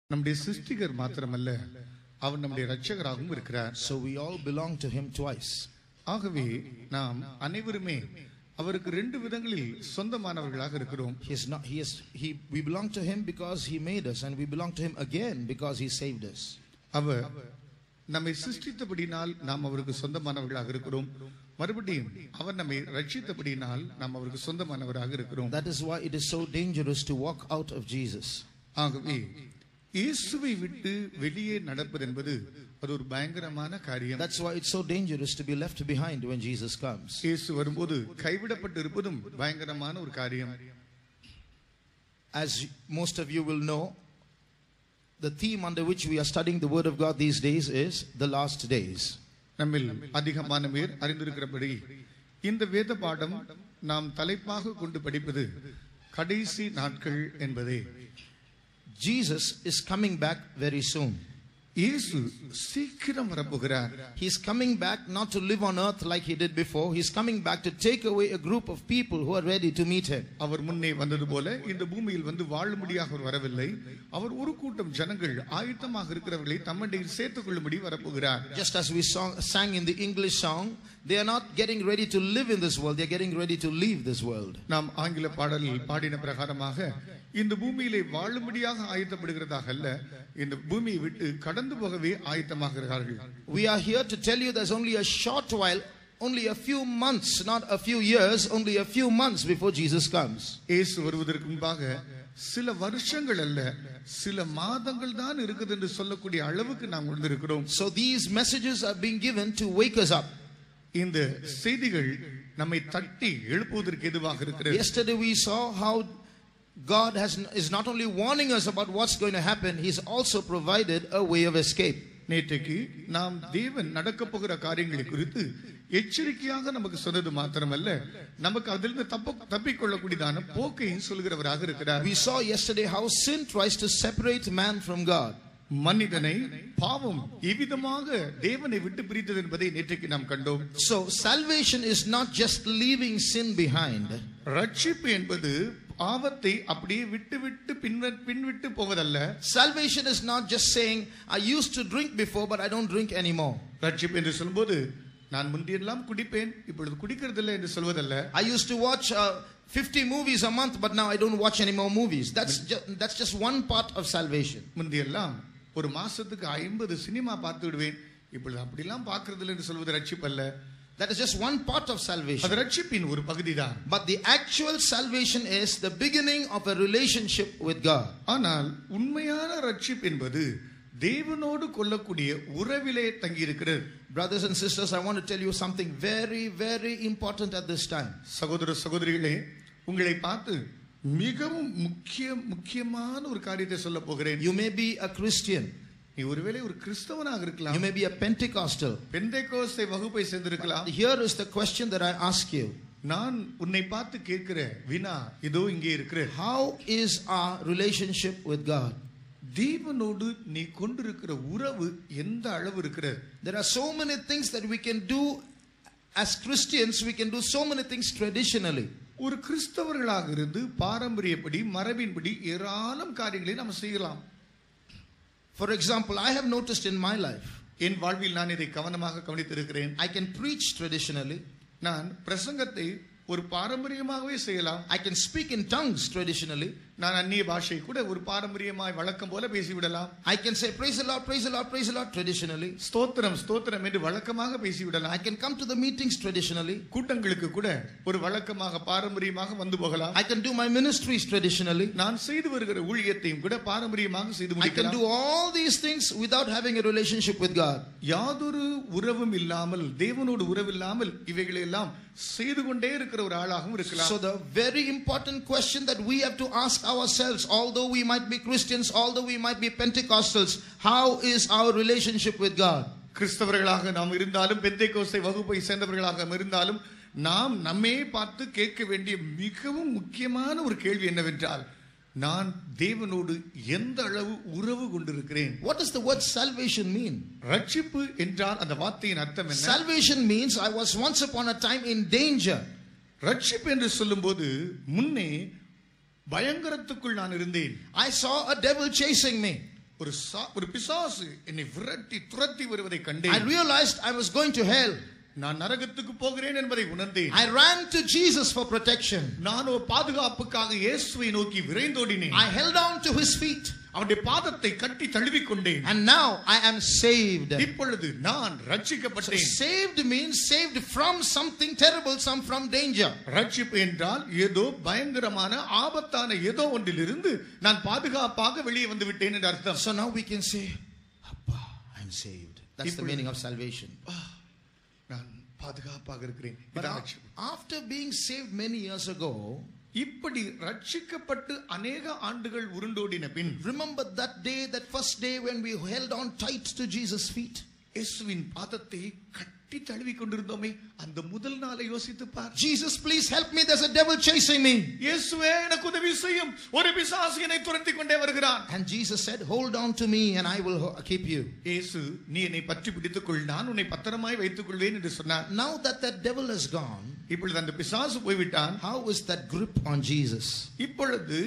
நம்முடைய சிருஷ்டிகர் மாத்திரமல்ல, அவர் நம்முடைய இரட்சகராகவும் இருக்கிறார். So we all belong to him twice. ஆகவே நாம் அனைவருமே அவருக்கு ரெண்டு விதங்களில் சொந்தமானவர்களாக இருக்கிறோம். We belong to him because he made us, and we belong to him again because he saved us. அவர் நம்மை சிருஷ்டித்தபடினால் நாம் அவருக்கு சொந்தமானவர்களாக இருக்கிறோம். மறுபடியும் அவர் நம்மை ரட்சித்தபடினால் நாம் அவருக்கு சொந்தமானவராக இருக்கிறோம். That is why it is so dangerous to walk out of Jesus. ஆகவே இயேசுவை விட்டு வெளியே நடப்பது என்பது அது ஒரு பயங்கரமான காரியம். That's why it's so dangerous to be left behind when Jesus comes. இயேசு வரும்போது கைவிடப்பட்டு இருப்பதும் பயங்கரமான ஒரு காரியம். As most of you will know, the theme under which we are studying the word of God these days is the last days. நம்மில் அதிகமான பேர் அறிந்திருக்கிறபடி இந்த வேத பாடம் நாம் தலைப்பாக கொண்டு படிப்பது கடைசி நாட்கள் என்பதே. Jesus is coming back very soon. இயேசு சீக்கிரம் வரப்போகிறார். He is coming back not to live on earth like he did before. He is coming back to take away a group of people who are ready to meet him. அவர் முன்னே வந்தது போல இந்த பூமியில் வந்து வாழும்படியாக அவர் வரவில்லை. அவர் ஒரு கூட்டம் ஜனங்கள் ஆயத்தமாக இருக்கிறவர்களை தம்மண்டையில் சேர்த்துக் கொள்ளும்படி வரப்போகிறார். Just as we sang in the English song, they are not getting ready to live in this world, they are getting ready to leave this world. நாம் ஆங்கில பாடலில் பாடின பிரகாரமாக இந்த பூமியிலே வாழும்படியாக ஆயத்தப்படுகிறதாக அல்ல, இந்த பூமியை விட்டு கடந்து போகவே ஆயத்தமாகிறார்கள். We are here to tell you there's only a short while, only a few months, not a few years, only a few months before Jesus comes. இயேசு வருவதற்கு முன்பாக சில வருஷங்கள் அல்ல, சில மாதங்கள் தான் இருக்குது என்று சொல்லக்கூடிய அளவுக்கு நாம் வந்திருக்கிறோம். So these messages are being given to wake us up. இந்த செய்திகள் நம்மை தட்டி எழுப்புவதற்கு எதுவாக இருக்கிறது. Yesterday we saw how God is not only warning us about what's going to happen, he's also provided a way of escape. நேற்றைக்கு நாம் தேவன் நடக்க போகிற காரியங்களை குறித்து எச்சரிக்கையாக நமக்கு சொன்னது மாத்திரமல்ல, நமக்கு அதிலிருந்து தப்பிக்கொள்ளக்கூடியதான போக்கையும் சொல்கிறவராக இருக்கிறார். We saw yesterday how sin tries to separate man from God. மனிதனை பாவம் எவ்விதமாக தேவனை விட்டு பிரித்தது என்பதை நேற்றைக்கு நாம் கண்டோம். So salvation is not just leaving sin behind. ரட்சிப்பு என்பது பாவத்தை அப்படியே விட்டு பின்விட்டு போவதல்ல. Salvation is not just saying I used to drink before but I don't drink anymore. ரட்சிப்பு என்று சொல்லும்போது நான் முந்தியெல்லாம் குடிப்பேன் இப்பொழுது குடிக்கிறதில்லை என்று சொல்வதல்ல. I used to watch 50 movies a month but now I don't watch any more movies. That's just one part of salvation. முந்தியெல்லாம் ஒரு மாசத்துக்கு 50 சினிமா பார்த்து விடுவேன், இப்பொழுது அப்படிலாம் பார்க்கிறதில்லை என்று சொல்வது ரட்சிப்பு அல்ல. That is just one part of salvation. அது ரட்சிப்பின் ஒரு பகுதிதான். But the actual salvation is the beginning of a relationship with God. ஆனால் உண்மையான ரட்சிப்பு என்பது தேவனோடு கொள்ளக்கூடிய உறவிலே தங்கி இருக்கிறது. Brothers and sisters, I want to tell you something very very important at this time. சகோதர சகோதரிகளே, உங்களை பார்த்து மிகவும் முக்கியமான ஒரு காரியத்தை சொல்ல போகிறேன். You may be a Christian. நீ ஒருவேளை ஒரு கிறிஸ்தவனாக இருக்கலாம். You may be a Pentecostal. Pentecost வகுப்பை சேர்ந்திருக்கலாம். Here is the question that I ask you. நான் உன்னை பார்த்து கேட்கிற வினா இதோ இங்கே இருக்கிறது. How is our relationship with God? தேவனோடு நீ கொண்டிருக்கிற உறவு எந்த அளவு இருக்கிறது? There are so many things that we can do as Christians. We can do so many things traditionally. ஒரு கிறிஸ்தவர்களாக இருந்து பாரம்பரியப்படி மரபின்படி ஏராளம் காரியங்களை நாம் செய்யலாம். For example, I have noticed in my life, என் வாழ்வில் நான் இதை கவனமாக கவனித்திருக்கிறேன். I can preach traditionally. நான் பிரசங்கத்தை ஒரு பாரம்பரியமாகவே செய்யலாம். I can speak in tongues traditionally. நான் அந்நிய பாஷை கூட ஒரு பாரம்பரியமாய் வழக்கம் போல பேசிவிடலாம். I can say praise the Lord, praise the Lord, praise the Lord traditionally. ஸ்தோத்திரம் ஸ்தோத்திரம் என்று வழக்கமாக பேசிவிடலாம். I can come to the meetings traditionally. கூட்டங்களுக்கு கூட ஒரு வழக்கமாக பாரம்பரியமாக வந்து போகலாம். I can do my ministries traditionally. நான் செய்து வருகிற ஊழியத்தையும் கூட பாரம்பரியமாக செய்து முடிக்கலாம். I can do all these things without having a relationship with God. யாதொரு உறவும் இல்லாமல், தேவனோடு உறவில்லாமல் இவைகளை எல்லாம் செய்து கொண்டே இருக்கிற ஒரு ஆளாகவும் இருக்கலாம். So the very important question that we have to ask ourselves, although we might be Christians, although we might be Pentecostals, how is our relationship with God? கிறிஸ்தவர்களாக நாம் இருந்தாலும் பெந்தேகோஸ்தே வகுப்பை சேர்ந்தவர்களாக இருந்தாலும் நாம் நம்மை பார்த்து கேட்க வேண்டிய மிகவும் முக்கியமான ஒரு கேள்வி என்னவென்றால், நான் தேவனோடு எந்த அளவு உறவு கொண்டிருக்கிறேன்? What does the word salvation mean? ரட்சிப்பு என்றால் அந்த வார்த்தையின் அர்த்தம் என்ன? Salvation means I was once upon a time in danger. ரட்சிப்பு என்று சொல்லும்போது முன்னே பயங்கரத்துக்குள் நான் இருந்தேன். I saw a devil chasing me. ஒரு பிசாசு என்னை விரட்டி துரத்தி வருவதை I கண்டேன். realized I was going to hell. நான் நரகத்துக்கு போகிறேன் என்பதை உணர்ந்தேன். I ran to Jesus for protection. நான் ஒரு பாதுகாப்புக்காக இயேசுவை நோக்கி விரைந்தோடினேன். I held on to his feet. அவருடைய பாதத்தை கட்டி தழுவிக் கொண்டேன். And now I am saved. இப்பொழுது நான் So ரட்சிக்கப்பட்டேன். saved means saved from something terrible, some from danger. ரட்சிப்பு என்றால் ஏதோ பயங்கரமான ஆபத்தான ஏதோ ஒன்றிலிருந்து நான் பாதுகாப்பாக வெளியே வந்து விட்டேன் என்று அர்த்தம். So now we can say, Appa, I am saved. That's the meaning of salvation. நான் பாதுகாப்பாக இருக்கிறேன். But இதான் ரட்சிப்பு. after being saved many years ago, இப்படி ரட்சிக்கப்பட்டு அநேக ஆண்டுகள் உருண்டோடின பின், remember that day, that first day when we held on tight to Jesus' feet? இயேசுவின் பாதத்தை கட்டி தழுவி கொண்டிருந்தோமே, அந்த முதல் நாளை யோசித்து பார். Jesus, please help me, there's a devil chasing me. இயேசுவே எனக்கு உதவி செய்யும், ஒரு பிசாசு என்னை துரத்தி கொண்டே வருகிறான். And Jesus said, hold on to me and I will keep you. இயேசு நீ என்னை பற்றி பிடித்துக்கொள், நான் உன்னை பத்திரமாய் வைத்துக் கொள்வேன் என்று சொன்னார். Now that devil has gone, இப்பொழுது அந்த பிசாசு போய்விட்டான். how is that grip on Jesus? இப்பொழுது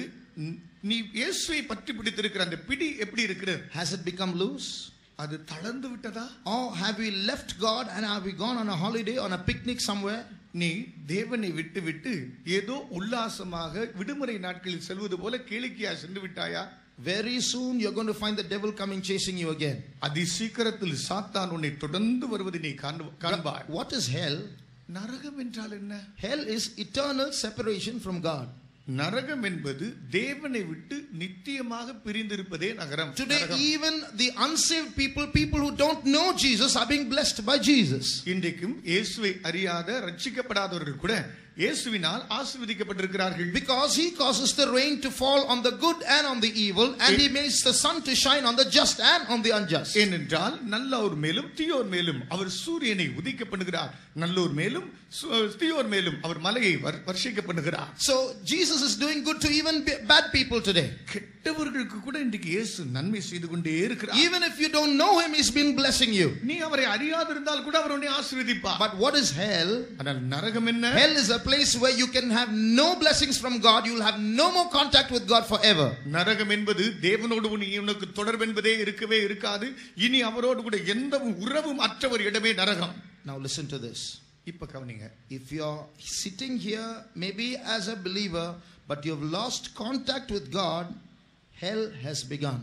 நீ இயேசுவை பற்றி பிடித்திருக்கிற அந்த பிடி எப்படி இருக்கிறது? Has it become loose? அது தளர்ந்து விட்டதா? Or have we left God and have we gone on a holiday, on a picnic somewhere? நீ தேவனை விட்டு விட்டு ஏதோ உல்லாசமாக விடுமுறை நாட்களில் செல்வது போல கேளிக்கையா சென்று விட்டாயா? Very soon you're going to find the devil coming chasing you again. அதி சீக்கிரத்தில் சாத்தான் உன்னை தொடர்ந்து வருவதை நீ காண்பாய். What is hell? நரகம் என்றால் என்ன? Hell is eternal separation from God. நரகம் என்பது தேவனை விட்டு நித்தியமாக பிரிந்திருப்பதே நரகம். Today even the unsaved people who don't know Jesus are being blessed by Jesus. இன்றைக்கும் இயேசுவை அறியாத ரட்சிக்கப்படாதவர்கள் கூட இயேசுவினால் ஆசீர்வதிக்கப்பட்டிருக்கிறார்கள். Because he causes the rain to fall on the good and on the evil, and he makes the sun to shine on the just and on the unjust. ஏனென்றால் நல்லோர் மேலும் தீயோர் மேலும் அவர் சூரியனை உதிக்க பண்ணுகிறார், நல்லோர் மேலும் தீயோர் மேலும் அவர் மலையை வர்ஷிக்க பண்ணுகிறார். So Jesus is doing good to even bad people today. கெட்டவர்களுக்கு கூட இன்றைக்கு இயேசு நன்மை செய்து கொண்டே இருக்கிறார். Even if you don't know him, he's been blessing you. நீ அவரை அறியாதிருந்தால் கூட அவர் உன்னை ஆசீர்வதிப்பார். But what is hell? ஆனால் நரகம் என்ன? Hell is a place where you can have no blessings from God. You will have no more contact with God forever. நரகம் என்பது தேவனோடு உனக்கு தொடர்பு என்பதே இருக்கவே இருக்காது. இனி அவரோடு கூட எந்த உறவும் அற்ற ஒரு இடமே நரகம். Now listen to this. இப்ப கவனிங்க. If you're sitting here maybe as a believer but you've lost contact with God, hell has begun.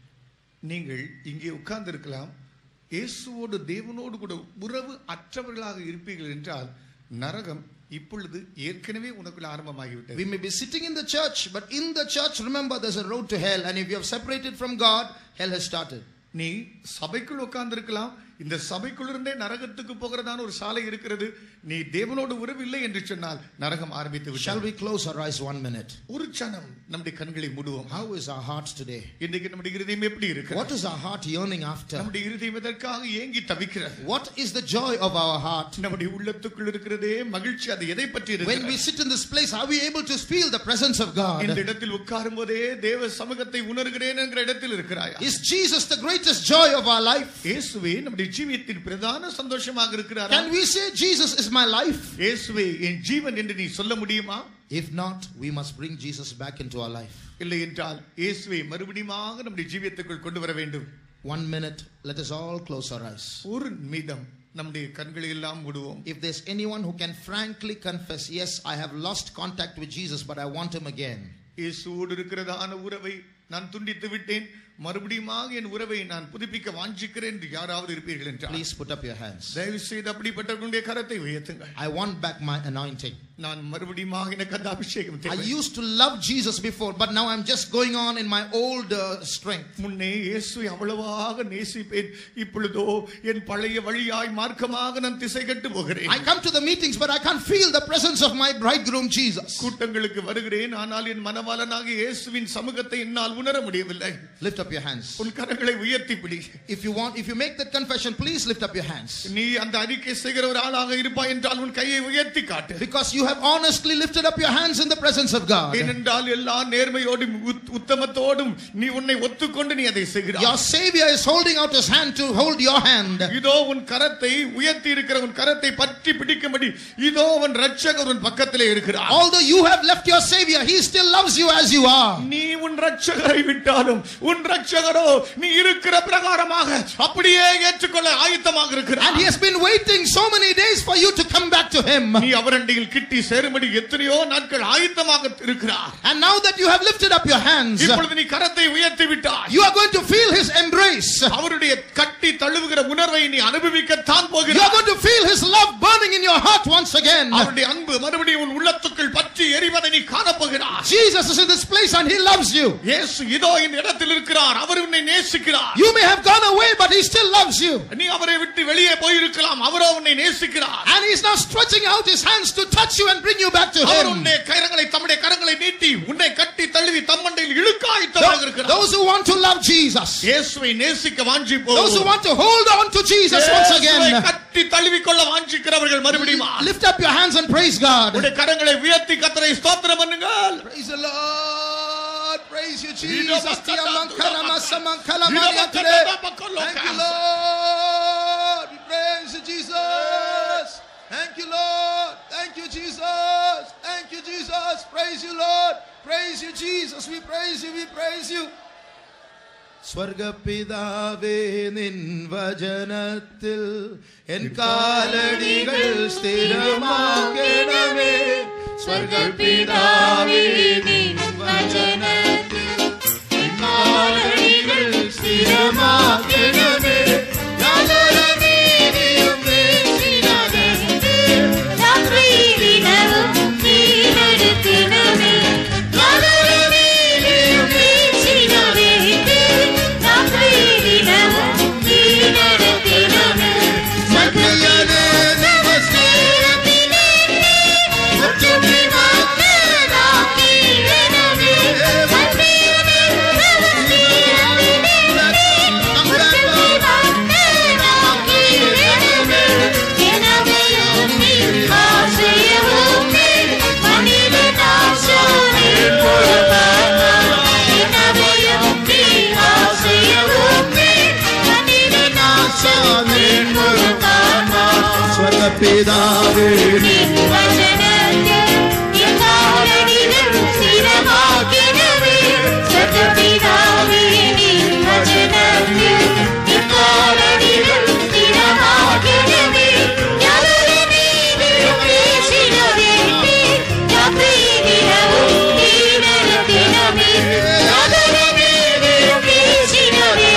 நீங்கள் இங்கே உட்கார்ந்து இருக்கலாம், இயேசுவோடு தேவனோடு கூட உறவு அற்றவர்களாக இருப்பீர்கள் என்றால் நரகம் இப்பொழுது ஏற்கனவே உனக்குள்ள ஆரம்பமாகிவிட்டது. We may be sitting in the church, but in the church remember there's a road to hell, and if you have separated from God, hell has started. நீ சபைக்குள் உட்கார்ந்து இருக்கலாம், இந்த சபைக்குள் இருந்தே நரகத்துக்கு போகிறதான ஒரு சாலை இருக்கிறது. நீ தேவனோடு உறவில்லை என்று சொன்னால் நரகம் ஆரம்பித்து விட்டது. Shall we close our eyes 1 minute? ஒரு க்ஷணம் நம்முடைய கண்களை மூடுவோம். How is our heart today? இன்றைக்கு நம்முடைய இருதயம் எப்படி இருக்கிறது? What is our heart yearning after? நம்முடைய இருதயம் எதற்காக ஏங்கி தவிக்கிறது? What is the joy of our heart? நம்முடைய உள்ளத்துக்குள் இருக்கிறதே மகிழ்ச்சி, அது எதை பற்றி இருக்கிறது? When we sit in this place, are we able to feel the presence of God? இந்த இடத்தில் உட்காரும் போதே தேவ சமூகத்தை உணர்கிறேன் என்கிற இடத்தில் இருக்கிறாயா? Is Jesus the greatest joy of our life? இயேசுவே நம்முடைய ஜீவியத்தின் பிரதான சந்தோஷமாக இருக்கிறாரா? Can we say Jesus is my life? இயேசுவே என் ஜீவன் என்று நீ சொல்ல முடியுமா? If not, we must bring Jesus back into our life. இல்லை என்றால் இயேசுவை மறுபடியுமாக நம்முடைய ஜீவியத்துக்குள் கொண்டு வர வேண்டும். 1 minute, let us all close our eyes. ஒரு நிமிடம் நம்முடைய கண்களை எல்லாம் மூடுவோம். If there's anyone who can frankly confess, yes, I have lost contact with Jesus, but I want him again. இயேசுவோடு இருக்கிறதான உறவை நான் துண்டித்து விட்டேன், மறுபடியுமாக என் உறவை நான் புதுப்பிக்க வாஞ்சிக்கிறேன் என்று யாராவது இருப்பீர்கள் என்றால் please put up your hands. தயவு செய்து அப்படிப்பட்டவர்களுடைய கரத்தை உயர்த்துங்கள். I want back my anointing. நான் மறுபடியுமாக எனக்கு அந்த அபிஷேகம் I தேவை. used to love Jesus before, but now I'm just going on in my old strength. முன்னே இயேசுவை அவ்வளவாக நேசிப்பேன், இப்பொழுதோ என் பழைய வழியாய் மார்க்கமாக நான் திசை கெட்டு போகிறேன். I come to the meetings, but I can't feel the presence of my bridegroom Jesus. கூட்டங்களுக்கு வருகிறேன், ஆனால் என் மணவாளனாகிய இயேசுவின் சமூகத்தை என்னால் உணர முடியவில்லை. Lift up your hands. உன் கரங்களை உயர்த்தி பிடி. If you make that confession, please lift up your hands. நீ அந்த அறிக்கை செய்கிற ஒரு ஆளாக இருப்பாய் என்றால் உன் கையை உயர்த்தி காட்டு. Because you have honestly lifted up your hands in the presence of God. ஏனென்றால் எல்லா நேர்மையோடும் உத்தமத்தோடும் நீ உன்னை ஒத்துக்கொண்டு நீ அதை செய்கிறாய். Your Savior is holding out his hand to hold your hand. இதோ உன் கரத்தை உயர்த்தி இருக்கிற உன் கரத்தை பற்றி பிடிக்கும்படி இதோ உன் இரட்சகர் உன் பக்கத்திலே இருக்கிறார். Although you have left your Savior, he still loves you as you are. நீ உன் இரட்சகரை விட்டாலும் உன் இரட்சகரோ நீ இருக்கிற பிரகாரமாக அப்படியே ஏற்றுக்கொள்ள ஆயத்தமாக இருக்கிறார். And he has been waiting so many days for you to come back to him. நீ அவரண்டையில் கிட்டி சேரும்படி எத்தனையோ நாட்கள் ஆயத்தமாக இருக்கிறார். And now that you have lifted up your hands, இப்பொழுது நீ கரத்தை உயர்த்தி விட்டாய். you are going to feel his embrace. அவருடைய கட்டி தழுவுகிற உணர்வை நீ அனுபவிக்கத்தான் போகிறாய். You are going to feel his love burning in your heart once again. அவருடைய அன்பு மறுபடியும் உன் உள்ளத்துக்குள் பற்றி எரிவதை நீ காணப்போகிறாய். Jesus is in this place and he loves you. இயேசு இதோ இந்த இடத்தில் இருக்கிறார். அவர் உன்னை நேசிக்கிறார். You may have gone away but he still loves you. நீ அவரை விட்டு வெளியே போய் இருக்கலாம். அவரோ உன்னை நேசிக்கிறார். And he is now stretching out his hands to touch you and bring you back to our him. உன்னை தம்முடைய கரங்களை நீட்டி உன்னை கட்டி தழுவி தம்மண்டையில் இழுக்க ஆயத்தமாக இருக்கிறார். Those who want to love Jesus, இயேசுவை நேசிக்க வாஞ்சிப்போம். those who want to hold on to Jesus once again, இயேசுவை கட்டி தழுவி கொள்ள வாஞ்சிக்கிறவர்கள் மறுபடியும் lift up your hands and praise God. உன்னுடைய கரங்களை உயர்த்தி கர்த்தரை ஸ்தோத்திரம் பண்ணுங்கள். Praise the Lord. Praise you, Jesus. Thank you, Lord. We praise you, Jesus. Thank you, Lord. Thank you, Jesus. Thank you, Jesus. Praise you, Lord. Praise you, Jesus. We praise you. We praise you. സ്വർഗപിതാവേ നിൻ വചനത്തിൽ N കാലടികൾ സ്ഥിരമാക്കണമേ. സ്വർഗപിതാവേ നിൻ വചനത്തിൽ N കാലടികൾ സ്ഥിരമാക്കണമേ. യാതൊരു നീതിയും വേണ്ടിയിടാതെ രാത്രിദിനവും നീരെടുക്കണമേ. യാതൊരു നീതിയും വേണ്ടിയിടാതെ രാത്രിദിനവും നീരെടുക്കണമേ. സകലനെ നമസ്കാരത്തിനെ ഒറ്റുമി മാത്രനാക്കിയിടണമേ. സകലനെ നമസ്കാരത്തിനെ എന്നവയും നീ ആശ്രയവും നീ മനിതനാശാനേ പുറത്താനാ. എന്നവയും നീ ആശ്രയവും നീ മനിതനാശാനേ പുറത്താനാ. സ്വർഗപിതാവേ നിൻ വചനത്തിൽ എൻ കാലടികൾ സ്ഥിരമാക്കണമേ. സ്വർഗപിതാവേ നിൻ വചനത്തിൽ എൻ കാലടികൾ സ്ഥിരമാക്കണമേ. യാതൊരു നീതിയും വേണ്ടിയിടാതെ രാത്രിദിനവും നീരെടുക്കണമേ. യാതൊരു നീതിയും വേണ്ടിയിടാതെ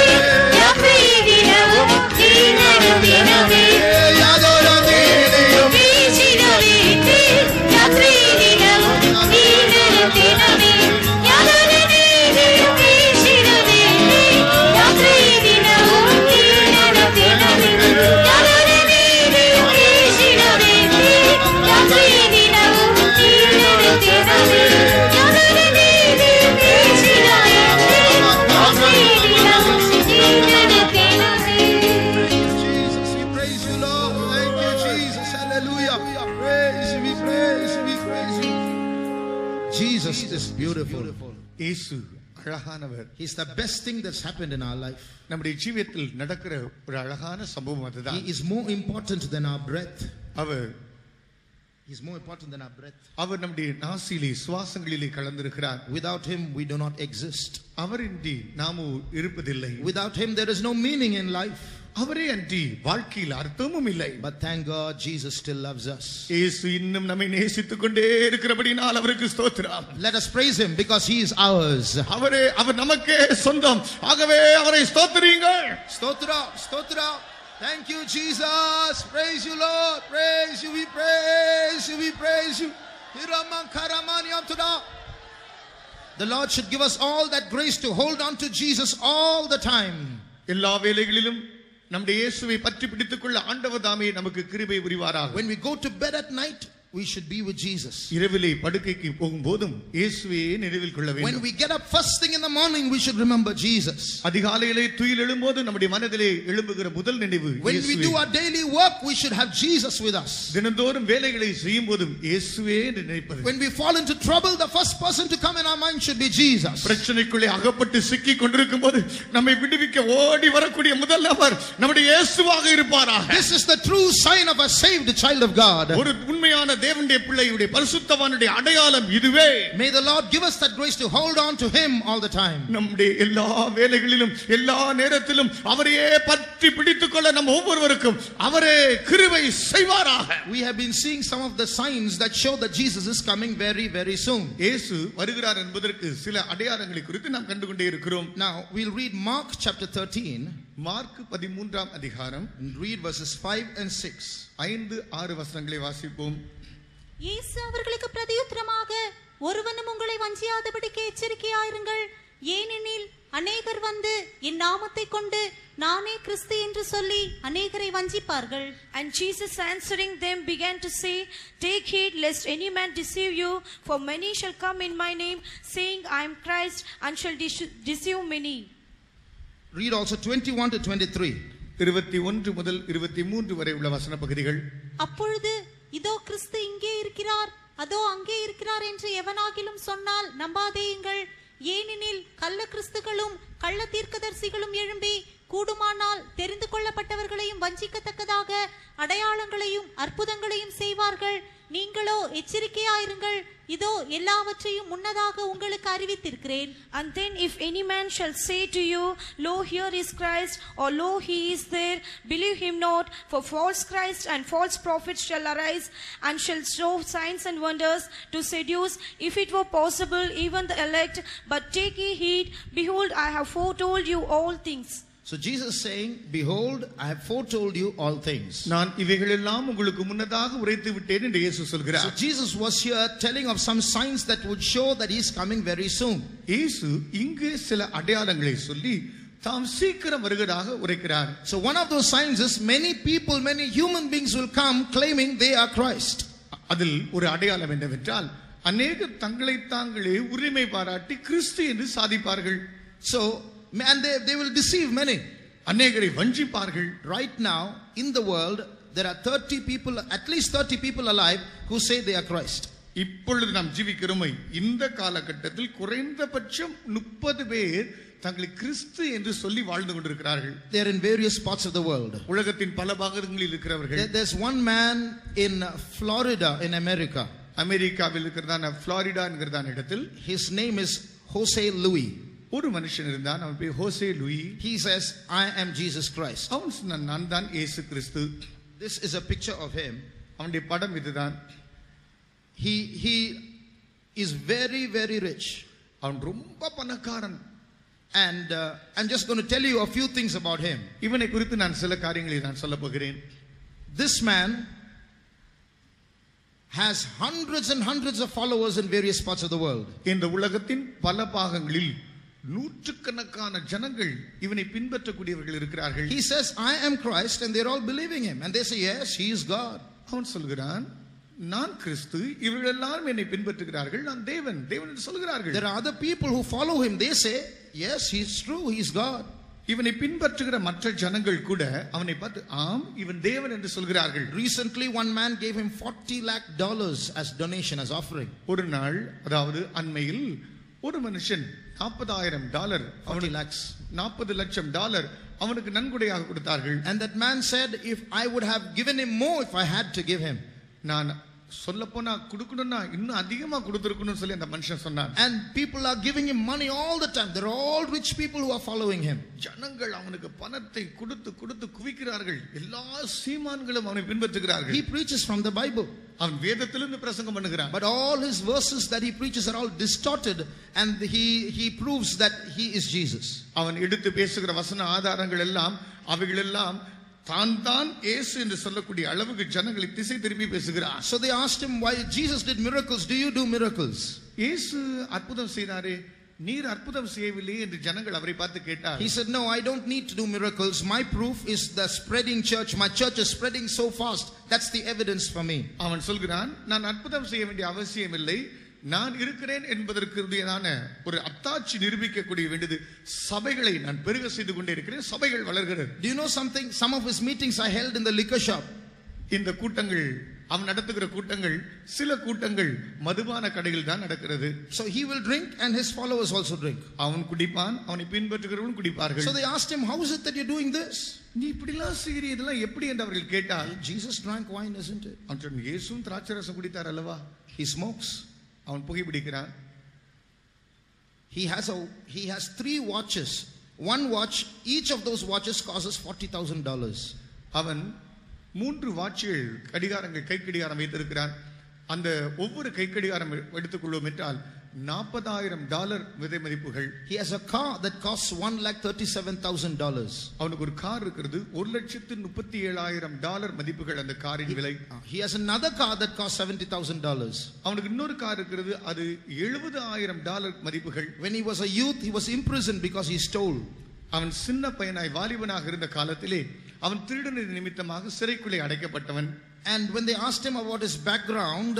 രാത്രിദിനവും നീരെടുക്കണമേ. യാതൊരു നീതിയും വേണ്ടിയിടാതെ രാത്രിദിനവും നീരെടുക്കണമേ. യാതൊരു നീതിയും വേണ്ടിയിടാതെ രാത്രിദിനവും നീരെടുക്കണമേ. യാതൊരു നീതിയും വേണ്ടിയിടാതെ രാത്രിദിനവും നീരെടുക്കണമേ. യാതൊരു നീതിയും വേണ്ടിയിടാതെ രാത്രിദിനവും നീരെടുക്കണമേ. Jesus, we praise you, Lord. Thank you, Jesus. Hallelujah. Praise you, we praise you, we praise you. Jesus is beautiful. இயேசு அழகானவர். He's the best thing that's happened in our life. நம்முடைய ஜீவியத்தில் நடக்கிற ஒரு அழகான சம்பவம் அதுதான். He is more important than our breath. Our He's more important than our breath. அவர் நம்முடைய நாசியிலே சுவாசங்களிலே கலந்திருக்கிறார். Without him, we do not exist. அவரின்றி நாமோ இருப்பதில்லை. Without him, there is no meaning in life. அவரே அன்றி வாழ்க்கையில் அர்த்தமும் இல்லை. But thank God, Jesus still loves us. இயேசு இன்னும் நம்மை நேசித்துக் கொண்டே இருக்கிறபடியால் அவருக்கு ஸ்தோத்திரம். Let us praise him because he is ours. அவர் நமக்கே சொந்தம். ஆகவே அவரை ஸ்தோத்திரியுங்கள். Stotra, stotra. Thank you, Jesus. Praise you, Lord. Praise you. We praise you. We praise you. The Lord should give us all that grace to hold on to Jesus all the time. எல்லா வேளைகளிலும் நம்முடைய இயேசுவை பற்றி பிடித்துக் கொள்ள ஆண்டவர் தாமே நமக்கு கிருபை புரிவாராக. When we go to bed at night, we should be with Jesus. இரவிலே படுக்கைக்கு போகும்போதும் இயேசுவையே நினைவில் கொள்ள வேண்டும். When we get up first thing in the morning, we should remember Jesus. அதிகாலையிலே துயில் எழும்போது நம்முடைய மனதிலே எழும்புகிற முதல் நினைவு இயேசுவே. When we do our daily work, we should have Jesus with us. தினந்தோறும் வேலைகளை செய்யும்போதும் இயேசுவே என்று நினைப்பது. When we fall into trouble, the first person to come in our mind should be Jesus. பிரச்சனைக்குள்ளே அகப்பட்டு சிக்கி கொண்டிருக்கும்போது நம்மை விடுவிக்க ஓடி வரக்கூடிய முதல் நபர் நம்முடைய இயேசுவாக இருப்பாராக. This is the true sign of a saved child of God. ஒரு உண்மையான தேவனுடைய பிள்ளையுடைய பரிசுத்தவானுடைய அடையாளம் இதுவே. May the Lord give us that grace to hold on to him all the time. நம்முடைய எல்லா வேளைகளிலும் எல்லா நேரத்திலும் அவரையே பற்றி பிடித்துக் கொள்ள நம் ஒவ்வொருவருக்கும் அவரே கிருபை செய்வாராக. We have been seeing some of the signs that show that Jesus is coming very, very soon. இயேசு வருகிறார் என்பதற்கு சில அடையாளங்களை குறித்து நாம் கண்டுகொண்டே இருக்கிறோம். Now we'll read Mark chapter 13. Mark 13ஆம் அதிகாரம் and read verses 5 and 6. 5-6 வசனங்களை வாசிப்போம். இயேசு அவர்களுக்கு பிரதியுத்தரமாக, ஒருவனும் உங்களை வஞ்சியாதபடிக்கு எச்சரிக்கையாயிருங்கள். ஏனெனில் அநேகர் வந்து என் நாமத்தை கொண்டு நானே கிறிஸ்து என்று சொல்லி அநேகரை வஞ்சிப்பார்கள். And Jesus answering them began to say, take heed lest any man deceive you, for many shall come in my name, saying I am Christ, and shall deceive many. Read also 21 to 23. 21 முதல் 23 வரை உள்ள வசன பகுதிகள். அப்பொழுது இதோ கிறிஸ்து இங்கே இருக்கிறார், அதோ அங்கே இருக்கிறார் என்று எவனாகிலும் சொன்னால் நம்பாதேயுங்கள். ஏனெனில் கள்ள கிறிஸ்துகளும் கள்ள தீர்க்கதரிசிகளும் எழும்பி கூடுமானால் தெரிந்து கொள்ளப்பட்டவர்களையும் வஞ்சிக்கத்தக்கதாக அடையாளங்களையும் அற்புதங்களையும் செய்வார்கள். நீங்களோ எச்சரிக்கையாயிருங்கள், இதோ எல்லாவற்றையும் முன்னதாக உங்களுக்கு அறிவித்திருக்கிறேன். And then if any man shall say to you, lo, here is Christ, or lo, he is there, believe him not, for false Christ and false prophets shall arise, and shall show signs and wonders to seduce, if it were possible, even the elect. But take ye heed, behold, I have foretold you all things. So Jesus saying, behold, I have foretold you all things. நான் இவைகளெல்லாம் உங்களுக்கு முன்னதாக உரைத்து விட்டேன் என்று இயேசு சொல்கிறார். So Jesus was here telling of some signs that would show that he is coming very soon. இயேசு இங்கே சில அடையாளங்களை சொல்லி தாம் சீக்கிரம் வருகிறதாக உரைக்கிறார். So one of those signs is many people, many human beings will come claiming they are Christ. அதில் ஒரு அடையாளம் என்னவென்றால் அநேகர் தங்களை தாங்களே உரிமை பாராட்டி கிறிஸ்து என்று சாதிப்பார்கள். So and they will deceive many. அநேகரை வஞ்சிப்பார்கள். Right now in the world there are 30 people, at least 30 people alive who say they are Christ. இப்பொழுது நாம் ஜீவிக்கிறோமே இந்த காலகட்டத்தில் குறைந்தபட்சம் 30 பேர் தங்களை கிறிஸ்து என்று சொல்லி வாழ்ந்து கொண்டிருக்கிறார்கள். They are in various parts of the world. உலகத்தின் பல பாகங்களில் இருக்கிறவர்கள். There's one man in Florida in America. அமெரிக்காவில் இருக்கிறதான ஃப்ளாரிடா என்கிறதான இடத்தில் his name is Jose Louis. ஒரு மனுஷன் இருந்தான், அவன் பேர் Jose Luis. He says, I am Jesus Christ. அவன் சொன்னான், நான் தான் இயேசு கிறிஸ்து. This is a picture of him. அவனுடைய படம் இதுதான். He is very, very rich. அவன் ரொம்ப பணக்காரன். And I'm just going to tell you a few things about him. இவனை குறித்து நான் சில காரியங்களை நான் சொல்ல போகிறேன். This man has hundreds and hundreds of followers in various parts of the world. இந்த உலகத்தின் பல பாகங்களில் நூற்றுக்கணக்கான ஜனங்கள் இவனை பின்பற்றக்கூடியவர்கள் இருக்கிறார்கள். He says, I am Christ, and they're all believing him, and they say, yes, he is God. அவன் சொல்கிறான், நான் கிறிஸ்து, இவர்கள் எல்லாரும் என்னை பின்பற்றுகிறார்கள், நான் தேவன் என்று சொல்கிறார்கள். There are other people who follow him, they say, yes, he is true, he is God. இவனை பின்பற்றுகிற மற்ற ஜனங்கள் கூட அவனை பார்த்து ஆம் இவன் தேவன் என்று சொல்கிறார்கள். Recently one man gave him $40 lakh as donation, as offering. ஒரு நாள், அதாவது அண்மையில் ஒரு மனுஷன் $40,000 $40 லட்சம் அவனுக்கு நன்கொடையாக கொடுத்தார்கள். And that man said, if I would have given him more if I had to give him. நான் சொல்ல போனா கொடுக்கணும்னா இன்னும் அதிகமா கொடுத்திருக்கணும்னு சொல்லி அந்த மனுஷன் சொன்னான். And people are giving him money all the time. They're all rich people who are following him. ஜனங்கள் அவனுக்கு பணத்தை கொடுத்து குவிக்கிறார்கள். எல்லா சீமான்களும் அவனை பின்பற்றுகிறார்கள். He preaches from the Bible. அவன் வேதத்திலிருந்து பிரசங்கம் பண்ணுகிறான். But all his verses that he preaches are all distorted, and he proves that he is Jesus. அவன் எடுத்து பேசுகிற வசன ஆதாரங்கள் எல்லாம் அவைகள் எல்லாம் தான் இயேசு என்று சொல்லக்கூடிய அளவுக்கு ஜனங்களை திசை திருப்பி பேசுகிறார். So they asked him, why Jesus did miracles, do you do miracles? இயேசு அற்புதம் செய்தாரே, நீர் அற்புதம் செய்யவில்லை என்று ஜனங்கள் அவரை பார்த்து கேட்டார். He said, no, I don't need to do miracles. My proof is the spreading church. My church is spreading so fast. That's the evidence for me. அவன் சொல்கிறான், நான் அற்புதம் செய்ய வேண்டிய அவசியம் இல்லை, நான் இருக்கிறேன் என்பதற்குரியதான ஒரு அத்தாட்சி நிரூபிக்கக்கூடிய வேண்டியது சபைகளை நான் பெருக செய்து கொண்டே இருக்கிறேன், சபைகள் வளர்கிறது. Do you know something? Some of his meetings are held in the liquor shop. இந்த கூட்டங்கள், அவன் நடத்துகிற கூட்டங்கள், சில கூட்டங்கள் மதுபான கடையில் தான் நடக்கிறது. So he will drink and his followers also drink. அவன் குடிப்பான், அவனை பின்பற்றுகிறவர்கள் குடிப்பார்கள். So they asked him, how is it that you're doing this? நீ இப்படிலாம் செய்கிறீ, இதெல்லாம் எப்படி என்று அவர்கள் கேட்டால், Jesus drank wine, isn't it? அவன் சொன்னான், இயேசுவும் திராட்சரசம் குடித்தார் அல்லவா? He smokes. அவன் புகைப்பிடிக்கிறான். He has 3 watches. One watch, each of those watches costs $40,000. அவன் 3 வாட்சுகள் கடிகாரங்கள் கை கடிகாரம் வைத்திருக்கிறான். அந்த ஒவ்வொரு கை கடிகாரம் எடுத்துக்கொள்வோம் என்றால் $40,000 விதை மதிப்புகள். He has a car that costs $1,37,000. அவனுக்கு ஒரு கார் இருக்கிறது, $1,37,000 மதிப்புகள் அந்த காரின் விலை. He has another car that costs $70,000. அவனுக்கு இன்னொரு கார் இருக்கிறது, அது $70,000 மதிப்புகள். When he was a youth, he was imprisoned because he stole. அவன் சின்ன பையனாய் வாலிபனாக இருந்த காலத்திலே அவன் திருடனின் நிமித்தமாக சிறைக்குள்ளே அடைக்கப்பட்டவன். And when they asked him about his background,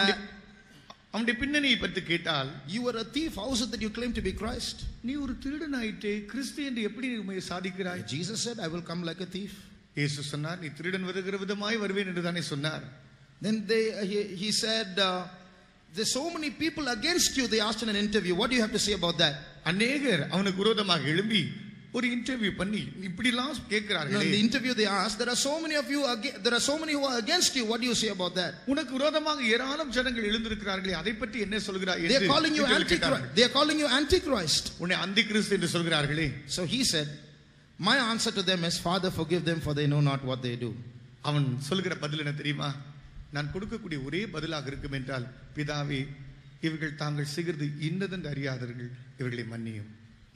அவனுடைய பின்னணியை பற்றி கேட்டால், you were a thief, how is it that you claim to be Christ? நீ ஒரு திருடனாயிட்டே கிறிஸ்து என்று எப்படி உம்மை சாதிக்கிறாய்? Jesus said, I will come like a thief. இயேசு சொன்னார், நீ திருடன் வருகிற விதமாய் வருவேன் என்று தானே சொன்னார். Then he said, there's so many people against you, they asked in an interview. What do you have to say about that? அநேகர் அவனுக்கு விரோதமாக எழும்பி ஒரு இன்டர்வியூ பண்ணி இப்படிலாம் In கேட்கிறார்கள். the interview they asked, there are so many who are against you. What do you say about that? உனக்கு விரோதமாக ஏராளம் ஜனங்கள் எழுந்திருக்கிறார்களே, அதை பற்றி என்ன சொல்கிறாய் They are என்று calling you கேட்டார்கள். Antichrist. They are calling you Antichrist. உன்னை அந்தி கிறிஸ்து என்று சொல்கிறார்களே. So he said, my answer to them is, Father, forgive them, for they know not what they do. அவன் சொல்கிற பதில் என்ன தெரியுமா? நான் கொடுக்கக்கூடிய ஒரே பதிலாக இருக்கும் என்றால், பிதாவே, இவர்கள் தாங்கள் செய்கிறது இன்னதென்று அறியாதவர்கள், இவர்களை மன்னியும்.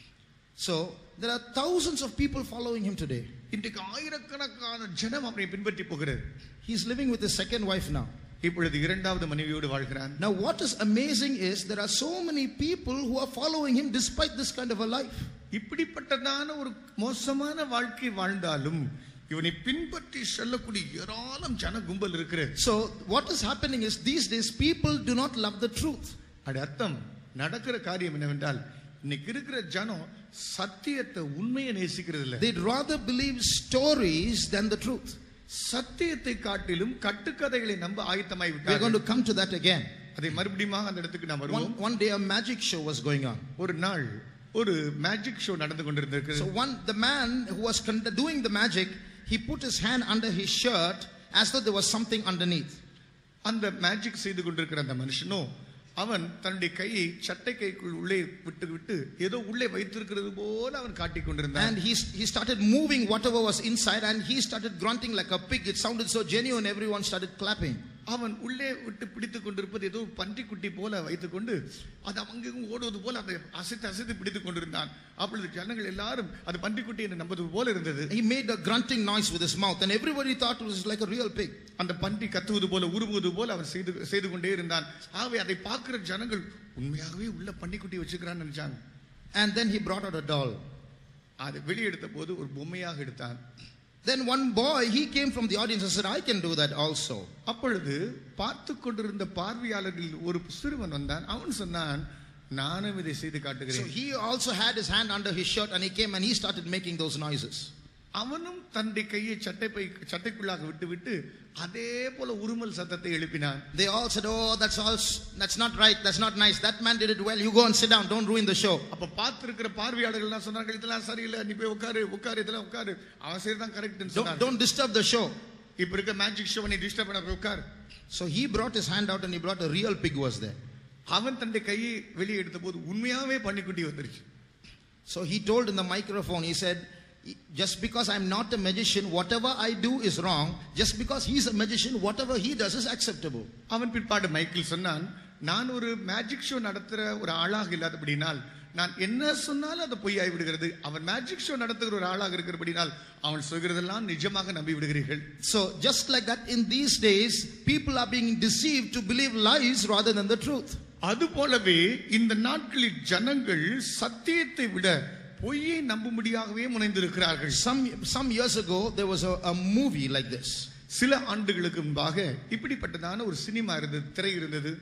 So there are thousands of people following him today. இன்றைக்கு ஆயிரக்கணக்கான ஜனம் அவரை பின்பற்றி போகிறது. He is living with his second wife now. இப்பொழுது இரண்டாவது மனைவியோடு வாழ்கிறான். Now what is amazing is there are so many people who are following him despite this kind of a life. இப்படிப்பட்டதான ஒரு மோசமான வாழ்க்கை வாழ்ந்தாலும் இவனை பின்பற்றி செல்லக்கூடிய ஏராளம் ஜன கும்பல் இருக்கிறது. So what is happening is these days people do not love the truth. அது அர்த்தம் நடக்கிற காரியம் என்னவென்றால், இன்னைக்கு இருக்கிற ஜனம் சத்தியத்தை உண்மையை நேசிக்கிறது இல்லை. They'd rather believe stories than the truth. சத்தியத்தை காட்டிலும் கட்டுக்கதைகளை நம்ப ஆயத்தமாய் We are விட்டார்கள். going to come to that again. அதை மறுபடியும் அந்த இடத்துக்கு நாம் வருவோம். One day a magic show was going on. ஒரு நாள் ஒரு மேஜிக் ஷோ நடந்து கொண்டிருந்தது. So the man who was doing the magic, he put his hand under his shirt as though there was something underneath. அந்த magic செய்து கொண்டிருக்கிற அந்த மனுஷனோ அவன் தன்னுடைய கையை சட்டை கைக்குள் உள்ளே விட்டு ஏதோ உள்ளே வைத்திருக்கிறது போல அவன் காட்டிக் கொண்டிருந்தான். And he started moving whatever was inside, and he started grunting like a pig. It sounded so genuine, everyone started clapping. அவன் உள்ளே விட்டு பிடித்துக் கொண்டிருப்பது ஏதோ பன்றிக்குட்டி போல வைத்துக்கொண்டு அது அங்கேயும் ஓடுவது போல அதை அசைத்து பிடித்துக் கொண்டிருந்தான். அப்பொழுது ஜனங்கள் எல்லாரும் அது பன்றிக்குட்டி என்று நம்புவது போல இருந்தது. He made a grunting noise with his mouth, and everybody thought it was like a real pig. அந்த பன்றி கத்துவது போல உருவுவது போல அவன் செய்து கொண்டே இருந்தான். ஆகவே அதை பார்க்கிற ஜனங்கள் உண்மையாகவே உள்ள பன்றிக்குட்டி வச்சுக்கிறான்னு நினைச்சாங்க. And then he brought out a doll. அதை வெளியெடுத்த போது ஒரு பொம்மையாக எடுத்தான். Then one boy, he came from the audience and said, I can do that also. அப்பொழுது பார்த்து கொண்டிருந்த பார்வையாளர்களில் ஒரு சிறுவன் வந்தான். அவன் சொன்னான், நானும் இதை செய்து So காட்டுகிறேன். he also had his hand under his shirt, and he came and he started making those noises. அவனும் தன்னுடைய கையை சட்டைக்குள்ளாக விட்டு அதே போல உருமல் சத்தத்தை எழுப்பினான். They all said, oh, that's not right, that's not nice, that man did it well, you go and sit down, don't ruin the show. அப்ப பார்த்திருக்கிற பார்வையாளர்கள் எல்லாம் சொன்னார்கள், இதெல்லாம் சரியில்லை, நீ போய் உட்காரு இதெல்லாம் உட்காரு, அவன் செய்யறதான் கரெக்ட்னு சொன்னாங்க. Don't disturb the show. இப்ப இருக்க மேஜிக் ஷோ நீ டிஸ்டர்ப் பண்ண போய் உட்காரு. So he brought his hand out and he brought a real pig was there. அவன் தன்னுடைய கையை வெளியே எடுத்த போது உண்மையாவே பன்னிக்குட்டி வந்துருச்சு. So he told in the microphone, he said, just because I'm not a magician, whatever I do is wrong. Just because he's a magician, whatever he does is acceptable. அவன் பிற்பாடு மைக்கேல் சொன்னான், நான் ஒரு மேஜிக் ஷோ நடத்துற ஒரு ஆளாக இல்லாதபடினால் நான் என்ன சொன்னாலும் அது பொய்யாய் விடுகிறது. அவன் மேஜிக் ஷோ நடத்துகிற ஒரு ஆளாக இருக்கிறபடினால் அவன் சொல்கிறதெல்லாம் நிஜமாக நம்பி விடுகிறீர்கள். So just like that, in these days people are being deceived to believe lies rather than the truth. அது போலவே இந்த நாட்களில் ஜனங்கள் சத்தியத்தை விட பொய்யை நம்பும்படியாகவே முனைந்திருக்கிறார்கள். Some years ago there was a movie like this. சில ஆண்டுகளுக்கு முன்பாக இப்படிப்பட்டதான ஒரு சினிமா இருந்தது, திரை இருந்தது.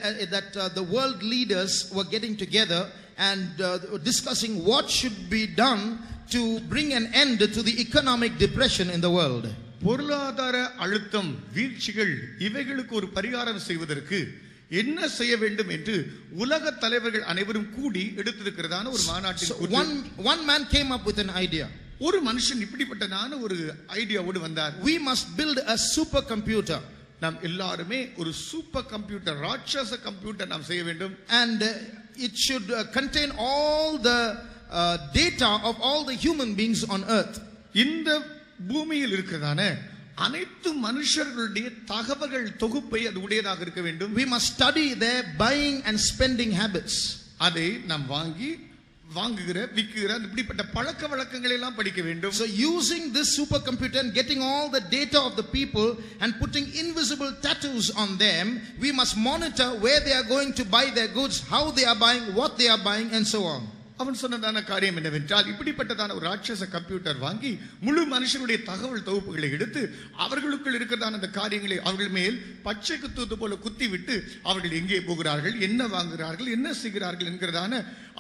The world leaders were getting together and discussing what should be done to bring an end to the economic depression in the world. பொருளாதார அழுத்தம், வீழ்ச்சிகள் இவைகளுக்கு ஒரு பரிகாரம் செய்வதற்கு என்ன செய்ய வேண்டும் என்று உலக தலைவர்கள் அனைவரும் கூடி எடுத்திருக்கிறதான ஒரு மாநாட்டில் one man came up with an idea. ஒரு மனுஷன் இப்படிப்பட்டதான ஒரு ஐடியாவோடு வந்தார். We must build a supercomputer. நாம் எல்லாருமே ஒரு சூப்பர் கம்ப்யூட்டர், ராட்சச கம்ப்யூட்டர் நாம் செய்ய வேண்டும். And it should contain all the data of all the human beings on earth. இந்த பூமியில் இருக்கிறதான அனைத்து மனுஷர்களுடைய தகவல்கள் தொகுப்பை அது உடையதாக இருக்க வேண்டும். We must study their buying and spending habits. அதை நாம் வாங்குகிற விற்கிற இப்படிப்பட்ட பழக்க வழக்கங்களை எல்லாம் படிக்க வேண்டும். So using this supercomputer and getting all the data of the people and putting invisible tattoos on them, we must monitor where they are going to buy their goods, how they are buying, what they are buying, and so on. அவன் சொன்னதான காரியம் என்னவென்றால், இப்படிப்பட்டதான ஒரு ராட்சச computer வாங்கி முழு மனுஷனுடைய தகவல் தொகுப்புகளை எடுத்து அவர்களுக்குள் இருக்கிறதான அந்த காரியங்களை அவர்கள் மேல் பச்சை குத்துவது போல குத்தி விட்டு அவர்கள் எங்கே போகிறார்கள், என்ன வாங்குகிறார்கள், என்ன செய்கிறார்கள் என்கிறதான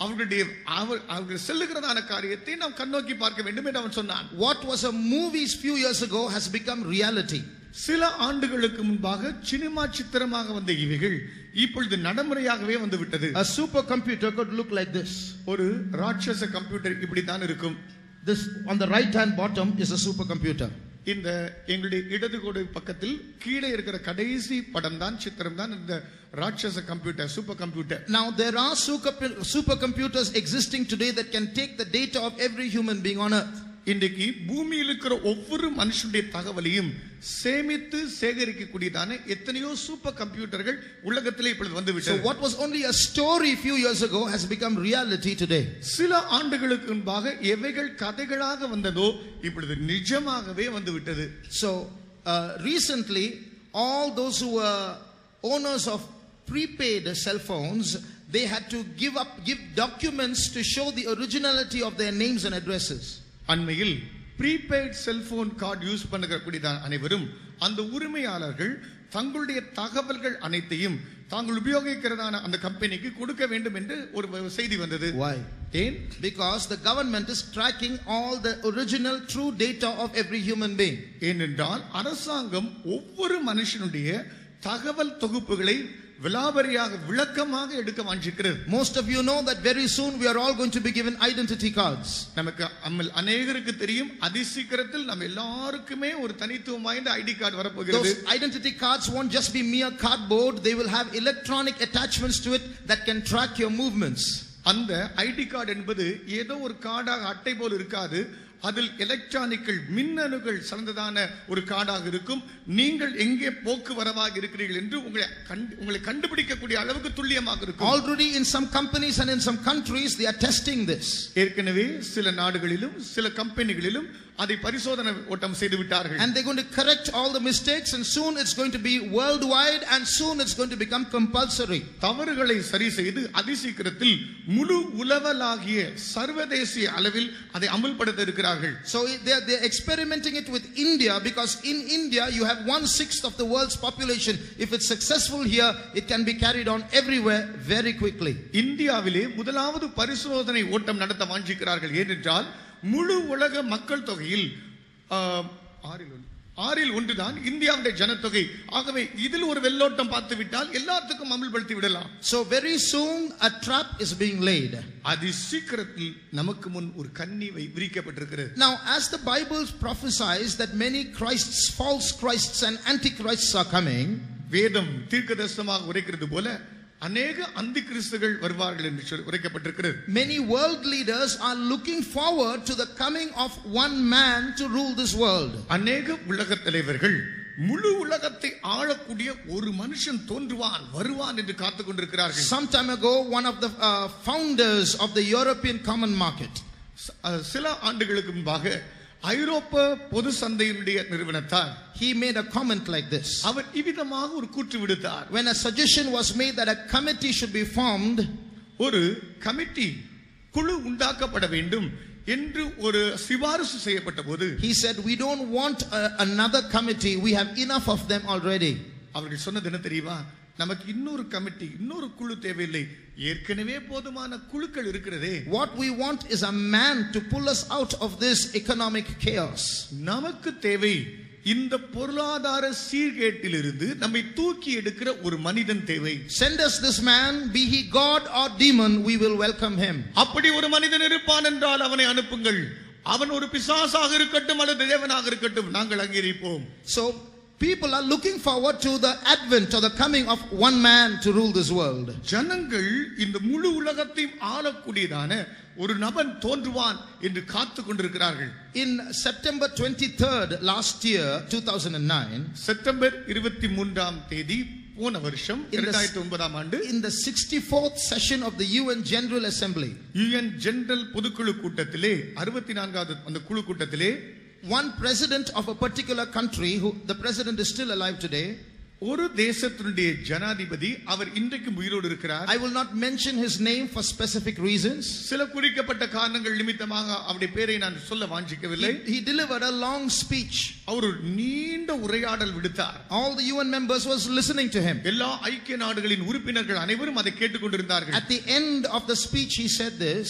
அவர்கள் செல்லுகிறதான காரியத்தை நாம் கண்ணோக்கி பார்க்க வேண்டும் என்று அவன் சொன்னான். What was a movie few years ago has become reality. சில ஆண்டுகளுக்கு முன்பாக சினிமா சித்திரமாக வந்த இவைகள் இப்பொழுது நடைமுறையாகவே வந்து விட்டது. A supercomputer could look like this. ஒரு ராட்சச கம்ப்யூட்டர் இப்படி தான் இருக்கும். This on the right hand bottom is a supercomputer. இந்த எங்களுடைய இடது கோடு பக்கத்தில் கீழே இருக்கிற கடைசி படம் தான், சித்திரம் தான் இந்த ராட்சச computer, super computer. Now there are supercomputers existing today that can take the data of every human being on earth. இன்றைக்கு பூமியில் இருக்கிற ஒவ்வொரு மனுஷனுடைய தகவலையும் சேமித்து சேகரிக்கக்கூடியதான எத்தனையோ சூப்பர் கம்ப்யூட்டர்கள் உலகத்திலே இப்பொழுது வந்து விட்டது. So what was only a story few years ago has become reality today. சில ஆண்டுகளுக்கு முன்பாக எவைகள் கதைகளாக வந்ததோ இப்பொழுது நிஜமாகவே வந்து விட்டது. So recently all those who were owners of prepaid cell phones, they had to give documents to show the originality of their names and addresses. அண்மையில் ப்ரீபெய்ட் செல்போன் கார்டு யூஸ் பண்ணக்கூடிய அனைவரும் அந்த உரிமையாளர்கள் தங்களுடைய தகவல்கள் அனைத்தையும் தாங்கள் உபயோகிக்கிறதான அந்த கம்பெனிக்கு கொடுக்க வேண்டும் என்று ஒரு செய்தி வந்தது. Why? ஏன்? Because the government is tracking all the original true data of every human being. ஏனென்றால் அரசாங்கம் ஒவ்வொரு மனுஷனுடைய தகவல் தொகுப்புகளை விளக்கமாக எடுக்க வாஞ்சிக்கிறது. Most of you know that very soon we are all going to be given identity cards. நமக்கு அநேகருக்கு தெரியும், அதிசீக்கிரத்தில் நம்ம எல்லாருக்குமே ஒரு தனித்துவம் வாய்ந்த ஐடி கார்டு வரப்போகிறது. Those identity cards won't just be mere cardboard, they will have electronic attachments to it that can track your movements. அந்த ஐடி கார்டு என்பது ஏதோ ஒரு கார்டாக அட்டை போல் இருக்காது, அதில் எலக்ட்ரானிக்கல் மின்னணுகள் சார்ந்ததான ஒரு கார்டாக இருக்கும். நீங்கள் எங்கே போக்குவரவாக இருக்கிறீர்கள் என்று உங்களை கண்டுபிடிக்கக்கூடிய அளவுக்கு துல்லியமாக இருக்கும். Already in some companies and in some countries they are testing this. ஏற்கனவே சில நாடுகளிலும் சில கம்பெனிகளிலும் அதை பரிசோதனை ஓட்டம் செய்து விட்டார்கள். And they're going to correct all the mistakes and soon it's going to be worldwide and soon it's going to become compulsory. தவறுகளை சரி செய்து அதிசீக்கிரத்தில் முழு உலகளாகிய சர்வதேசிய அளவில் அதை அமல்படுத்த இருக்கிறார்கள். So they're experimenting it with India because in India you have 1/6 of the world's population. If it's successful here, it can be carried on everywhere very quickly. இந்தியாவிலே முதலாவது பரிசோதனை ஓட்டம் நடத்த வாஞ்சிக்கிறார்கள். ஏனென்றால் முழு உலக மக்கள் தொகையில் 6 தான் இந்தியாவுடைய ஜனத்தொகை. ஆகவே இதில் ஒரு வெள்ளோட்டம் பார்த்து விட்டால் எல்லாத்துக்கும் அமல்படுத்தி விடலாம். So very soon a trap is being laid. அதிசீக்கிரத்தில் நமக்கு முன் ஒரு கண்ணி விரிக்கப்பட்டிருக்கிறது. Now as the Bible prophesies that many Christs, false Christs and antichrists are coming, வேதம் தீர்க்கதரிசனமாக உரைக்கிறது போல அநேக அந்தி கிறிஸ்துகள் வருவார்கள் என்று உரைக்கப்பட்டிருக்கிறது. Many world leaders are looking forward to the coming of one man to rule this world. அநேக உலக தலைவர்கள் முழு உலகத்தை ஆளக்கூடிய ஒரு மனுஷன் வருவான் என்று காத்துக் கொண்டிருக்கிறார்கள். Some time ago one of the founders of the European common market, சில ஆண்டுகளுக்கு முன்பாக ஐரோப்பா பொது சந்தையினுடைய நிறுவனத்தார், he made a comment like this. அவர் இவ்விதமாக ஒரு கூற்று விடுத்தார். When a suggestion was made that a committee should be formed, ஒரு கமிட்டி குழு உண்டாக்கப்பட வேண்டும் என்று ஒரு சிபாரிசு செய்யப்பட்ட போது, he said we don't want another committee, we have enough of them already. அவர்கள் சொன்னது என்ன தெரியுமா? நமக்கு இன்னொரு கமிட்டி, இன்னொரு குழு தேவையில்லை, ஏற்கனவே போதுமான குழுக்கள் இருக்கிறதே. What we want is a man to pull us out of this economic chaos. நமக்கு தேவை இந்த பொருளாதார சீர்கேட்டிலிருந்து நம்மை தூக்கி எடுக்கிற ஒரு மனிதன் தேவை. Send us this man, be he God or demon, we will welcome him. அப்படி ஒரு மனிதன் இருப்பான் என்றால் அவனை அனுப்புங்கள். அவன் ஒரு பிசாசாக இருக்கட்டும் அல்லது தேவனாக இருக்கட்டும் நாங்கள் அங்கீகரிப்போம். So people are looking forward to the advent or the coming of one man to rule this world. ஜனங்கள் இந்த முழு உலகத்தையும் ஆளக்கூடியதான ஒரு நபன் தோன்றுவான் என்று காத்து கொண்டிருக்கிறார்கள். In September 23rd last year 2009, September 23ஆம் தேதி போன வருஷம் 2009ஆம் ஆண்டு in the 64th session of the UN General Assembly, UN General பொதுக்குழு கூட்டத்திலே 64வது அந்த குழு கூட்டத்திலே one president of a particular country, who the president is still alive today, ஒரு தேசத்தினுடைய ஜனாதிபதி அவர் இன்றைக்கும் உயிரோடு இருக்கிறார். I will not mention his name for specific reasons. சில குறிக்கப்பட்ட காரணங்கள் நிமித்தமாக அவருடைய பெயரை நான் சொல்ல வாஞ்சிக்கவில்லை. He delivered a long speech. அவர் நீண்ட உரையாடல் விடுத்தார். All the UN members was listening to him. எல்லா ஐக்கிய நாடுகளின் உறுப்பினர்கள் அனைவரும் அதை கேட்டுக்கொண்டிருந்தார்கள். At the end of the speech he said this.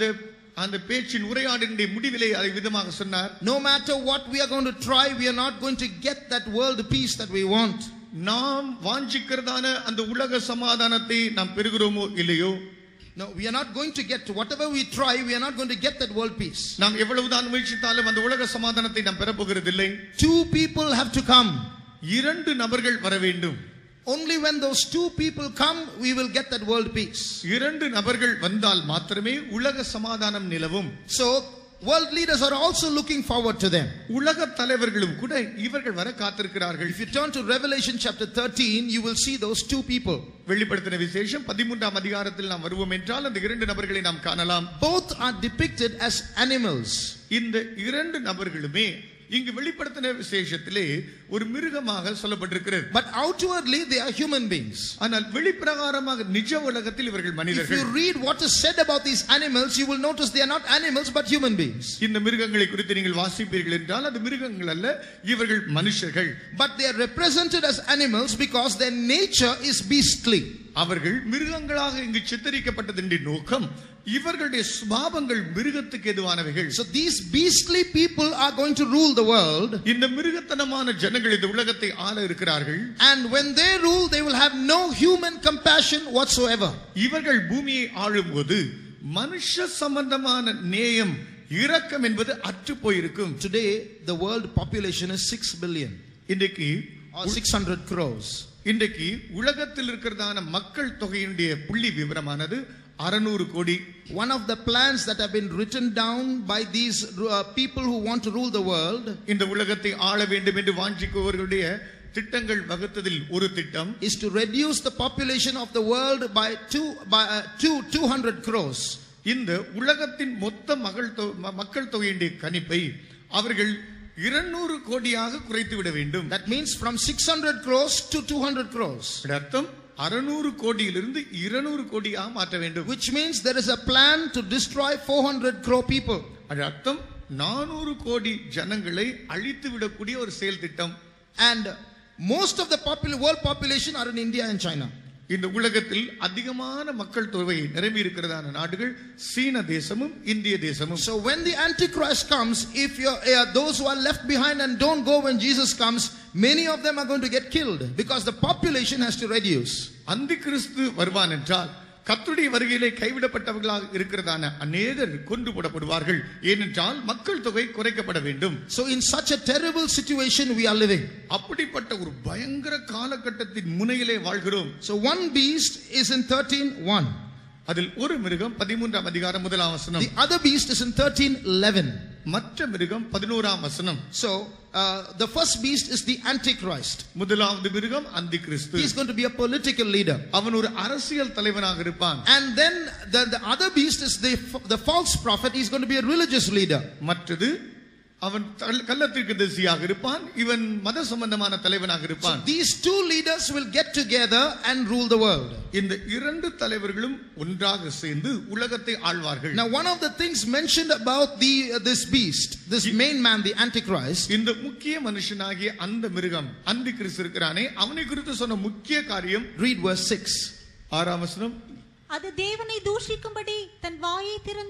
அந்த பேச்சின் உரையாடலின் முடிவிலே அதை விதமாக சொன்னார். No matter what we are going to try, we are not going to get that world peace that we want. நாம் வாஞ்சிக்கிறதான அந்த உலக சமாதானத்தை நாம் பெறுகிறோமோ இல்லையோ, no, we are not going to get, whatever we try, we are not going to get that world peace. நாம் எவ்வளவுதான் முயற்சித்தாலும் அந்த உலக சமாதானத்தை நாம் பெற போகிறதில்லை. Two people have to come. இரண்டு நபர்கள் வர வேண்டும். Only when those two people come, we will get that world peace. இரண்டு நபர்கள் வந்தால் மாத்திரமே உலக சமாதானம் நிலவும். So world leaders are also looking forward to them. உலக தலைவர்களும் கூட இவர்கள் வர காத்திருக்கிறார்கள். If you turn to Revelation chapter 13, you will see those two people. வெளிப்படுத்தின விசேஷம் 13ஆம் அதிகாரத்தில் நாம் வருவோம் என்றால் அந்த இரண்டு நபர்களை நாம் காணலாம். Both are depicted as animals. இந்த இரண்டு நபர்களுமே இங்கு வெளிப்படுத்தின விசேஷத்திலே ஒரு மிருகமாக சொல்லப்பட்டிருக்கிறது. But outwardly they are human beings. ஆனால் வெளிப்பிரகாரமாக நிஜ உலகத்தில் இவர்கள் If மனிதர்கள். you read what is said about these animals, you will notice they are not animals but human beings. இந்த மிருகங்களை குறித்து நீங்கள் வாசிப்பீர்கள் என்றால் அது மிருகங்கள் அல்ல, இவர்கள் மனுஷர்கள். But they are represented as animals because their nature is beastly. அவர்கள் மிருகங்களாக இங்கு சித்தரிக்கப்பட்டதின் நோக்கம் இவர்களுடைய சுபாவங்கள் மிருகத்துக்கு எதுவானவைகள். So these beastly people are going to rule the world. இந்த மிருகத்தனமான ஜனங்கள் இந்த உலகத்தை ஆள இருக்கிறார்கள். And when they rule, they will have no human compassion whatsoever. இவர்கள் பூமியை ஆளும்போது மனுஷ சம்பந்தமான நேயம் இரக்கம் என்பது அற்று போயிருக்கும். Today the world population is 6 billion இன்றைக்கு or 600 crores. இன்றைக்கு உலகத்தில் இருக்கிறதான மக்கள் தொகையினுடைய புள்ளி விவரமானது 600 கோடி. One of the plans that have been written down by these people who want to rule the world, இந்த உலகத்தை ஆள வேண்டும் என்று வாஞ்சிப்பவர்களுடைய திட்டங்கள் வகுத்ததில் ஒரு திட்டம் is to reduce the population of the world by 200 crores. இந்த உலகத்தின் மொத்த மக்கள் தொகையினுடைய கணிப்பை அவர்கள் 200 கோடியாக குறைத்து விட வேண்டும். That means from 600 crores to 200 crores. அர்த்தம் 600 கோடியிலிருந்து 200 கோடியாக மாற்ற வேண்டும். Which means there is a plan to destroy 400 crore people. அது அர்த்தம் 400 கோடி ஜனங்களை அழித்து விடக்கூடிய ஒரு செயல் திட்டம். And most of the world population are in India and China. இந்த உலகத்தில் அதிகமான மக்கள் தொகை நிரம்பி இருக்கிறதான நாடுகள் சீன தேசமும் இந்திய தேசமும். So when the Antichrist comes, if those who are left behind and don't go when Jesus comes, many of them are going to get killed because the population has to reduce. அந்தி கிறிஸ்து வருவான் என்றால் கர்த்தருடைய வருகையிலே கைவிடப்பட்டவர்களாக இருக்கிறதான அநேகர் கொண்டு போடப்படுவார்கள். ஏனென்றால் மக்கள் தொகை குறைக்கப்பட வேண்டும். So in such a terrible situation we are living. அப்படிப்பட்ட ஒரு பயங்கர காலகட்டத்தின் முனையிலே வாழ்கிறோம். So one beast is in 13:1. அதில் ஒரு மிருகம் 13ஆம் அதிகாரம் 1ஆம் வசனம். The other beast is in 13:11. மற்ற மிருகம் 11ஆம் வசனம். So the first beast is the Antichrist. முதலாவது மிருகம் அந்தி கிறிஸ்து. He is going to be a political leader. அவன் ஒரு அரசியல் தலைவனாக இருப்பான். And then the other beast is the false prophet. He is going to be a religious leader. மற்றது அவன் கள்ளத்தீர்க்கதரிசியாக இருப்பான், இவன் மத சம்பந்தமான தலைவனாக இருப்பான். These two leaders will get together and rule the world. இந்த இரண்டு தலைவர்களும் ஒன்றாக சேர்ந்து உலகத்தை ஆள்வார்கள். Now one of the things mentioned about this beast, this main man, the Antichrist, இந்த முக்கிய மனுஷனாகிய அந்த மிருகம் அந்தி கிறிஸ்து இருக்கிறானே, அவனை குறித்து சொன்ன முக்கிய காரியம், read verse 6. 6ஆம் வசனம். அது தேவனை தூஷிக்கும்படி தன் வாயை திறந்து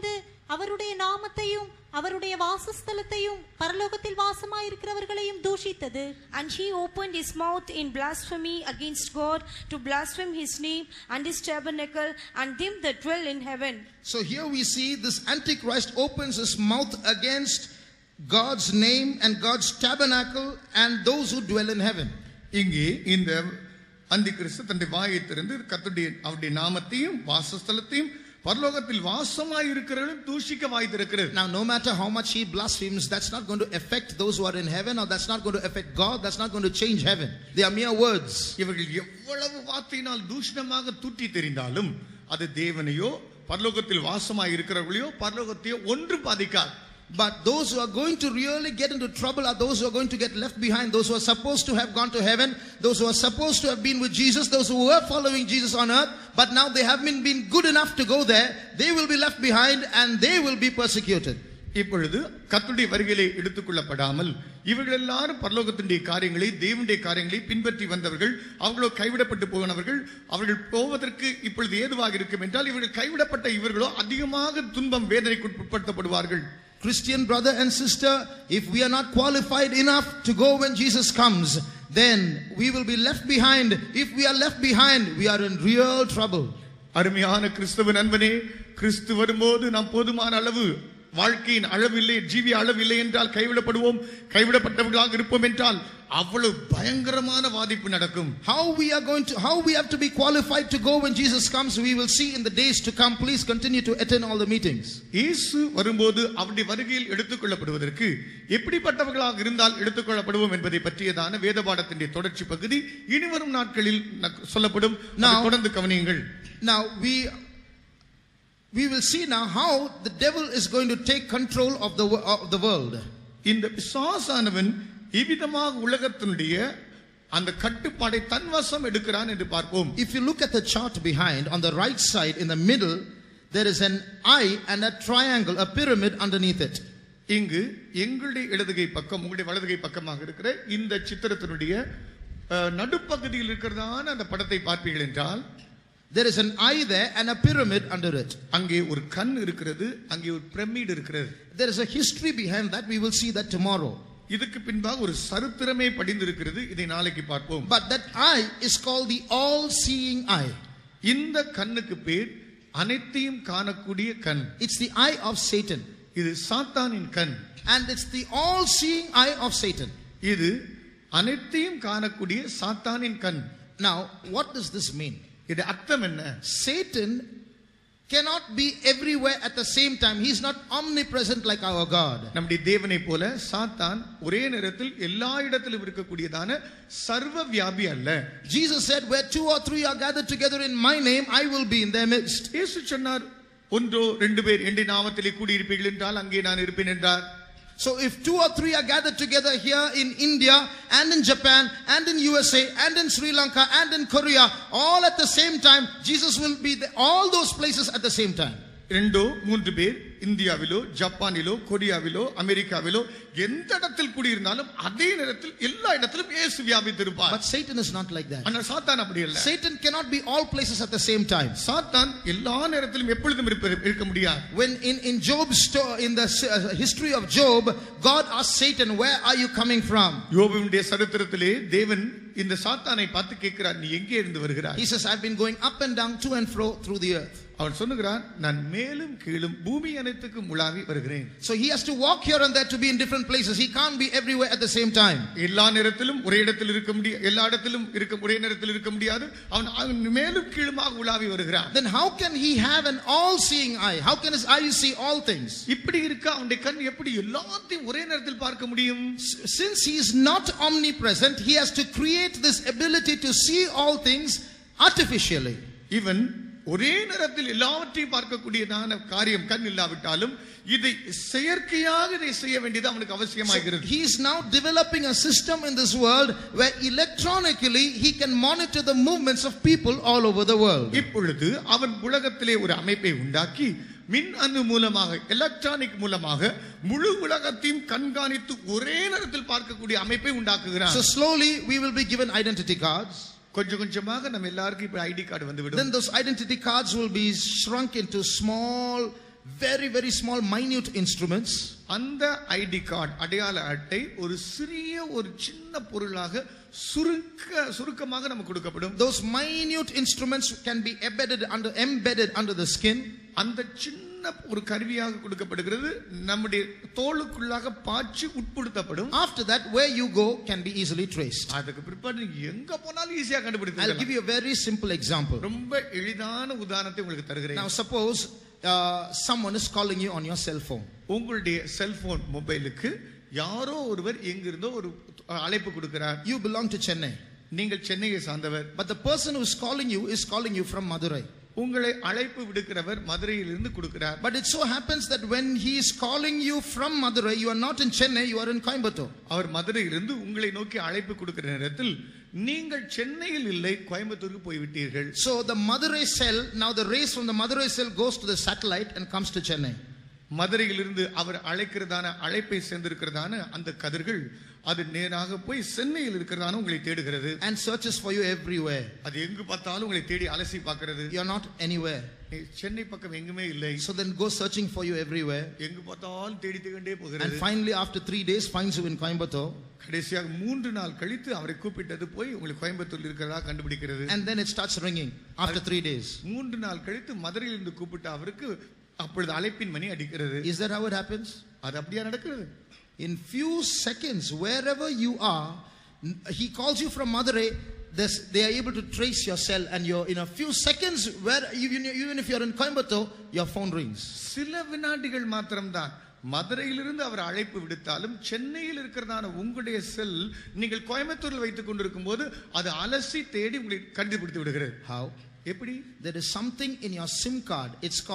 அவருடைய நாமத்தையும் அவருடைய வாசஸ்தலத்தையும் பரலோகத்தில் வாசமாயிருக்கிறவர்களையும் தூஷித்தது. And he opened his mouth in blasphemy against God, to blaspheme his name and his tabernacle and them that dwell in heaven. So here we see this Antichrist opens his mouth against God's name and God's tabernacle and those who dwell in heaven. இங்கே இந்த அந்தி கிறிஸ்து தன்னுடைய வாயை திறந்து கர்த்தருடைய அவருடைய நாமத்தையும் வாசஸ்தலத்தையும் பரலோகத்தில் வாசமாய் இருக்கிறவர்களும் தூஷிக்க வாய் திறக்கிறது. Now no matter how much he blasphemes, that's not going to affect those who are in heaven, or that's not going to affect God, that's not going to change heaven. They are mere words. இவர்கள் எவ்வளவு வார்த்தையினால் தூஷணமாக தூற்றி தெரிந்தாலும் அது தேவனையோ பரலோகத்தில் வாசமாய் இருக்கிறவர்களையோ பரலோகத்தையோ ஒன்று பாதிக்காது. But those who are going to really get into trouble are those who are going to get left behind, those who are supposed to have gone to heaven, those who are supposed to have been with Jesus, those who were following Jesus on earth, but now they haven't been good enough to go there. They will be left behind and they will be persecuted. இப்பொழுது கர்த்தருடைய வருகையிலே எடுத்துக்கொள்ளப்படாமல் இவர்கள் எல்லாரும் பரலோகத்தினுடைய காரியங்களை தேவனுடைய காரியங்களை பின்பற்றி வந்தவர்கள், அவர்களோ கைவிடப்பட்டு போனவர்கள். அவர்கள் போவதற்கு இப்பொழுது ஏதுவாக இருக்கும் என்றால் இவர்கள் கைவிடப்பட்ட இவர்களோ அதிகமாக துன்பம் வேதனைக்கு உட்படுத்தப்படுவார்கள். Christian brother and sister, if we are not qualified enough to go when Jesus comes, then we will be left behind. If we are left behind, we are in real trouble. அருமையான கிறிஸ்தவ நண்பனே, கிறிஸ்து வரும்போது நாம் போதுமான அளவு வாழ்க்கையின் அளவில்லை, ஜீவிய அளவில்லை என்றால் கைவிடப்படுவோம். கைவிடப்பட்டவர்களாக இருப்போம் என்றால் அவ்வளவு பயங்கரமான வாதிப்பு நடக்கும். How we have to be qualified to go when Jesus comes, we will see in the days to come. Please continue to attend all the meetings. இயேசு வரும்போது அவருடைய வருகையில் எடுத்துக்கொள்ளப்படுவதற்கு எப்படிப்பட்டவர்களாக இருந்தால் எடுத்துக்கொள்ளப்படுவோம் என்பதை பற்றியதான வேத பாடத்தின் தொடர்ச்சி பகுதி இனிவரும் நாட்களில் சொல்லப்படும். தொடர்ந்து கவனியுங்கள். Now we will see now how the devil is going to take control of the world. இந்த பிசாசானவன் இவ்விதமாக உலகத்தினுடைய அந்த கட்டுப்பாடை தன்வசம் எடுக்கிறான் என்று பார்ப்போம். If you look at the chart behind, on the right side in the middle there is an eye and a triangle, a pyramid underneath it. இங்கு எங்களுடைய இடதுகை பக்கம் உங்களுடைய வலதுகை பக்கமாக இருக்கிற இந்த சித்திரத்தினுடைய நடுப்பகுதியில் இருக்கிறதான அந்த படத்தை பார்ப்பீர்கள் என்றால் there is an eye there and a pyramid under it. அங்கே ஒரு கண் இருக்கிறது, அங்கே ஒரு பிரமிட் இருக்கிறது. There is a history behind that. We will see that tomorrow. இதுக்கு பின்பாக ஒரு சரித்திரமே படிந்திருக்கிறது. இதை நாளைக்கு பார்ப்போம். But that eye is called the all seeing eye. இந்த கண்ணுக்கு பேர் அனைத்தையும் காணக்கூடிய கண். It's the eye of Satan. இது சாத்தானின் கண். And it's the all seeing eye of Satan. இது அனைத்தையும் காணக்கூடிய சாத்தானின் கண். Now what does this mean? இது அர்த்தம் என்ன? Satan cannot be everywhere at the same time. He is not omnipresent like our God. நம்முடைய தேவனை போல சாத்தான் ஒரே நேரத்தில் எல்லா இடத்திலும் இருக்கக்கூடியதான சர்வ வியாபி அல்ல. Jesus said, where 2 or 3 are gathered together in my name, I will be in their midst. இயேசு சொன்னார், ஒன்றோ ரெண்டு பேர் என்னுடைய நாமத்திலே கூடியிருப்பீர்கள் என்றால் அங்கே நான் இருப்பேன் என்றார். So if 2 or 3 are gathered together here in India and in Japan and in USA and in Sri Lanka and in Korea, all at the same time, Jesus will be there, all those places at the same time. ரெண்டோ மூன்று பேர் இந்தியாவிலோ ஜப்பானிலோ கொரியாவிலோ அமெரிக்காவிலோ எந்த இடத்தில் கூடியிருந்தாலும் அதே நேரத்தில் எல்லா இடத்திலும் இயேசு வியாபித்திருப்பார். But Satan is not like that. ஆனா சாத்தான் அப்படி இல்ல. Satan cannot be all places at the same time. சாத்தான் எல்லா நேரத்திலும் எப்பொழுதும் இருக்க முடியாது. When in Job's story, in the history of Job, God asked Satan, where are you coming from? யோபுவினுடைய சரித்திரத்திலே தேவன் இந்த சாத்தானை பார்த்து கேட்கிறார், நீ எங்கே இருந்து வருகிறாய்? He says, I've been going up and down, to and fro through the earth. அவன் சொல்லுகிறான், நான் மேலும் கீழும் பூமி அனைத்துக்கும் உலாவி வருகிறேன். So he has to walk here and there to be in different places. He can't be everywhere at the same time. எல்லா நேரத்திலும் ஒரே இடத்தில் இருக்க முடியாது, எல்லா இடத்திலும் ஒரே நேரத்தில் இருக்க முடியாது. அவன் மேலும் கீழுமாக உலாவி வருகிறான். Then how can he have an all seeing eye? How can his eye see all things? இப்படி இருக்க அவனுடைய கண் எப்படி எல்லாத்தையும் ஒரே நேரத்தில் பார்க்க முடியும்? Since he is not omnipresent, he has to create this ability to see all things artificially. இவன் ஒரே நேரத்தில் எல்லாவற்றையும் பார்க்கக்கூடியதான காரியம் கண் இல்லாவிட்டாலும் இதை செயற்கையாக இதை செய்ய வேண்டியது அவனுக்கு அவசியமாகிறது. He is now developing a system in this world where electronically he can monitor the movements of people all over the world. இப்பொழுது அவன் உலகத்திலே ஒரு அமைப்பை உண்டாக்கி மின் அணு மூலமாக எலக்ட்ரானிக் மூலமாக முழு உலகத்தையும் கண்காணித்து ஒரே நேரத்தில் பார்க்கக்கூடிய அமைப்பை உண்டாக்குகிறான். So slowly we will be given identity cards. கொஞ்சம் கொஞ்சமாக நம்ம எல்லாருக்கும் இப்ப ஐடி கார்டு வந்துவிடும். Then those identity cards will be shrunk into small very, very small, minute instruments. அந்த ஐடி கார்டு அடையாள அட்டை ஒரு சிறிய ஒரு சின்ன பொருளாக சுருக்கமாக நமக்கு கொடுக்கப்படும். Those minute instruments can be embedded under the skin. அந்த சின்ன ஒரு கருவியாக கொடுக்கப்படுகிறது, நம்முடைய தோலுக்குள்ளாக பாய்ச்சி உட்படுத்தப்படும். After that, where you go can be easily traced. அதுக்கு பிற்பாடு நீங்க எங்க போனாலும் ஈஸியா I'll கண்டுபிடிக்கலாம். give you a very simple example. ரொம்ப எளிதான உதாரணத்தை உங்களுக்கு தருகிறேன். Now suppose someone is calling you on your cell phone. உங்களுடைய செல்போன் மொபைலுக்கு யாரோ ஒருவர் எங்கிருந்தோ ஒரு அழைப்பு கொடுக்கிறார். You belong to Chennai. நீங்கள் சென்னையை சார்ந்தவர். But the person who is calling you from Madurai. உங்களை அழைப்பு விடுக்கிறவர் மதுரையிலிருந்து கொடுக்கிறார். But it so happens that when he is calling you from Madurai, you are not in Chennai, you are in Coimbatore. அவர் மதுரையிலிருந்து உங்களை நோக்கி அழைப்பு கொடுக்கிற நேரத்தில் நீங்கள் சென்னையில் இல்லை, கோயம்புத்தூருக்கு போய்விட்டீர்கள். So the Madurai cell, now the rays from the Madurai cell goes to the satellite and comes to Chennai. மதுரையிலிருந்து அவர் அழைக்கிறதான அழைப்பை சேர்ந்திருக்கிறதான அந்த கதிர்கள் அது நேராக போய் சென்னையில் இருக்கிறதான உங்களை தேடுகிறது. And searches for you everywhere. அது எங்கு பார்த்தாலும் உங்களை தேடி அலசி பார்க்கிறது. You are not anywhere. Chennai பக்கம் எங்குமே இல்லை. So then goes searching for you everywhere. எங்கு பார்த்தாலும் தேடிட்டே போகிறது. And finally after 3 days finds you in Coimbatore. கடைசியாக 3 நாள் கழித்து அவரை கூப்பிட்டது போய் உங்களுக்கு கோயம்புத்தூரில் இருக்கிறதா கண்டுபிடிக்கிறது. And then it starts ringing after 3 days. 3 நாள் கழித்து மதுரையிலிருந்து கூப்பிட்ட அவருக்கு அப்பொழுது அழைப்பின் மணி அடிக்கிறது. Is that how it happens? அது அப்படியே நடக்கிறது. In few seconds, wherever you are, he calls you from Madurai. They are able to trace your cell, and you're in a few seconds. Where even if you're in Coimbatore, your phone rings. சில வினாடிகள் மாத்திரம்தான். மதுரையிலிருந்து அவர் அழைப்பு விடுத்தாலும் சென்னையில் இருக்கிறதான உங்களுடைய செல் நீங்கள் கோயம்புத்தூரில் வைத்துக் கொண்டிருக்கும் போது அது அலசி தேடி உங்களை கண்டுபிடித்து விடுகிறது. How? எப்படி? There is something in your SIM card.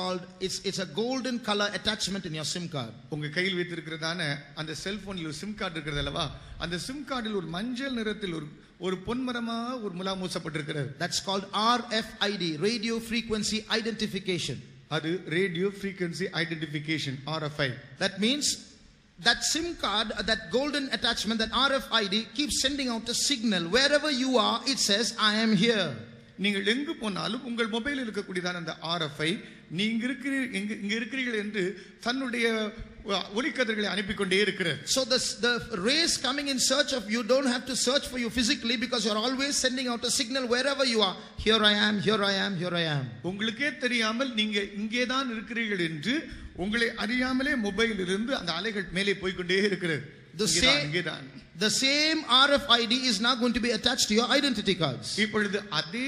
It's a golden color attachment in your SIM card. உங்க கையில் வைத்திருக்கிறதான அந்த செல்போனில் ஒரு சிம் கார்டு இருக்கிறது அல்லவா, அந்த சிம் கார்டில் ஒரு மஞ்சள் நிறத்தில் ஒரு பொன்மரமா ஒரு முலாம் மூசப்பட்டிருக்கிறது. That's called RFID, radio frequency identification. அது radio frequency identification, RFI. That means that SIM card, that golden attachment, that RFID keeps sending out a signal. Wherever you are, it says I am here. நீங்கள் எங்கு போனாலும் உங்கள் மொபைலில் இருக்கக்கூடியதான அந்த RFI நீங்க இங்க இருக்கிறீர்கள் என்று தன்னுடைய ஒளிக்கதிர்களை அனுப்பி கொண்டே இருக்கிறது. So the rays coming in search of you don't have to search for you physically, because you're always sending out a signal wherever you are. Here I am, here I am, here I am. உங்களுக்கே தெரியாமல் நீங்க இங்கே தான் இருக்கிறீர்கள் என்று உங்களை அறியாமலே மொபைலில் இருந்து அந்த அலைகள் மேலே போய் கொண்டே இருக்கிறது. The same RFID is now going to be attached to your identity cards. இப்பொழுது அதே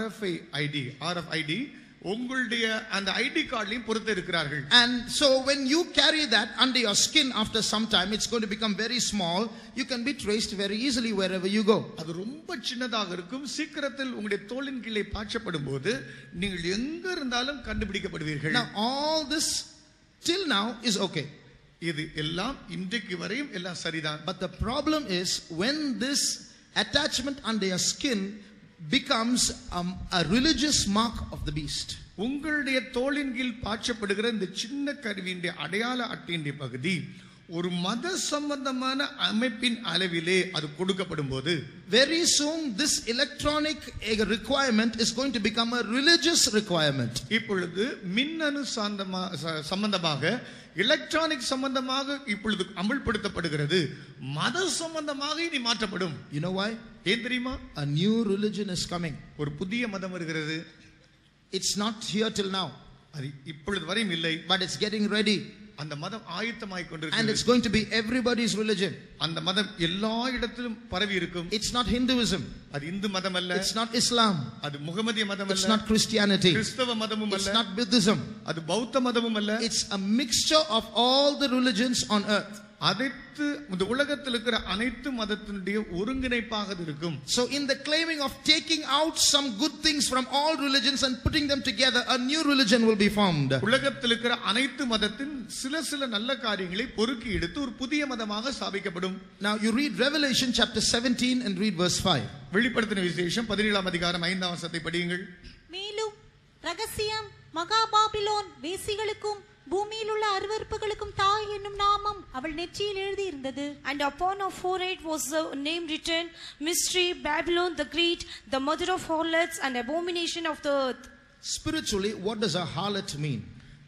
RFID உங்களுடைய அந்த ஐடி கார்டிலையும் பொறுத்து இருக்கிறார்கள். And so when you carry that under your skin, after some time it's going to become very small. You can be traced very easily wherever you go. அது ரொம்ப சின்னதாக இருக்கும். சீக்கிரத்தில் உங்களுடைய தோலின் கீழே பாய்ச்சப்படும் போது நீங்கள் எங்க இருந்தாலும் கண்டுபிடிக்கப்படுவீர்கள். Now all this till now is okay. இது எல்லாம் இன்றைக்கு வரையும் எல்லாம் சரிதான். But the problem is when this attachment under your skin becomes a religious mark of the beast. உங்களுடைய தோலின் கீழ் பாய்ச்சப்படுகிற இந்த சின்ன கருவியின் அடையாள அட்டையின் பகுதி ஒரு மத சம்பந்தமான அமைப்பின் அளவிலே அது கொடுக்கப்படும் போது very soon this electronic requirement is going to become a religious requirement. இப்பொழுது மின்னணு சம்பந்தமாக எலக்ட்ரானிக் சம்பந்தமாக இப்பொழுது அமல்படுத்தப்படுகிறது. மத சம்பந்தமாக இனி மாற்றப்படும். You know why? ஏன் தெரியுமா? A new religion is coming. ஒரு புதிய மதம் வருகிறது. It's not here till now. அது இப்பொழுது வரையும் இல்லை. But it's getting ready. அந்த மதம் ஆயத்தமாய் கொண்டிருக்கிறது. And it's going to be everybody's religion. அந்த மதம் எல்லா இடத்திலும் பரவி இருக்கும். It's not Hinduism. அது இந்து மதம் அல்ல. It's not Islam. அது முகமதிய மதம் அல்ல. It's not Christianity. கிறிஸ்தவ மதமும் அல்ல. It's not Buddhism. அது பௌத்த மதமும் அல்ல. It's a mixture of all the religions on earth. அனைத்து இந்த உலகத்தில் இருக்கிற அனைத்து மதத்தினுடைய ஒருங்கிணைப்பாக இருக்கும். So in the claiming of taking out some good things from all religions and putting them together, a new religion will be formed. உலகத்தில் இருக்கிற அனைத்து மதத்தின் சில நல்ல காரியங்களை பொறுக்கி எடுத்து ஒரு புதிய மதமாக ஸ்தாபிக்கப்படும். Now you read Revelation chapter 17 and read verse 5. வெளிப்படுத்தின விசேஷம் 17ஆம் அதிகாரம் 5ஆம் வசனத்தை படியுங்கள். மேலும் ரகசியம் மகா பாபிலோன் வேசிகளுக்கும் பூமியில் உள்ள அருவருப்புகளுக்கும் தாய் என்னும் நாமம் அவள் நெற்றியில் எழுதி இருந்தது. And upon her forehead was the name written, Mystery, Babylon the Great, the mother of harlots and abomination of the earth. Spiritually, what does a harlot mean?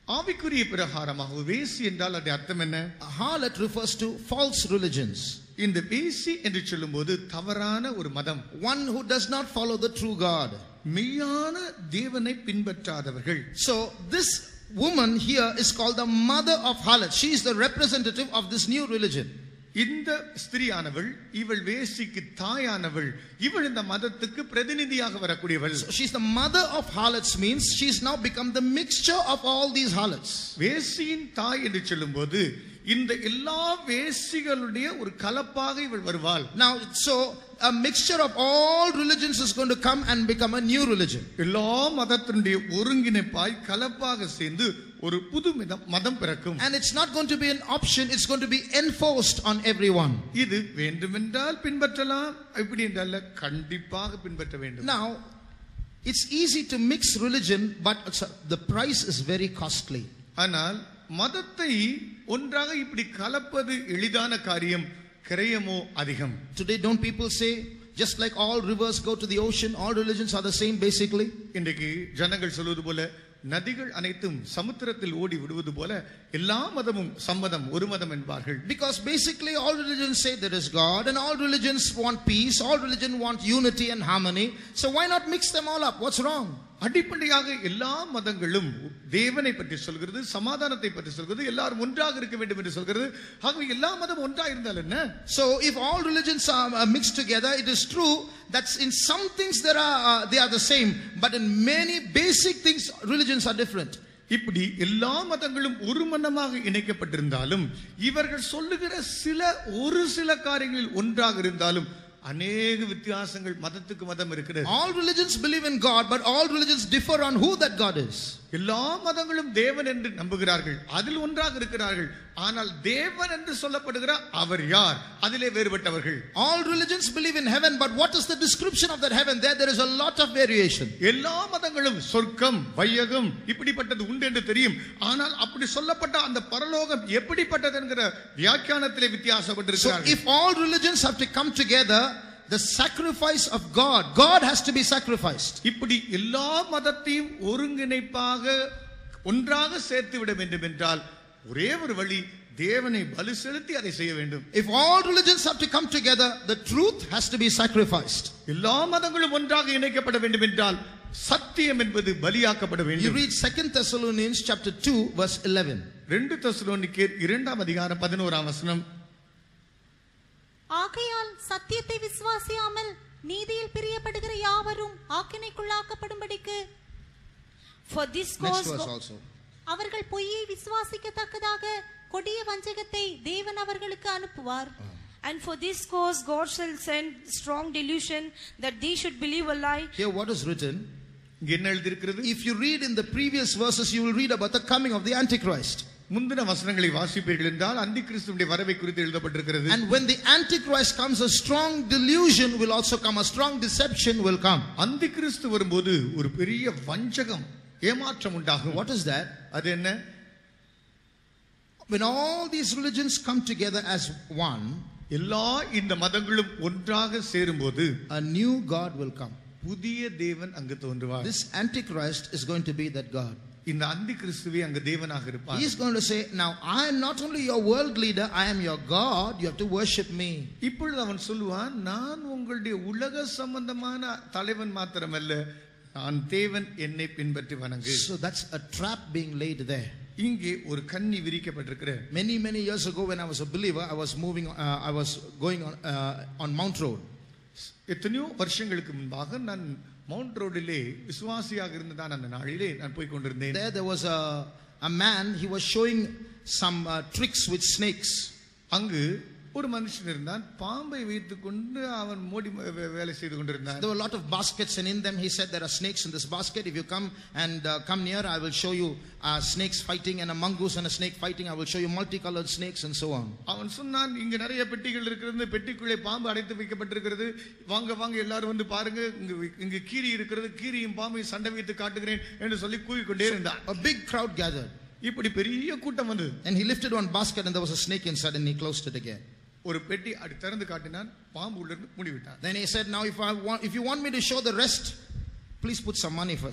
ஆவிக்குரிய பிரகாரமாக வேசி என்றால் அது அர்த்தம் என்ன? Harlot refers to false religions. இந்த வேசி என்று சொல்லும்போது தவறான ஒரு மதம். One who does not follow the true God. மெய்யான தேவனை பின்பற்றாதவர்கள். So this woman here is called the mother of harlot. She is the representative of this new religion. இந்த ஸ்திரியானவள், இவள் வேசிக்கு தாயானவள், இவள் இந்த மதத்துக்கு பிரதிநிதியாக வரக்கூடியவள். So she's the mother of harlots means she's now become the mixture of all these harlots. வேசியின் தாய் என்று சொல்லும்போது இந்த எல்லா வேசிகளுடைய ஒரு கலப்பாக இவள் வருவாள். Now so a mixture of all religions is going to come and become a new religion. எல்லா மதத்தினுடைய ஒருங்கிணைப்பாய் கலப்பாக சேர்ந்து ஒரு புது மதம் பிறக்கும். And it's not going to be an option, it's going to be enforced on everyone. இது வேண்டுமென்றால் பின்பற்றலாம், இப்படி என்றால் கண்டிப்பாக பின்பற்ற வேண்டும். Now it's easy to mix religion, but the price is very costly. ஆனால் மதத்தை ஒன்றாக இப்படி கலப்பது எளிதான காரியம், கிரயமோ அதிகம். Today don't people say just like all rivers go to the ocean, all religions are the same basically? இன்றைக்கு ஜனங்கள் சொல்வது போல நதிகள் அனைத்தும் சமுத்திரத்தில் ஓடி விடுவது போல எல்லா மதமும் சம்மதம், ஒரு மதம் என்பார்கள். Because basically all religions say there is God and all religions want peace, all religions want unity and harmony. So why not mix them all up? What's wrong? அடிப்படையாக எல்லா மதங்களும் தேவனை பற்றி சொல்கிறது, சமாதானத்தை பற்றி சொல்கிறது, எல்லாரும் ஒன்றாக இருக்க வேண்டும் என்று சொல்கிறது. ஆகவே எல்லா மதமும் ஒன்றாக இருந்தால் என்ன? So if all religions are mixed together, it is true that in some things they are the same, but in many basic things religions are different. இப்படி எல்லா மதங்களும் ஒரு மனமாக இணைக்கப்பட்டிருந்தாலும் இவர்கள் சொல்லுகிற ஒரு சில காரியங்களில் ஒன்றாக இருந்தாலும் அநேக வித்தியாசங்கள் மதத்துக்கு மதம் இருக்கிறது. All religions believe in God, but all religions differ on who that God is. எல்லா மதங்களும் தேவன் என்று நம்புகிறார்கள், அதில் ஒன்றாக இருக்கிறார்கள். ஆனால் தேவன் என்று சொல்லப்படுகிற அவர் யார், அதிலே வேறுபட்டவர்கள். All religions believe in heaven, but what is the description of that heaven? There is a lot of variation. எல்லா மதங்களும் சொர்க்கம், வையகம் இப்படிப்பட்டது உண்டு என்று தெரியும். ஆனால் அப்படி சொல்லப்பட்ட அந்த பரலோகம் எப்படிப்பட்டது என்கிற வியாக்கியானத்திலே வித்தியாசப்பட்டிருக்கிறார்கள். So if all religions have to come together, the sacrifice of God has to be sacrificed. இப்படி எல்லா மதத்தையும் ஒருங்கிணைப்பாக ஒன்றாக சேர்த்து விட வேண்டும் என்றால் ஒரே ஒரு வழி, தேவனை பலி செலுத்தி அதை செய்ய வேண்டும். If all religions have to come together, the truth has to be sacrificed. எல்லா மதங்களும் ஒன்றாக இணைக்கப்பட வேண்டும் என்றால் சத்தியம் என்பது பலியாக்கப்பட வேண்டும். You read 2 Thessalonians chapter 2 verse 11. 2 தெசலோனிக்கேயர் 2 அதிகாரம் 11 வசனம். ஆகையால் சத்தியத்தை விசுவாசியாமல் நீதியில் பிரியப்படுகிற யாவரும் ஆக்கினைக்குள்ளாக்கப்படும்படிக்கு For this Next cause verse also. அவர்கள் பொய்யை விசுவாசிக்கத்தக்கதாக கொடிய வஞ்சகத்தை தேவன் அவர்களுக்கு அனுப்புவார். And for this cause God shall send strong delusion that they should believe a lie. Here what is written? இங்க என்ன எழுதியிருக்கிறது? If you read in the previous verses, you will read about the coming of the Antichrist. முந்தின வசனங்களை வாசிப்பீர்கள் என்றால் அந்தி கிறிஸ்துவினுடைய வரவை குறித்து எழுதப்பட்டிருக்கிறது. And when the Antichrist comes, a strong delusion will also come, a strong deception will come. அந்தி கிறிஸ்து வரும்போது ஒரு பெரிய வஞ்சகம், ஏமாற்றம் உண்டாகும். What is that? அது என்ன? When all these religions come together as one, எல்லா இந்த மதங்களும் ஒன்றாக சேரும்போது a new God will come. புதிய தேவன் அங்கு தோன்றுவார். This Antichrist is going to be that God. இந்த அந்தி கிறிஸ்துவே அங்கு தேவனாக இருப்பார். He is going to say, now I am not only your world leader, I am your God, you have to worship me. இப்பொழுது அவன் சொல்லுவான், நான் உங்களுடைய உலக சம்பந்தமான தலைவன் மாத்திரமல்ல, நான் தேவன், என்னை பின்பற்றி வணங்கு. So that's a trap being laid there. இங்கே ஒரு கண்ணி விரிக்கப்பட்டிருக்கிற. Many years ago when I was a believer, I was going on Mount Road. எத்தனையோ வருஷங்களுக்கு முன்பாக நான் மவுண்ட் ரோடிலே விசுவாசியாக இருந்ததான் அந்த நாளிலே நான் போய் கொண்டிருந்தேன். There was a man, he was showing some tricks with snakes. அங்கு ஒரு மனுஷன் இருந்தான், பாம்பை வைத்துக் கொண்டு அவன் மோடி வேலை செய்து கொண்டிருந்தான். There were a lot of baskets and in them he said there are snakes in this basket. If you come near, I will show you snakes fighting and a mongoose and a snake fighting. I will show you multicolored snakes and so on. அவன் சொன்னான், இங்க நிறைய பெட்டிகள் இருக்கிறது, பெட்டிக்குள்ளே பாம்பு அடைத்து வைக்கப்பட்டிருக்கிறது, வாங்க வாங்க எல்லாரும் வந்து பாருங்க, இங்க கீரி இருக்கிறது, கீரியும் பாம்பையும் சண்டை வைத்து காட்டுகிறேன் என்று சொல்லி கூவிக்கொண்டே இருந்தான். A big crowd gathered. இப்படி பெரிய கூட்டம் வந்தது. And he lifted one basket and there was a snake inside and he closed it again. ஒரு பெட்டி அடி திறந்து காட்டினான், பாம்பு உள்ள இருந்து மூடி விட்டான். Then he said, now if you want me to show the rest, please put some money first.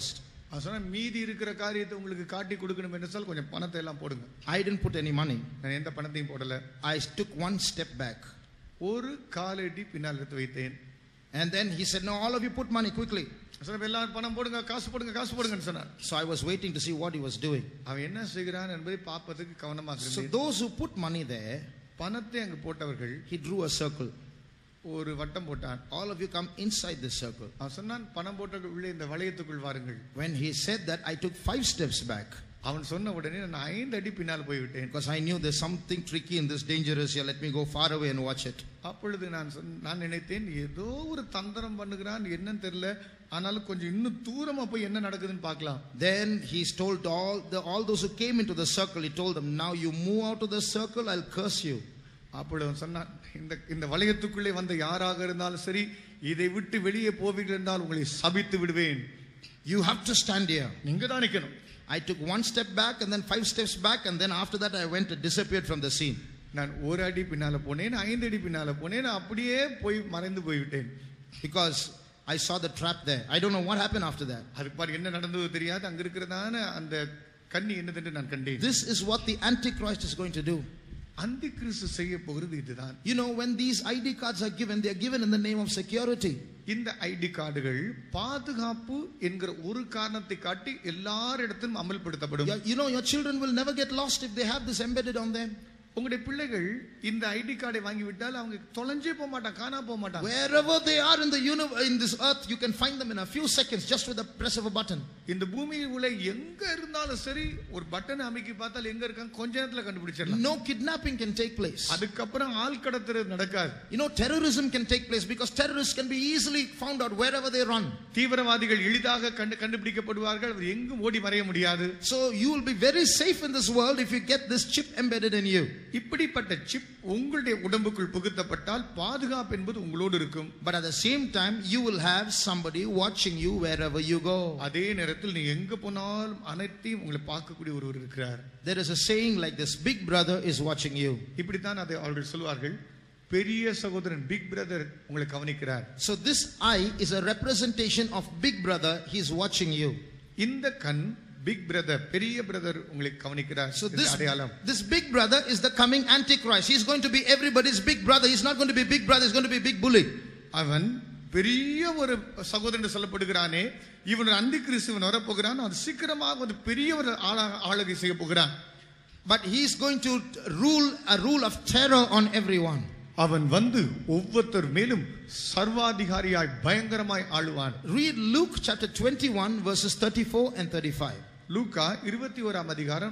சொன்னா மீதி இருக்கிற காரியத்தை உங்களுக்கு காட்டி கொடுக்கணும் என்று சொல் கொஞ்சம் பணத்தை எல்லாம் போடுங்க. I didn't put any money. நான் எந்த பணத்தையும் போடல. I took one step back. ஒரு காலடி பின்னால் எடுத்து வைத்தேன். And then he said, no, all of you put money quickly. சொன்னா எல்லாரும் பணம் போடுங்க, காசு போடுங்க, காசு போடுங்கன்னு சொன்னார். So I was waiting to see what he was doing. அவன் என்ன செய்கிறான் என்பதை பார்ப்பதற்கு கவனமாக So இருந்தேன். those who put money there, பணத்தை அங்கு போட்டவர்கள் he drew a circle. ஒரு வட்டம் போட்டான். All of you come inside this circle. அவன் சொன்னான் பணம் போட்டவர்கள் உள்ளே இந்த வளையத்துக்குள் வாருங்கள். When he said that, I took 5 steps back. அவன் சொன்ன உடனே நான் 5 அடி பின்னால் போய்விட்டேன். Because I knew there's something tricky in this, dangerous here. Let me go far away and watch it. அப்பொழுது நான் நினைத்தேன் ஏதோ ஒரு தந்திரம் பண்ணுகிறான் என்னன்னு தெரியல, ஆனாலும் கொஞ்சம் இன்னும் தூரமா போய் என்ன நடக்குதுன்னு பார்க்கலாம். Then he told all those who came into the circle, he told them, now you move out of the circle, I'll curse you. அப்பொழுது அவன் சொன்னான், இந்த வளையத்துக்குள்ளே வந்த யாராக இருந்தாலும் சரி, இதை விட்டு வெளியே போவீர்கள் என்றால் உங்களை சபித்து விடுவேன். You have to stand here. நீங்க தான் நிக்கணும். I took 1 step back and then 5 steps back, and then after that I went and disappeared from the scene. நான் 1 அடி பின்னால போனேன், 5 அடி பின்னால போனேன், அப்படியே போய் மறைந்து போய்விட்டேன். Because I saw the trap there. I don't know what happened after that. அதுக்கு பாரு என்ன நடந்தது தெரியாது. அங்க இருக்கிறதான அந்த கன்னி என்னதென்று நான் கண்டேன். This is what the Antichrist is going to do. அந்தி கிறிஸ்து செய்ய போகிறது இதுதான். You know, when these ID cards are given, they are given in the name of security. இந்த ஐடி கார்டுகள் பாதுகாப்பு என்கிற ஒரு காரணத்தை காட்டி எல்லாரிடத்திலும் அமல்படுத்தப்படும். You know, your children will never get lost if they have this embedded on them. உங்களுடைய பிள்ளைகள் இந்த ஐடி கார்டை வாங்கி விட்டால் அவங்க தொலைஞ்சே போக மாட்டாங்க, காணா போக மாட்டாங்க. Wherever they are in this earth, you can find them in a few seconds just with the press of a button. இந்த பூமியில் உள்ள எங்க இருந்தாலும் சரி, ஒரு பட்டன் அமைக்கி பார்த்தால் எங்க இருக்காங்க கொஞ்ச நேரத்துல கண்டுபிடிச்சிடலாம். No kidnapping can take place. அதுக்கப்புறம் ஆள் கடத்துறது நடக்காது. You know, terrorism can take place because terrorists can be easily found out wherever they run. தீவிரவாதிகள் எளிதாக கண்டுபிடிக்கப்படுவார்கள், எங்கும் ஓடி மறைய முடியாது. So you will be very safe in this world if you get this chip embedded in you. இப்படிப்பட்ட chip உங்களுடைய உடம்புக்குள் புகுத்தப்பட்டால் பாதுகாப்பு என்பது உங்களோடு இருக்கும். But at the same time, you will have somebody watching you wherever you go. அதே நேரத்தில் நீ எங்க போனாலும் அனைத்தையும் உங்களை பார்க்கக்கூடிய ஒருவர் இருக்கிறார். There is a saying like this: big brother is watching you. இப்படித்தான் அதை அவர்கள் சொல்வார்கள், பெரிய சகோதரன் பிக் பிரதர் உங்களை கவனிக்கிறார். So this eye is a representation of big brother. He is watching you. இந்த கண் பிக் பிரதர், பெரிய பிரதர் உங்களை கவனிக்கிறார். So this big brother is the coming Antichrist. He is going to be everybody's big brother. He is not going to be big brother. He is going to be big bully. அவன் பெரிய ஒரு சகோதரன் சொல்லப்படுகிறானே, இவன் அந்தி கிறிஸ்துவன் வர போகிறான், அது சீக்கிரமாக ஒரு பெரிய ஒரு ஆளுகை செய்ய போகிறான். But he is going to rule a rule of terror on everyone. அவன் வந்து ஒவ்வொருத்தர் மேலும் சர்வாதிகாரியாய் பயங்கரமாய் ஆளுவான். Read Luke chapter 21 verses 34 and 35. லூக்கா 21ஆம் அதிகாரம்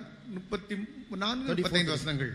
34 35 வசனங்கள்.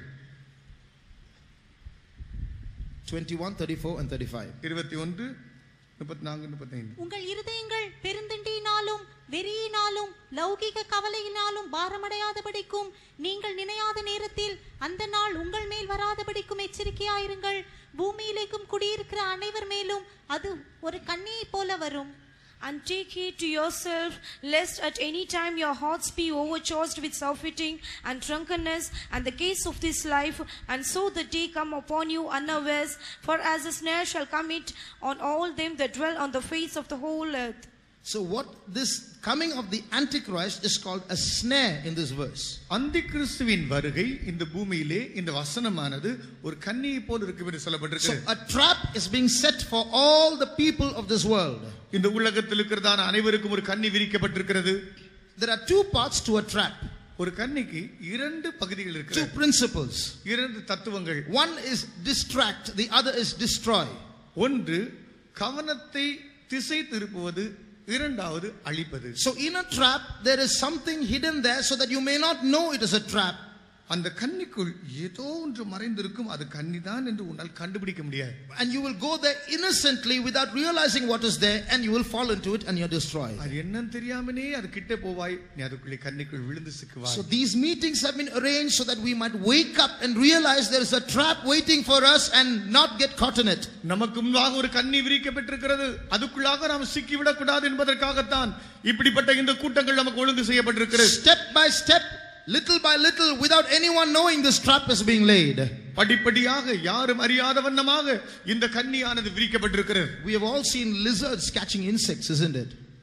21 34 and 35. 21 34 35. உங்கள் இருதயங்கள் பெருந்தண்டியினாலும் வெறியினாலும் லௌகிக கவலையினாலும் பாரமடையாதபடிக்கும் நீங்கள் நினையாத நேரத்தில் அந்த நாள் உங்கள் மேல் வராதபடிக்கும் எச்சரிக்கையாயிருங்கள். பூமியிலேக்கும் குடியிருக்கிற அனைவர் மேலும் அது ஒரு கண்ணியைப் போல வரும். And take heed to yourself, lest at any time your hearts be overcharged with surfeiting and drunkenness, and the case of this life, and so the day come upon you unawares. For as a snare shall come it on all them that dwell on the face of the whole earth. So what this coming of the Antichrist is called a snare in this verse. அந்தி கிறிஸ்துவின் வருகை இந்த பூமியிலே இந்த வசனமானது ஒரு கண்ணியை போல இருக்கும் என்று சொல்லப்பட்டிருக்கு. So a trap is being set for all the people of this world. இந்த உலகத்தில் இருக்கிறதான அனைவருக்கும் ஒரு கண்ணி விரிக்கப்பட்டிருக்கிறது. There are 2 parts to a trap. ஒரு கண்ணிக்கு 2 பகுதிகள் இருக்கிறது. 2 principles. 2 தத்துவங்கள். One is distract, the other is destroy. ஒன்று கவனத்தை திசை திருப்புவது, இரண்டாவது அழிப்பது. So in a trap there is something hidden there so that you may not know it is a trap. அந்த கண்ணிக்குள் ஏதோ ஒன்று மறைந்திருக்கும், அது கண்ணிதான் என்று உன்னால் கண்டுபிடிக்க முடியாது. And you will go there innocently without realizing what is there, and you will fall into it and you are destroyed. அது என்னன்னு தெரியாமலே அது கிட்ட போவாய், நீ அதுக்குள்ளே கண்ணிக்குள் விழுந்து சிக்குவாய். So these meetings have been arranged so that we might wake up and realize there is a trap waiting for us and not get caught in it. நமக்கு முன்பாக ஒரு கண்ணி விரிக்கப்பட்டிருக்கிறது, அதுக்குள்ளாக நாம் சிக்கி விடக்கூடாது என்பதற்காகத்தான் இப்படிப்பட்ட இந்த கூட்டங்கள் நமக்கு ஒழுங்கு செய்யப்பட்டிருக்கிறது. Step by step, little by little, without anyone knowing, this trap is being laid. படிப்படியாக யாரும் அறியாத வண்ணமாக இந்த கண்ணியானது விரிக்கப்பட்டிருக்கிறது. We have all seen lizards catching insects, isn't it?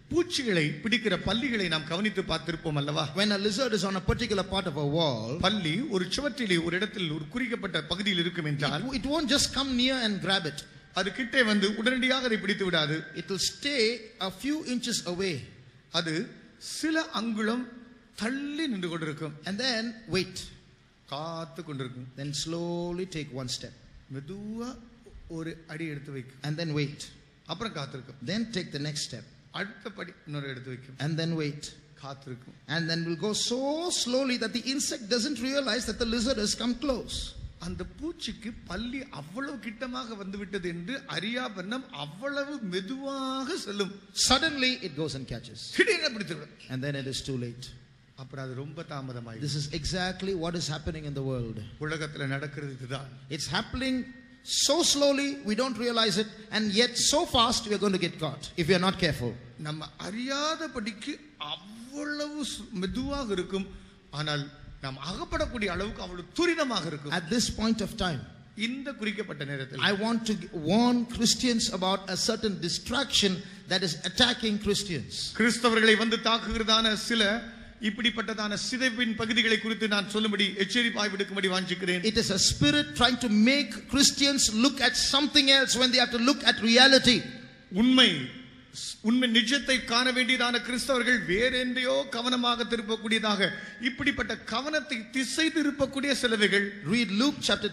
பூச்சிகளை பிடிக்கிற பல்லிகளை நாம் கவனித்து பார்த்திருப்போம் அல்லவா? When a lizard is on a particular part of a wall, பல்லி ஒரு சுவற்றிலே ஒரு இடத்தில் ஒரு குறிக்கப்பட்ட பகுதியில் இருக்கும் என்றால் it won't just come near and grab it. அது கிட்டே வந்து உடனடியாக அதை பிடித்து விடாது. It will stay a few inches away. அது சில அங்குலம் தள்ளி நின்று கொண்டிருக்கும். And then wait. காத்து கொண்டிருக்கும். Then slowly take one step. மெதுவா ஒரு அடி எடுத்து வைக்கும். And then wait. அப்புறம் காத்திருக்கும். Then take the next step. அடுத்த படி இன்னொரு எடுத்து வைக்கும். And then wait. காத்திருக்கும். And then will go so slowly that the insect doesn't realize that the lizard has come close. அந்த பூச்சிக்கு பல்லி அவ்வளவு கிட்டமாக வந்து விட்டது என்று அறியா வண்ணம் அவ்வளவு மெதுவாக செல்லும். Suddenly it goes and catches. திடீரென பிடித்துவிடும். And then it is too late. அப்புறம் அது ரொம்ப தாமதமாயிடும். This is exactly what is happening in the world. உலகத்துல நடக்கிறது இதுதான். It's happening so slowly we don't realize it, and yet so fast we are going to get caught if we are not careful. நம்ம அறியாதபடிக்கு அவ்வளவு மெதுவாக இருக்கும், ஆனால் நாம் அகப்படக்கூடிய அளவுக்கு அவ்வளவு துரிதமாக இருக்கும். At this point of time, இந்த குறிக்கப்பட்ட நேரத்தில் I want to warn Christians about a certain distraction that is attacking Christians. கிறிஸ்தவர்களை வந்து தாக்குகிறதான சில இப்படிப்பட்டதான சிதைவின் பகுதிகளை குறித்து நான் சொல்லும்படி எச்சரிப்பாய் விடுக்கும்படி வாஞ்சிக்கிறேன். It is a spirit trying to make Christians look at something else when they have to look at reality. உண்மை நிஜத்தை காண வேண்டியதான கிறிஸ்தவர்கள் வேறென்றையோ கவனமாக திருப்பக்கூடியதாக இப்படிப்பட்ட கவனத்தை திசை திருப்பக்கூடிய சிலவைகள். Read Luke chapter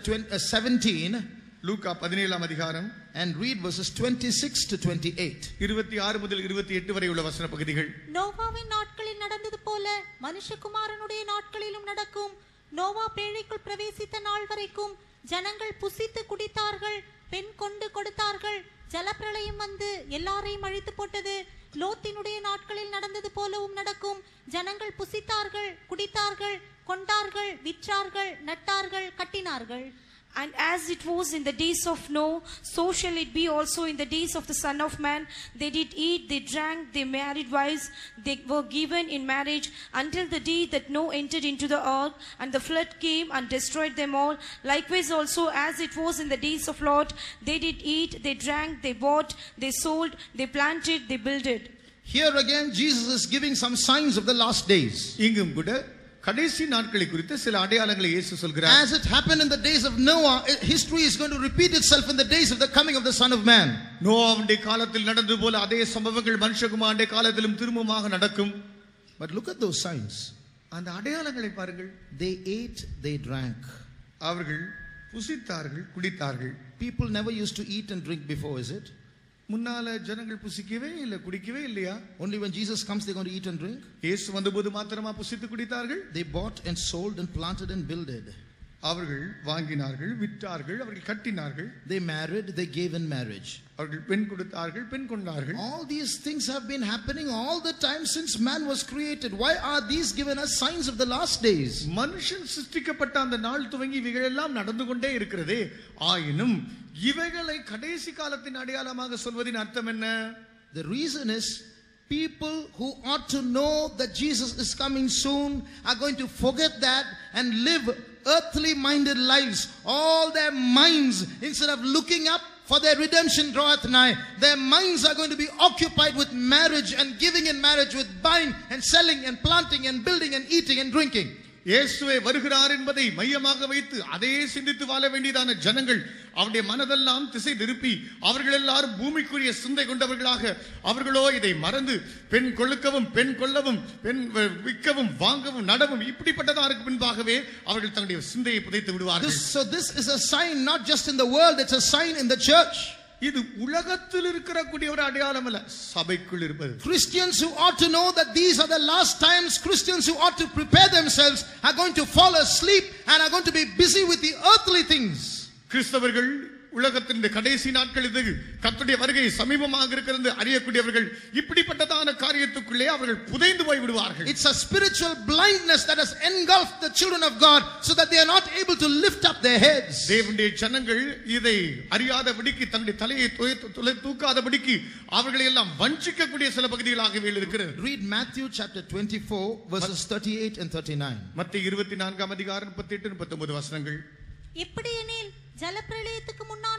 17. லூக்கா 17ஆம் அதிகாரம் and read verses 26 to 28. 26 முதல் 28 வரை உள்ள வசன பகுதிகள். நோவாவின் நாட்களில் நடந்தது போல மனுஷகுமாரனுடைய நாட்களிலும் நடக்கும். நோவா பேழைக்குள் பிரவேசித்த நாள் வரைக்கும் ஜனங்கள் புசித்து குடித்தார்கள், பெண் கொண்டு கொடுத்தார்கள். ஜலப்பிரளயம் வந்து எல்லாரையும் அழித்து போட்டது. லோத்தினுடைய நாட்களில் நடந்தது போலவும் நடக்கும். ஜனங்கள் புசித்தார்கள், குடித்தார்கள், கொண்டார்கள், விற்றார்கள், நட்டார்கள், கட்டினார்கள். And as it was in the days of Noah, so shall it be also in the days of the Son of Man. They did eat, they drank, they married wives, they were given in marriage until the day that Noah entered into the ark, and the flood came and destroyed them all. Likewise also as it was in the days of Lot, they did eat, they drank, they bought, they sold, they planted, they builded. Here again Jesus is giving some signs of the last days. இங்கும் கூட கடைசி நாட்களை குறித்து சில அடையாளங்களை இயேசு சொல்கிறார். As it happened in the days of Noah, history is going to repeat itself in the days of the coming of the Son of Man. நோவாவுடைய காலத்தில் நடந்தது போல அதே சம்பவங்கள் மனுஷகுமாரனுடைய காலத்திலும் திரும்பமாக நடக்கும். But look at those signs. அந்த அடையாளங்களை பாருங்கள். They ate, they drank. அவர்கள் புசித்தார்கள், குடித்தார்கள். People never used to eat and drink before, is it? முன்னால ஜனங்கள் புசிக்கவே இல்ல, குடிக்கவே இல்லையா? Only when Jesus comes they're going to eat and drink. இயேசு வந்தபோது மாத்திரமா புசித்து குடித்தார்கள்? They bought and sold and planted and builded. அவர்கள் வாங்கினார்கள், விற்றார்கள், அவர்கள் கட்டினார்கள். They married, they gave in marriage. அவர்கள் பெண் கொடுத்தார்கள், பெண் கொண்டார்கள். All these things have been happening all the time since man was created. Why are these given as signs of the last days? மனுஷன் சிருஷ்டிக்கப்பட்ட அந்த நாள் துவங்கி இவைகள் எல்லாம் நடந்து கொண்டே இருக்கிறதே. ஆயினும் இவைகளை கடைசி காலத்தின் அடையாளமாக சொல்வதின் அர்த்தம் என்ன? The reason is people who ought to know that Jesus is coming soon are going to forget that and live earthly minded lives. All their minds, instead of looking up for their redemption draweth nigh, their minds are going to be occupied with marriage and giving in marriage, with buying and selling and planting and building and eating and drinking. இயேசுவே வருகிறார் என்பதை மையமாக வைத்து அதே சிந்தித்து வாழ வேண்டியதான ஜனங்கள் அவருடைய மனதெல்லாம் திசை திருப்பி அவர்கள் எல்லாரும் பூமிக்குரிய சிந்தை கொண்டவர்களாக அவர்களோ இதை மறந்து பெண் கொள்ளுக்கவும், பெண் கொள்ளவும், பெண் விற்கவும், வாங்கவும், நடவும் இப்படிப்பட்டதற்கு பின்பாகவே அவர்கள் தங்களுடைய சிந்தையை புதைத்து விடுவார்கள். So this is a sign not just in the world, it's a sign in the church. இது உலகத்தில் இருக்கக்கூடிய ஒரு அடையாளம் அல்ல, சபைக்குள் இருப்பது. Christians who ought to know that these are the last times, Christians who ought to prepare themselves are going to fall asleep and are going to be busy with the earthly things. கிறிஸ்தவர்கள் உலகத்தின் கடைசி நாட்கள் இது, கர்த்தருடைய வருகை சமீபமாக இருக்கிறது அறியக்கூடியவர்கள் இப்படிப்பட்டதான காரியத்துக்குள்ளே அவர்கள் புதைந்து போய் விடுவார்கள். It's a spiritual blindness that has engulfed the children of God so that they are not able to lift up their heads. தேவனுடைய ஜனங்கள் இதை அறியாதபடிக்கு தன்னுடைய தலையை தூக்காதபடிக்கு அவர்களை எல்லாம் வஞ்சிக்கக்கூடிய சில பகுதிகளாகவே இருக்கிறது. Read Matthew chapter 24 verses 38 and 39. மத்தேயு 24ஆம் அதிகாரம் 38 39 வசனங்கள். எப்படியெனில் ஜலப்பிரளயத்துக்கு முன்னான காலத்தில்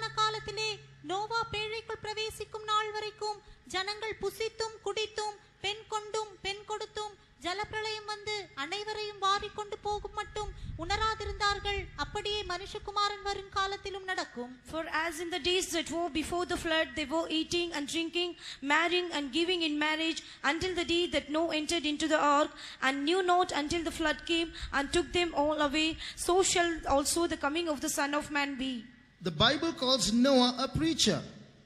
காலத்திலே நோவா பேழைக்குள் பிரவேசிக்கும் நாள் வரைக்கும் ஜனங்கள் புசித்தும் குடித்தும் பெண் கொண்டும் பெண் கொடுத்தும் ஜலப்பிரளயம் வந்து அனைவரையும் வாரிக்கொண்டு போகும் மட்டும் உணராதிருந்தார்கள். அப்படியே மனுஷகுமாரன் வரும் காலத்திலும் நடக்கும். For as in the days that were before the flood, they were eating and drinking, marrying and giving in marriage, until the day that Noah entered into the ark, and knew not until the flood came and took them all away, so shall also the coming of the Son of Man be. The Bible calls Noah a preacher.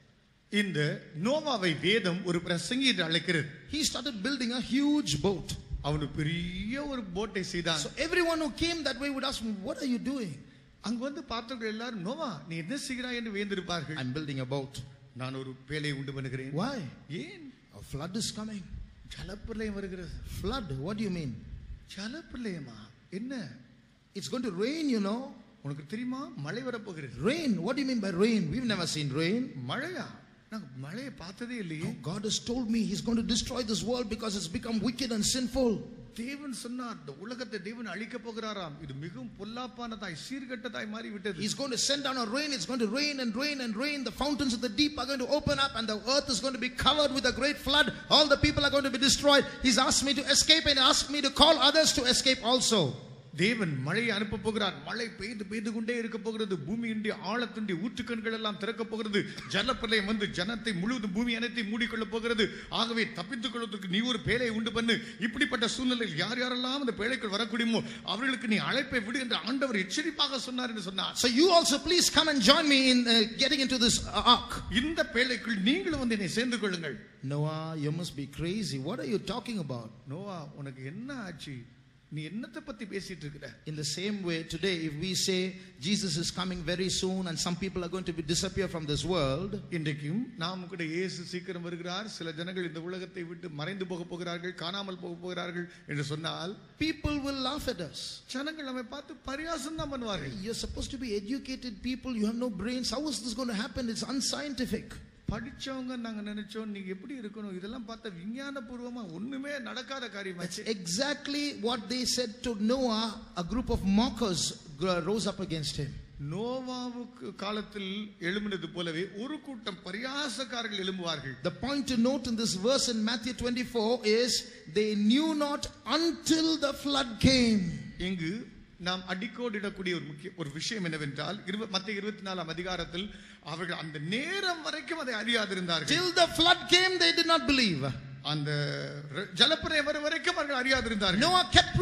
இந்த நோவாவை வேதம் ஒரு பிரசங்கி என்று அழைக்கிறது. He started building a huge boat. அவன் பெரிய ஒரு போட்டை செய்தான். So everyone who came that way would ask him, what are you doing? அங்க வந்து பார்த்தவர்கள் எல்லாரும், நோவா நீ என்ன செய்கிறாய் என்று வியந்திருப்பார்கள். I'm building a boat. நான் ஒரு பேழையை உண்டு பண்ணுகிறேன். Why? ஏன்? A flood is coming. ஜலப்பிரளயம் வருகிறது. Flood, what do you mean? ஜலப்பிரளயமா? என்ன? It's going to rain, you know. உனக்கு தெரியுமா மழை வரப்போகிறது. Rain, what do you mean by rain? We've never seen rain. மழையா? நான் மழையை பார்த்ததே இல்லையே. God has told me he's going to destroy this world because it's become wicked and sinful. தேவன் சொன்னார் இந்த உலகத்தை தேவன் அழிக்க போகிறாராம். இது மிகவும் பொல்லாப்பானதாய் சீர்கெட்டதாய் மாறி விட்டது. He's going to send down a rain. It's going to rain and rain and rain. The fountains of the deep are going to open up and the earth is going to be covered with a great flood. All the people are going to be destroyed. He's asked me to escape and asked me to call others to escape also. தேவன் மழையை அனுப்ப போகிறார். மழை பெய்து கொண்டே இருக்க போகிறது. பூமியினுடைய ஆழத்தினுடைய ஊற்றுக்கண்கள் எல்லாம் திறக்க போகிறது. ஜலப்பிரளயம் வந்து ஜனத்தை முழுவதும் பூமி அனைத்தை மூடிக்கொள்ள போகிறது. ஆகவே தப்பித்துக் கொள்வதற்கு நீ ஒரு பேழையை உண்டு பண்ணு. இப்படிப்பட்ட சூழ்நிலையில் யார் யாரெல்லாம் அந்த பேழைக்குள் வரக்கூடியமோ அவர்களுக்கு நீ அழைப்பை விடு என்று ஆண்டவர் எச்சரிப்பாக சொன்னார் என்று சொன்னார். So you also please come and join me in getting into this ark. இந்த பேழைக்குள் நீங்களும் வந்து என்னை சேர்ந்து கொள்ளுங்கள். Noah, you must be crazy. What are you talking about? Noah உனக்கு என்ன ஆச்சு? நீ என்னத்தை பத்தி பேசிட்டு இருக்கிற? In the same way today, if we say Jesus is coming very soon and some people are going to disappear from this world, இன்றைக்கும் நாம் கூட இயேசு சீக்கிரம் வருகிறார், சில ஜனங்கள் இந்த உலகத்தை விட்டு மறைந்து போக போகிறார்கள், காணாமல் போக போகிறார்கள் என்று சொன்னால் people will laugh at us. ஜனங்கள் நம்மை பார்த்து பரியாசம் தான் பண்ணுவார்கள். You're supposed to be educated people, you have no brains. How is this going to happen? It's unscientific. படிச்சவங்க நாங்க நினைச்சோம் நீங்க எப்படி இருக்கணும், இதெல்லாம் பார்த்தா விஞ்ஞானபூர்வமா ஒண்ணுமே நடக்காத காரியமாச்சு. Exactly what they said to Noah. A group of mockers rose up against him. நோவாவுக்கு காலத்தில் எழும்பினது போலவே ஒரு கூட்டம் பரியாசக்காரர்கள் எழும்புவார்கள். The point to note in this verse in Matthew 24 is they knew not until the flood came. இங்கு நாம் அடிக்கோடிடக்கூடிய ஒரு விஷயம் என்னவென்றால் மத்தேயு 24 அதிகாரத்தில் அவர்கள் அந்த நேரம் வரைக்கும் அதை அறியாதிருந்தார்கள். Till the flood came they did not believe. அந்த ஜலப்பிரளயம் வரும் வரைக்கும் அவர்கள் அறியாதிருந்தார்கள். Noah kept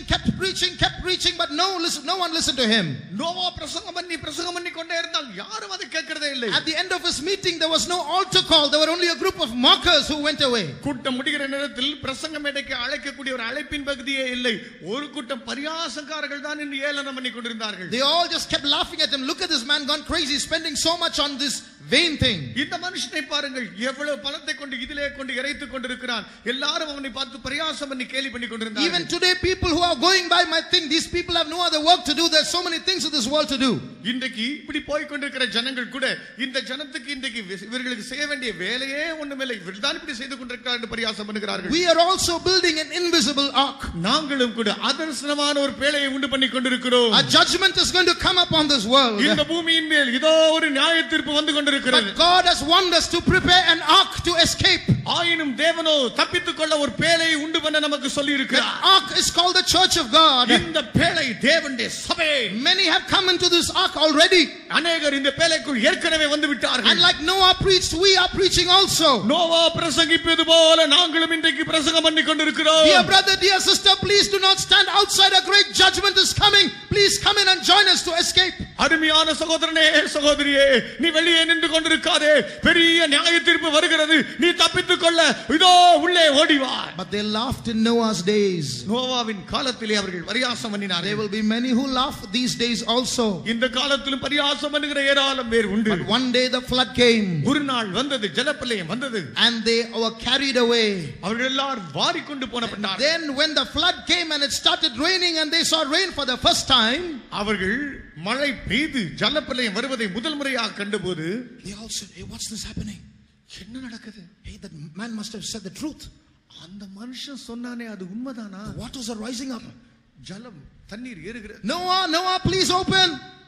preaching but no one listened to him. Noah பிரசங்கம் பண்ணி கொண்டே இருந்தால் யாரும் அதை கேட்கிறதே இல்லை. At the end of his meeting there was no altar call. There were only a group of mockers who went away. கூட்டம் முடிகிற நேரத்தில் பிரசங்கம் மேடைக்கு அழைக்கக்கூடிய ஒரு அழைப்பின் பகுதியே இல்லை. ஒரு கூட்டம் பரியாசக்காரர்கள் தான் என்று ஏளனம் பண்ணி கொண்டிருந்தார்கள். They all just kept laughing at him. Look at this man gone crazy, spending so much on this vain thing. இந்த மனுஷனை பாருங்கள், எவ்வளவு பணத்தை கொண்டு இதிலே கொண்டு இறைத்துக் கொண்டிருக்கிறான். எல்லாரும் அவனை பார்த்து பரியாசம் பண்ணி கேலி பண்ணி கொண்டிருந்தார்கள். Even today people who are going by might think these people have no other work to do. There's so many things in this world to do. இன்றைக்கு இப்படி போய் கொண்டிருக்கிற ஜனங்கள் கூட இந்த ஜனத்துக்கு இன்றைக்கு இவர்களுக்கு செய்ய வேண்டிய வேலையே ஒண்ணுமில்லை, இவர்தான் இப்படி செய்து கொண்டிருக்கிறார் என்று பரியாசம் பண்ணுகிறார்கள். We are also building an invisible ark. நாங்களும் கூட அதர்சனமான ஒரு பேழையை உண்டு பண்ணி கொண்டிருக்கிறோம். A judgment is going to come upon this world. இந்த பூமியின் மேல் இதோ ஒரு நியாய தீர்ப்பு வந்து கொண்டிருக்கிறது. But God has warned us to prepare an ark to escape. ஆயினும் தேவனோ தப்பித்துக் கொள்ள ஒரு பேழையை உண்டு பண்ண நமக்கு சொல்லி இருக்கிறார். The ark is called the church of God. இந்த பேழை தேவனுடைய சபை. Many have come into this ark already. அநேகர் இந்த பேழைக்குள் ஏற்கனவே வந்து விட்டார்கள். And like Noah preached, we are preaching also. Noah பிரசங்கிப்பது போல நாங்களும் இன்றைக்கு பிரசங்கம் பண்ணி கொண்டிருக்கிறோம். Dear brother, dear sister, please do not stand outside. A great judgment is coming. Please come in and join us to escape. அருமையான சகோதரனே சகோதரியே, நீ வெளியே நின்று கொண்டிருக்காதே, பெரிய நியாய தீர்ப்பு வருகிறது, நீ தப்பித்துக் கொள்ள இதோ உள்ளே ஓடி வா. But they laughed in Noah's days. நோவாவின் காலத்திலே அவர்கள் பரியாசம் பண்ணினார்கள். There will be many who laugh these days also. இந்த காலத்திலும் பரியாசம் பண்ணுகிற ஏராளம் பேர் உண்டு. But one day the flood came. ஒரு நாள் வந்தது, ஜலப்பிரளயம் வந்தது. And they were carried away. அவர்கள் எல்லாரும் வாரிக்கொண்டு போனப்பட்டார்கள். Then when the flood came and it started raining and they saw rain for the first time, அவர்கள் மழை பெய்து ஜலப்பிரளயம் வருவதை முதல் முறையாக கண்டபோது they all said, hey, what's this happening? என்ன நடக்குது? Hey, that man must have said the truth. அந்த மனுஷன் சொன்னானே அது உண்மைதானா? The waters are rising up. ஜலம் தண்ணீர் ஏறுகிறது. Noah, please open.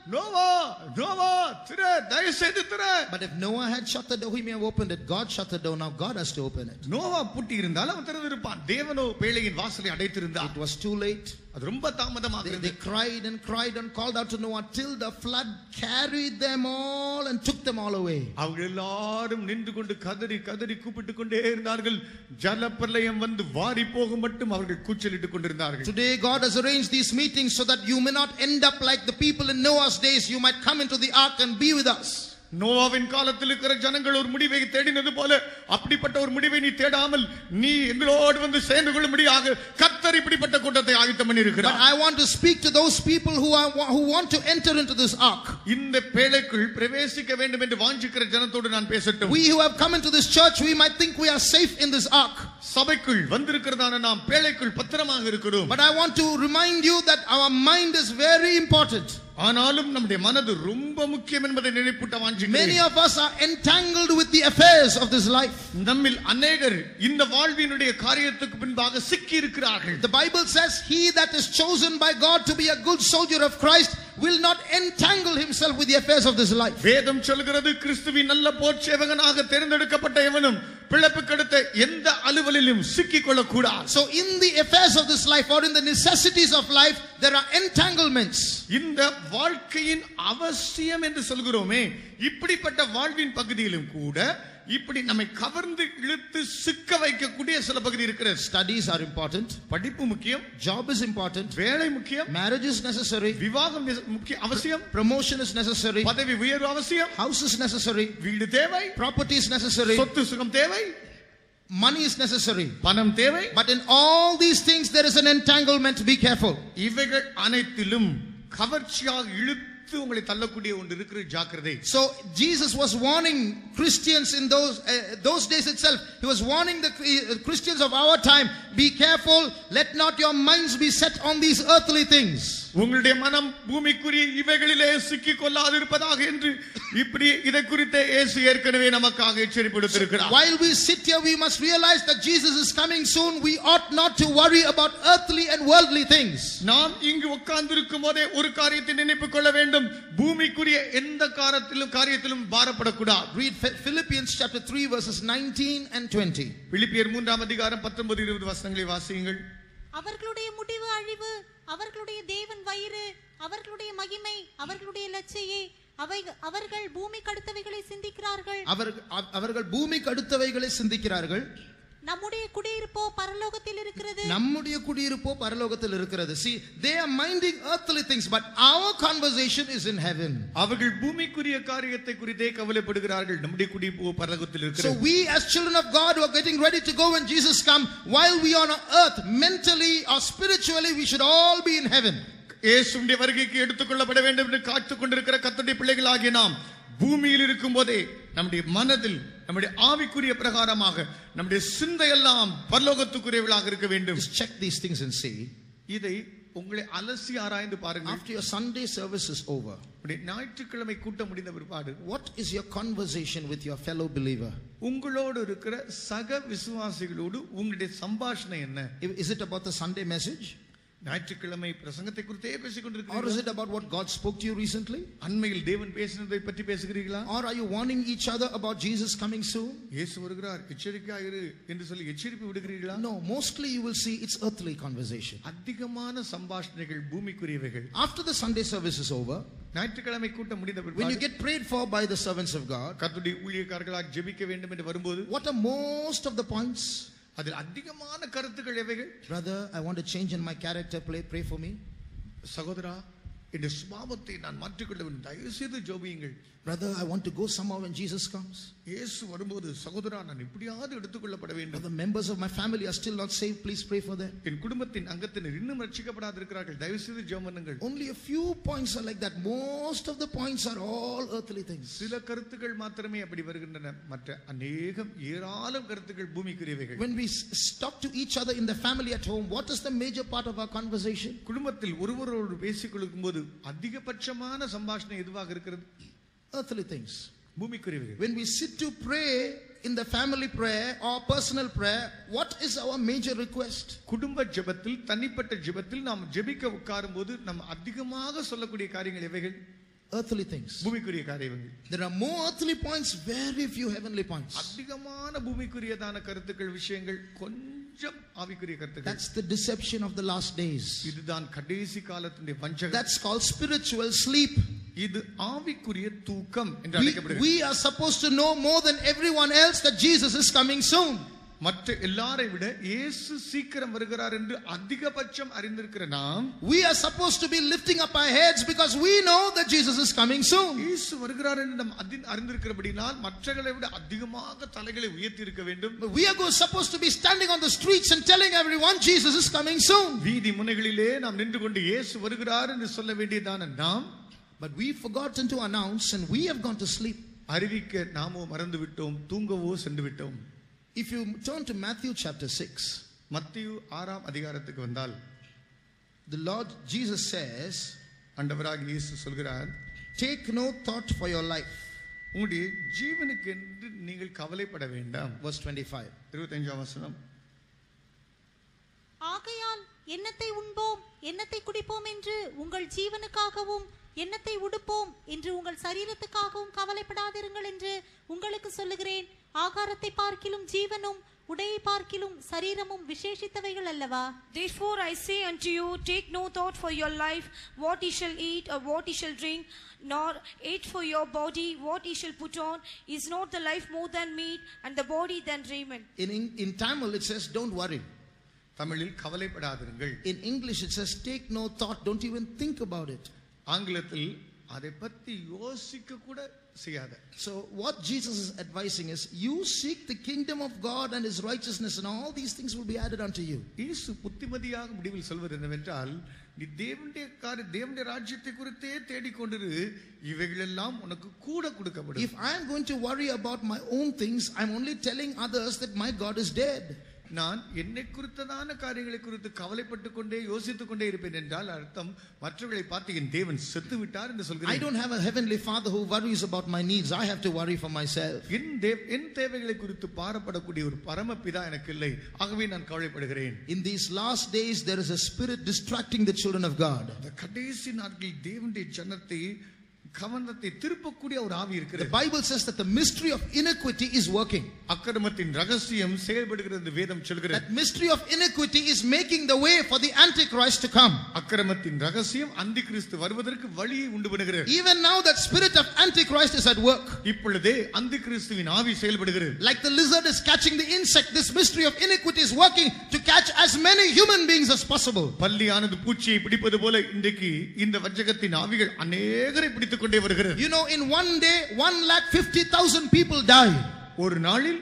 Noah Noah திற, தயவு செய்து திற. But if Noah had shut the door, he may have opened it. God shut the door. Now God has to open it. Noah பூட்டி இருந்தால் அவன் திறந்திருப்பான். தேவனோ பேழையின் வாசலை அடைத்திருந்தார். It was too late. அது ரொம்ப தாமதமாக They இருந்தது. cried and cried and called out to Noah till the flood carried them all and took them all away. அவங்க எல்லாரும் நின்று கொண்டு கதறி கதறி கூப்பிட்டு கொண்டே இருந்தார்கள். ஜலப்பிரளயம் வந்து வாரி போக மட்டும் அவர்கள் கூச்சலிட்டுக் கொண்டிருந்தார்கள். Today God has arranged these meetings so that you may not end up like the people in Noah's days. You might come into the ark and be with us. நோவாவின் காலத்தில் இருக்கிற ஜனங்கள் ஒரு முடிவை தேடினது போல அப்படிப்பட்ட ஒரு முடிவை நீ தேடாமல் நீ எங்களோடு வந்து சேர்ந்து கொள்ளும்படியாக கர்த்தர் இப்படிப்பட்ட கூட்டத்தை ஆயத்தம் பண்ணியிருக்கிறார். But I want to speak to those people who want to enter into this ark. இந்த பேழைக்குள் பிரவேசிக்க வேண்டும் என்று வாஞ்சிக்கிற ஜனத்தோடு நான் பேசட்டும். We who have come into this church, we might think we are safe in this ark. சபைக்குள் வந்திருக்கிறதான நாம் பேழைக்குள் பத்திரமாக இருக்கிறோம். But I want to remind you that our mind is very important. ஆனாலும் நம்முடைய மனது ரொம்ப முக்கியம் என்பதை நினைப்பூட்ட வாஞ்சிக்கிறேன். Many of us are entangled with the affairs of this life. நம்மில் அநேகர் இந்த வாழ்வினுடைய காரியத்துக்கு பின்பாக சிக்கி இருக்கிறார்கள். The Bible says he that is chosen by God to be a good soldier of Christ will not entangle himself with the affairs of this life. வேதம் சொல்கிறது கிறிஸ்துவின் நல்ல போர்ச்சேவகனாக தேர்ந்தெடுக்கப்பட்ட எவனும் பிழைப்புக்கெடுத்த எந்த அலுவலிலும் சிக்கிக் கொள்ளக்கூடாது. So in the affairs of this life or in the necessities of life there are entanglements. இந்த வாழ்க்கையின் அவசியம் என்று சொல்கிறோமே, இப்படிப்பட்ட வாழ்வின் பகுதியிலும் கூட இப்படி நம்மை கவர்ந்து இழுத்து சிக்க வைக்கக்கூடிய சில பகுதி இருக்கிறது. Studies are important. படிப்பு முக்கியம். Job is important. வேலை முக்கியம். Marriage is necessary. விவாகம் முக்கிய அவசியம். Promotion is necessary. பதவி உயர்வு அவசியம். House is necessary. வீடு தேவை. Property is necessary. சொத்து சுகம் தேவை. Money is necessary. பணம் தேவை. But in all these things there is an entanglement. Be careful. இவைகள் அனைத்திலும் கவர்ச்சியாக இழுத்து உங்களை தள்ளக்கூடிய ஒன்று இருக்கிற ஜாக்கிரதை. So Jesus was warning Christians in those days itself. He was warning the Christians of our time, be careful, let not your minds be set on these earthly things. உங்களுடைய மனம் பூமிக்குரிய இவைகளிலே சிக்கிக் கொள்ளாதிருப்பதாக என்று இப்படி இதை குறித்து இயேசு ஏற்கனவே நமக்காக எச்சரிப்பிடுத்திருக்கிறார். While we sit here, we must realize that Jesus is coming soon. We ought not to worry about earthly and worldly things. நாம் இங்கு உட்கார்ந்திருக்கும் போதே ஒரு காரியத்தை நினைப்பு கொள்ள வேண்டும், பூமிக்குரிய எந்த காரியத்திலும் பாரப்படக்கூடாது. Read Philippians chapter 3 verses 19 and 20. பிலிப்பியர் 3 அதிகாரம் 19-20 வசனங்களை வாசியுங்கள். அவர்களுடைய முடிவு அழிவு, அவர்களுடைய தேவன் வயிறு, அவர்களுடைய மகிமை, அவர்களுடைய லட்சியே, அவர்கள் பூமிக்கு அடுத்தவைகளை சிந்திக்கிறார்கள். அவர்கள் பூமிக்கு அடுத்தவைகளை சிந்திக்கிறார்கள். நம்முடைய குடியிருப்போ பரலோகத்தில் இருக்கிறது. நம்முடைய குடியிருப்போ பரலோகத்தில் இருக்கிறது. See, they are minding earthly things, but our conversation is in heaven. அவர்கள் பூமிக்குரிய காரியத்தை குறித்தே கவலைப்படுகிறார்கள், நம்முடைய குடியிருப்போ பரலோகத்தில் இருக்கிறது. So we as children of God who are getting ready to go when Jesus come, while we are on earth, mentally or spiritually, we should all be in heaven. இயேசுவின் வருகைக்கு எடுத்துக்கொள்ளப்பட வேண்டும் என்று காத்துக் கொண்டிருக்கிற கர்த்தருடைய பிள்ளைகளாகிய நாம் பூமியில் இருக்கும் போதே நம்முடைய மனதில் நம்முடைய ஆவிக்குரிய பிரகாரமாக நம்முடைய சிந்தையெல்லாம் பரலோகத்துக்குரியவளாக இருக்க வேண்டும். Check these things and see. இதை உங்களை அலசி ஆராய்ந்து பாருங்கள். After your Sunday service is over, ஞாயிற்றுக்கிழமை கூட்டம் முடிந்த பிற்பாடு what is your conversation with your fellow believer? உங்களோடு இருக்கிற சக விசுவாசிகளோடு உங்களுடைய சம்பாஷணை என்ன? Is it about the Sunday message? ஞாயிற்றுக்கிழமை பிரசங்கத்தை குறித்தே பேசிக் Or கொண்டிருக்கிறீர்களா? is it about what God spoke to you recently? அண்மையில் தேவன் பேசினதை பற்றி பேசுகிறீர்களா? Or are you warning each other about Jesus coming soon? இயேசு வருகிறார், எச்சரிக்கையாக இரு என்று சொல்லி எச்சரிப்பு விடுகிறீர்களா? No, mostly you will see it's earthly conversation. அதிகமான சம்பாஷணைகள் பூமிக்குரியவைகள். After the Sunday service is over, ஞாயிற்றுக்கிழமை கூட்டம் முடிந்த when you பிற்பாடு get prayed for by the servants of God, கர்த்தருடைய ஊழியக்காரர்களாக ஜெபிக்க வேண்டும் என்று வரும்போது what are most of the points? அதில் அதிகமான கருத்துக்கள் எவைகள்? Brother, I want to change in my character. Pray for me. சகோதரா, இந்த சுபாவத்தை நான் மாற்றிக்கொள்ள வேண்டும், தயவு செய்து ஜெபியுங்கள். Brother, I want to go somewhere when Jesus comes. இயேசு வரும்போது சகோதரா நான் இப்படியாவது எடுத்துக்கொள்ளப்பட வேண்டும். The members of my family are still not saved. Please pray for them. என் குடும்பத்தின் அங்கத்தினர் இன்னும் ரட்சிக்கப்படாது இருக்கிறார்கள், தயவு செய்து ஜெபம் பண்ணுங்கள். Only a few points are like that. Most of the points are all earthly things. சில கருத்துக்கள் மாத்திரமே அப்படி வருகின்றன, மற்ற அநேகம் ஏராளம் கருத்துக்கள் பூமிக்குரியவைகள். When we talk to each other in the family at home, what is the major part of our conversation? குடும்பத்தில் ஒருவரோடு பேசிக் கொள்ளும் போது அதிகபட்சமான சம்பாஷணை எதுவாக இருக்கிறது? Earthly things. பூமிக்குரியவைகள். When we sit to pray in the family prayer or personal prayer, what is our major request? குடும்ப ஜெபத்தில், தனிப்பட்ட ஜெபத்தில் நாம் ஜெபிக்க உட்காரும் போது நாம் அதிகமாக சொல்லக்கூடிய காரியங்கள் எவைகள்? earthly things. பூமிக்குரிய காரியங்கள். There are more earthly points, very few heavenly points. அதிகமான பூமிக்குரியதான கருத்துக்கள் விஷயங்கள், கொஞ்சம் ஆவிக்குரிய கருத்துக்கள். That's the deception of the last days. இதுதான் கடைசி காலத்தினுடைய வஞ்சகம். That's called spiritual sleep. இது ஆவிக்குரிய தூக்கம் என்று அழைக்கப்படுகிறது. We are supposed to know more than everyone else that Jesus is coming soon. மற்ற எல்லாரை விட இயேசு சீக்கிரம் வருகிறார் என்று அதிகபட்சம் அறிந்திருக்கிற நாம், we are supposed to be lifting up our heads because we know that Jesus is coming soon. இயேசு வருகிறார் என்று நாம் அறிந்திருக்கிறபடியால் மற்றவர்களை விட அதிகமாக தலைகளை உயர்த்தி இருக்க வேண்டும். We are supposed to be standing on the streets and telling everyone Jesus is coming soon. வீதி முனைகளிலே நாம் நின்று கொண்டு இயேசு வருகிறார் என்று சொல்ல வேண்டியதான நாம், but we forgotten to announce and we have gone to sleep. அறிவிக்க நாமோ மறந்து விட்டோம், தூங்கவோ சென்று விட்டோம். If you turn to Matthew chapter 6, மத்தேயு 6ஆம் அதிகாரத்துக்கு வந்தால், the Lord Jesus says, ஆண்டவராகிய இயேசு சொல்கிறார், take no thought for your life. உங்களுடைய ஜீவனுக்கு என்று நீங்கள் கவலைப்பட வேண்டாம். Verse 25. 25ஆம் வசனம். ஆகையால் என்னத்தை உண்போம் என்னத்தை குடிப்போம் என்று உங்கள் ஜீவனுக்காகவும் என்னத்தை உடுப்போம் என்று உங்கள் சரீரத்துக்காகவும் கவலைப்படாதிருங்கள் என்று உங்களுக்கு சொல்லுகிறேன். ஆகாரத்தை பார்க்கிலும் ஜீவனும் உடையை பார்க்கிலும் சரீரமும் விசேஷித்தவைகள் அல்லவா? Therefore I say unto you, take no thought for your life, what ye shall eat or what ye shall drink, nor eat for your body, what ye shall put on. Is not the life more than meat, and the body than raiment? In Tamil it says, don't worry. தமிழில் கவலைப்படாதிருங்கள். In English it says, take no thought, don't even think about it. ஆங்கிலத்தில் அதை பத்தி யோசிக்க கூட செய்யாத. So what Jesus is advising is, you seek the kingdom of God and his righteousness, and all these things will be added unto you. இயேசு புத்திமதியாக முடிவில் சொல்வது என்னவென்றால், நீ தேவனுடைய ராஜ்யத்தை குறித்தே தேடிக்கொண்டிரு, இவைகளெல்லாம் உனக்கு கூட கொடுக்கப்படும். If I am going to worry about my own things, I am only telling others that my God is dead. நான் என்னை குறித்ததான காரியங்களை குறித்து கவலைப்பட்டு கொண்டே யோசித்துக் கொண்டே இருப்பேன் என்றால் அர்த்தம் மற்றவர்களை பார்த்து என் தேவன் செத்து விட்டார் என்று சொல்கிறேன். I don't have a heavenly father who worries about my needs. I have to worry for myself. என் தேவைகளை குறித்து பாரப்படக்கூடிய ஒரு பரமபிதா எனக்கு இல்லை, ஆகவே நான் கவலைப்படுகிறேன். In these last days there is a spirit distracting the children of God. இந்த கடைசி நாட்களில் தேவனுடைய ஜனத்தை கவனத்தை திருப்பக்கூடிய ஒரு ஆவி இருக்கிறது. The Bible says that the mystery of iniquity is working. அக்கிரமத்தின் ரகசியம் செயல்படுகிறது வேதம் சொல்கிறது. That mystery of iniquity is making the way for the antichrist to come. அக்கிரமத்தின் ரகசியம் அந்திகிறிஸ்து வருவதற்கு வழியை உண்டு பண்ணுகிறது. Even now that spirit of antichrist is at work. இப்பொழுதே அந்திகிறிஸ்துவின் ஆவி செயல்படுகிறது. Like the lizard is catching the insect, this mystery of iniquity is working to catch as many human beings as possible. பல்லியானது பூச்சியை பிடிப்பது போல இன்றைக்கு இந்த வஞ்சகத்தின் ஆவிகள் அநேகரை பிடித்துக் கொண்டே வருகிறது. You know, in one day 1,50,000 people die. ஒரு நாளில்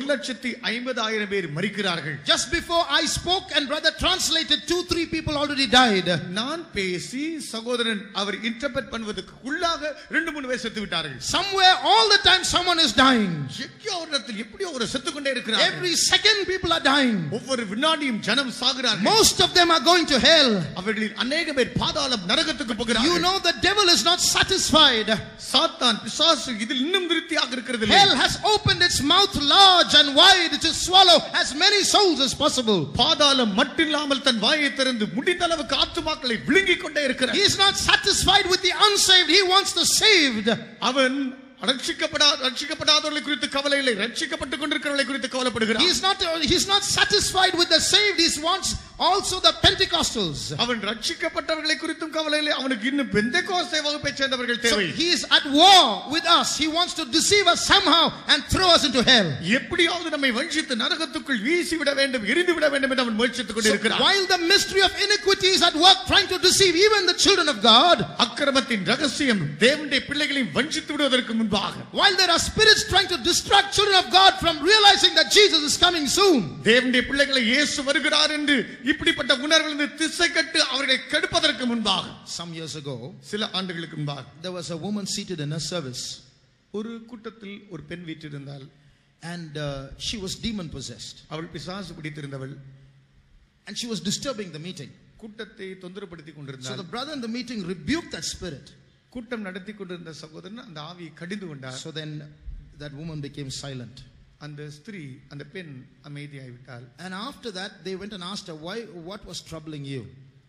1,50,000 பேர் மரிக்கிறார்கள். Just before I spoke and brother translated, 2-3 people already died. நான் பேசி சகோதரன் அவர் இன்டர்பிரட் பண்ணுவதற்கு உள்ளாக 2-3 பேர் செத்து விட்டார்கள். Somewhere all the time someone is dying. எங்கேயோ ஒரு இடத்தில் எப்படியோ ஒரு செத்து கொண்டே இருக்கிறார்கள். Every second people are dying. ஒவ்வொரு வினாடியும் ஜனம் சாகிறார்கள். Most of them are going to hell. அவர்களில் அநேக பேர் பாதாளம் நரகத்துக்கு போகிறார்கள். You know the devil is not satisfied. சாத்தான் பிசாசு இதில் இன்னும் திருப்தியாக இருக்கிறது இல்லை. Hell has opened its mouth large and wide to swallow as many souls as possible. பாதாளம் மட்டில்லாமல் தன் வாயை திறந்து முடிந்த அளவுக்கு ஆத்துமாக்களை விழுங்கிக் கொண்டே இருக்கிறார். He is not satisfied with the unsaved, he wants the saved. அவன் ரட்சிக்கப்படாதவர்களை குறித்து கவலை இல்லை, ரட்சிக்கப்பட்டுக் கொண்டிருக்கிறவர்களை குறித்து கவலைப்படுகிறான். He is not satisfied with the saved, he wants also the Pentecostals. அவன் ரட்சிக்கப்பட்டவர்களை குறித்தும் கவலை இல்லை, அவனுக்கு இன்னும் பெந்தெகோஸ்தே வகுப்பைச் சேர்ந்தவர்கள் தேவை. So he is at war with us. He wants to deceive us somehow and throw us into hell. எப்படியாவது நம்மை வஞ்சித்து நரகத்துக்குள் வீசி விட வேண்டும், எரிந்து விட வேண்டும் என்று அவன் முயற்சித்துக் கொண்டிருக்கிறான். While the mystery of iniquity is at work trying to deceive even the children of God, அக்கிரமத்தின் ரகசியம் தேவனுடைய பிள்ளைகளையும் வஞ்சித்து விடுவதற்கு முன்பாக, while there are spirits trying to distract children of God from realizing that Jesus is coming soon, தேவனுடைய பிள்ளைகளை இயேசு வருகிறார் என்று இப்படிப்பட்ட உணர்விலிருந்து திசை கட்டு அவர்களை கெடுப்பதற்கு முன்பாக, some years ago, சில ஆண்டுகளுக்கு முன்பாக, there was a woman seated in a service. ஒரு கூட்டத்தில் ஒரு பெண் வீற்றிருந்தாள். And she was demon possessed. அவள் பிசாசு பிடித்திருந்தவள். And she was disturbing the meeting. கூட்டத்தை தொந்தரப்படுத்திக் So கொண்டிருந்தாள். the brother in the meeting rebuked that spirit. கூட்டம் நடத்தி கொண்டிருந்த சகோதரன் அந்த ஆவியை கடிந்து கொண்டார். So then that woman became silent. அந்த ஸ்திரீ, அந்த பெண் அமைதியாகிவிட்டாள். And after that they went and asked her, what was troubling you?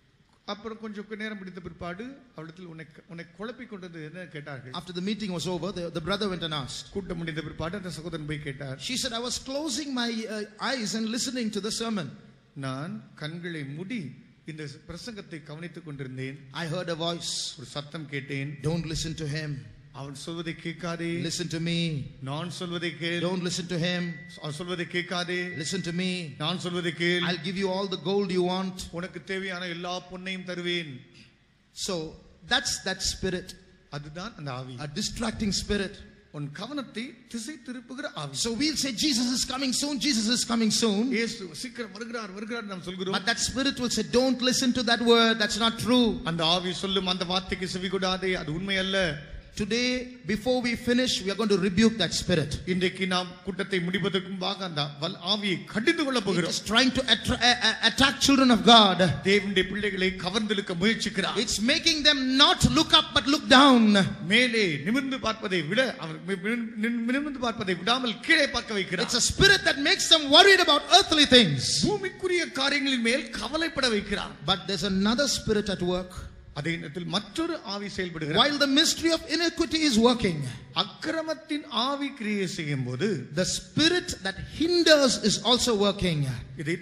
அப்புறம் கொஞ்சம் நேரம் பிடித்த பிற்பாடு அவளிடத்தில் உன்னை குழப்பிக் கொண்டது என்ன கேட்டார்கள். After the meeting was over, the brother went and asked. கூட்டம் முடிந்த பிற்பாடு அந்த சகோதரன் போய் கேட்டார். She said, I was closing my eyes and listening to the sermon. நான் கண்களை மூடி இந்த பிரசங்கத்தை கவனித்துக் கொண்டிருந்தேன். I heard a voice. ஒரு சத்தம் கேட்டேன். Don't listen to him. அவன் சொல்வதை கேட்காதே. Listen to me. நான் சொல்வதை கேள். Don't listen to him. அவன் சொல்வதை கேட்காதே. Listen to me. நான் சொல்வதை கேள். I'll give you all the gold you want. உனக்கு தேவையான எல்லா பொன்னையும் தருவேன். So that's that spirit. அதுதான் அந்த ஆவி. A distracting spirit. உன் கவனத்தை திசை திருப்புகிற ஆவி. So we'll say Jesus is coming soon, Jesus is coming soon. இயேசு சீக்கிரம் வருகிறார் நாம் சொல்கிறோம். But that spirit will say, don't listen to that word, that's not true. அந்த ஆவி சொல்லும் அந்த வார்த்தைக்கு செவிகொடாதே, அது உண்மை அல்ல. Today, before we finish, we are going to rebuke that spirit. இன்றைக்கு நாம் கூட்டத்தை முடிப்பதற்கு முன்பாக அந்த ஆவியை கடிந்து கொள்ள போகிறோம். It is trying to attack children of God. தேவனுடைய பிள்ளைகளை கவர்ந்தெழுக்க முயற்சிக்கிறார். It's making them not look up but look down. மேலே நிமிர்ந்து பார்ப்பதை விட நிமிர்ந்து பார்ப்பதை விடாமல் கீழே பார்க்க வைக்கிறார். It's a spirit that makes them worried about earthly things. பூமிக்குரிய காரியங்களின் மேல் கவலைப்பட வைக்கிறார். But there's another spirit at work. அதே நேரத்தில் மற்றொரு ஆவி செயல்படுகிறது. While the mystery of iniquity is working, அக்கிரமத்தின் ஆவி கிரியை செய்யும்போது the spirit that hinders is also working. இதை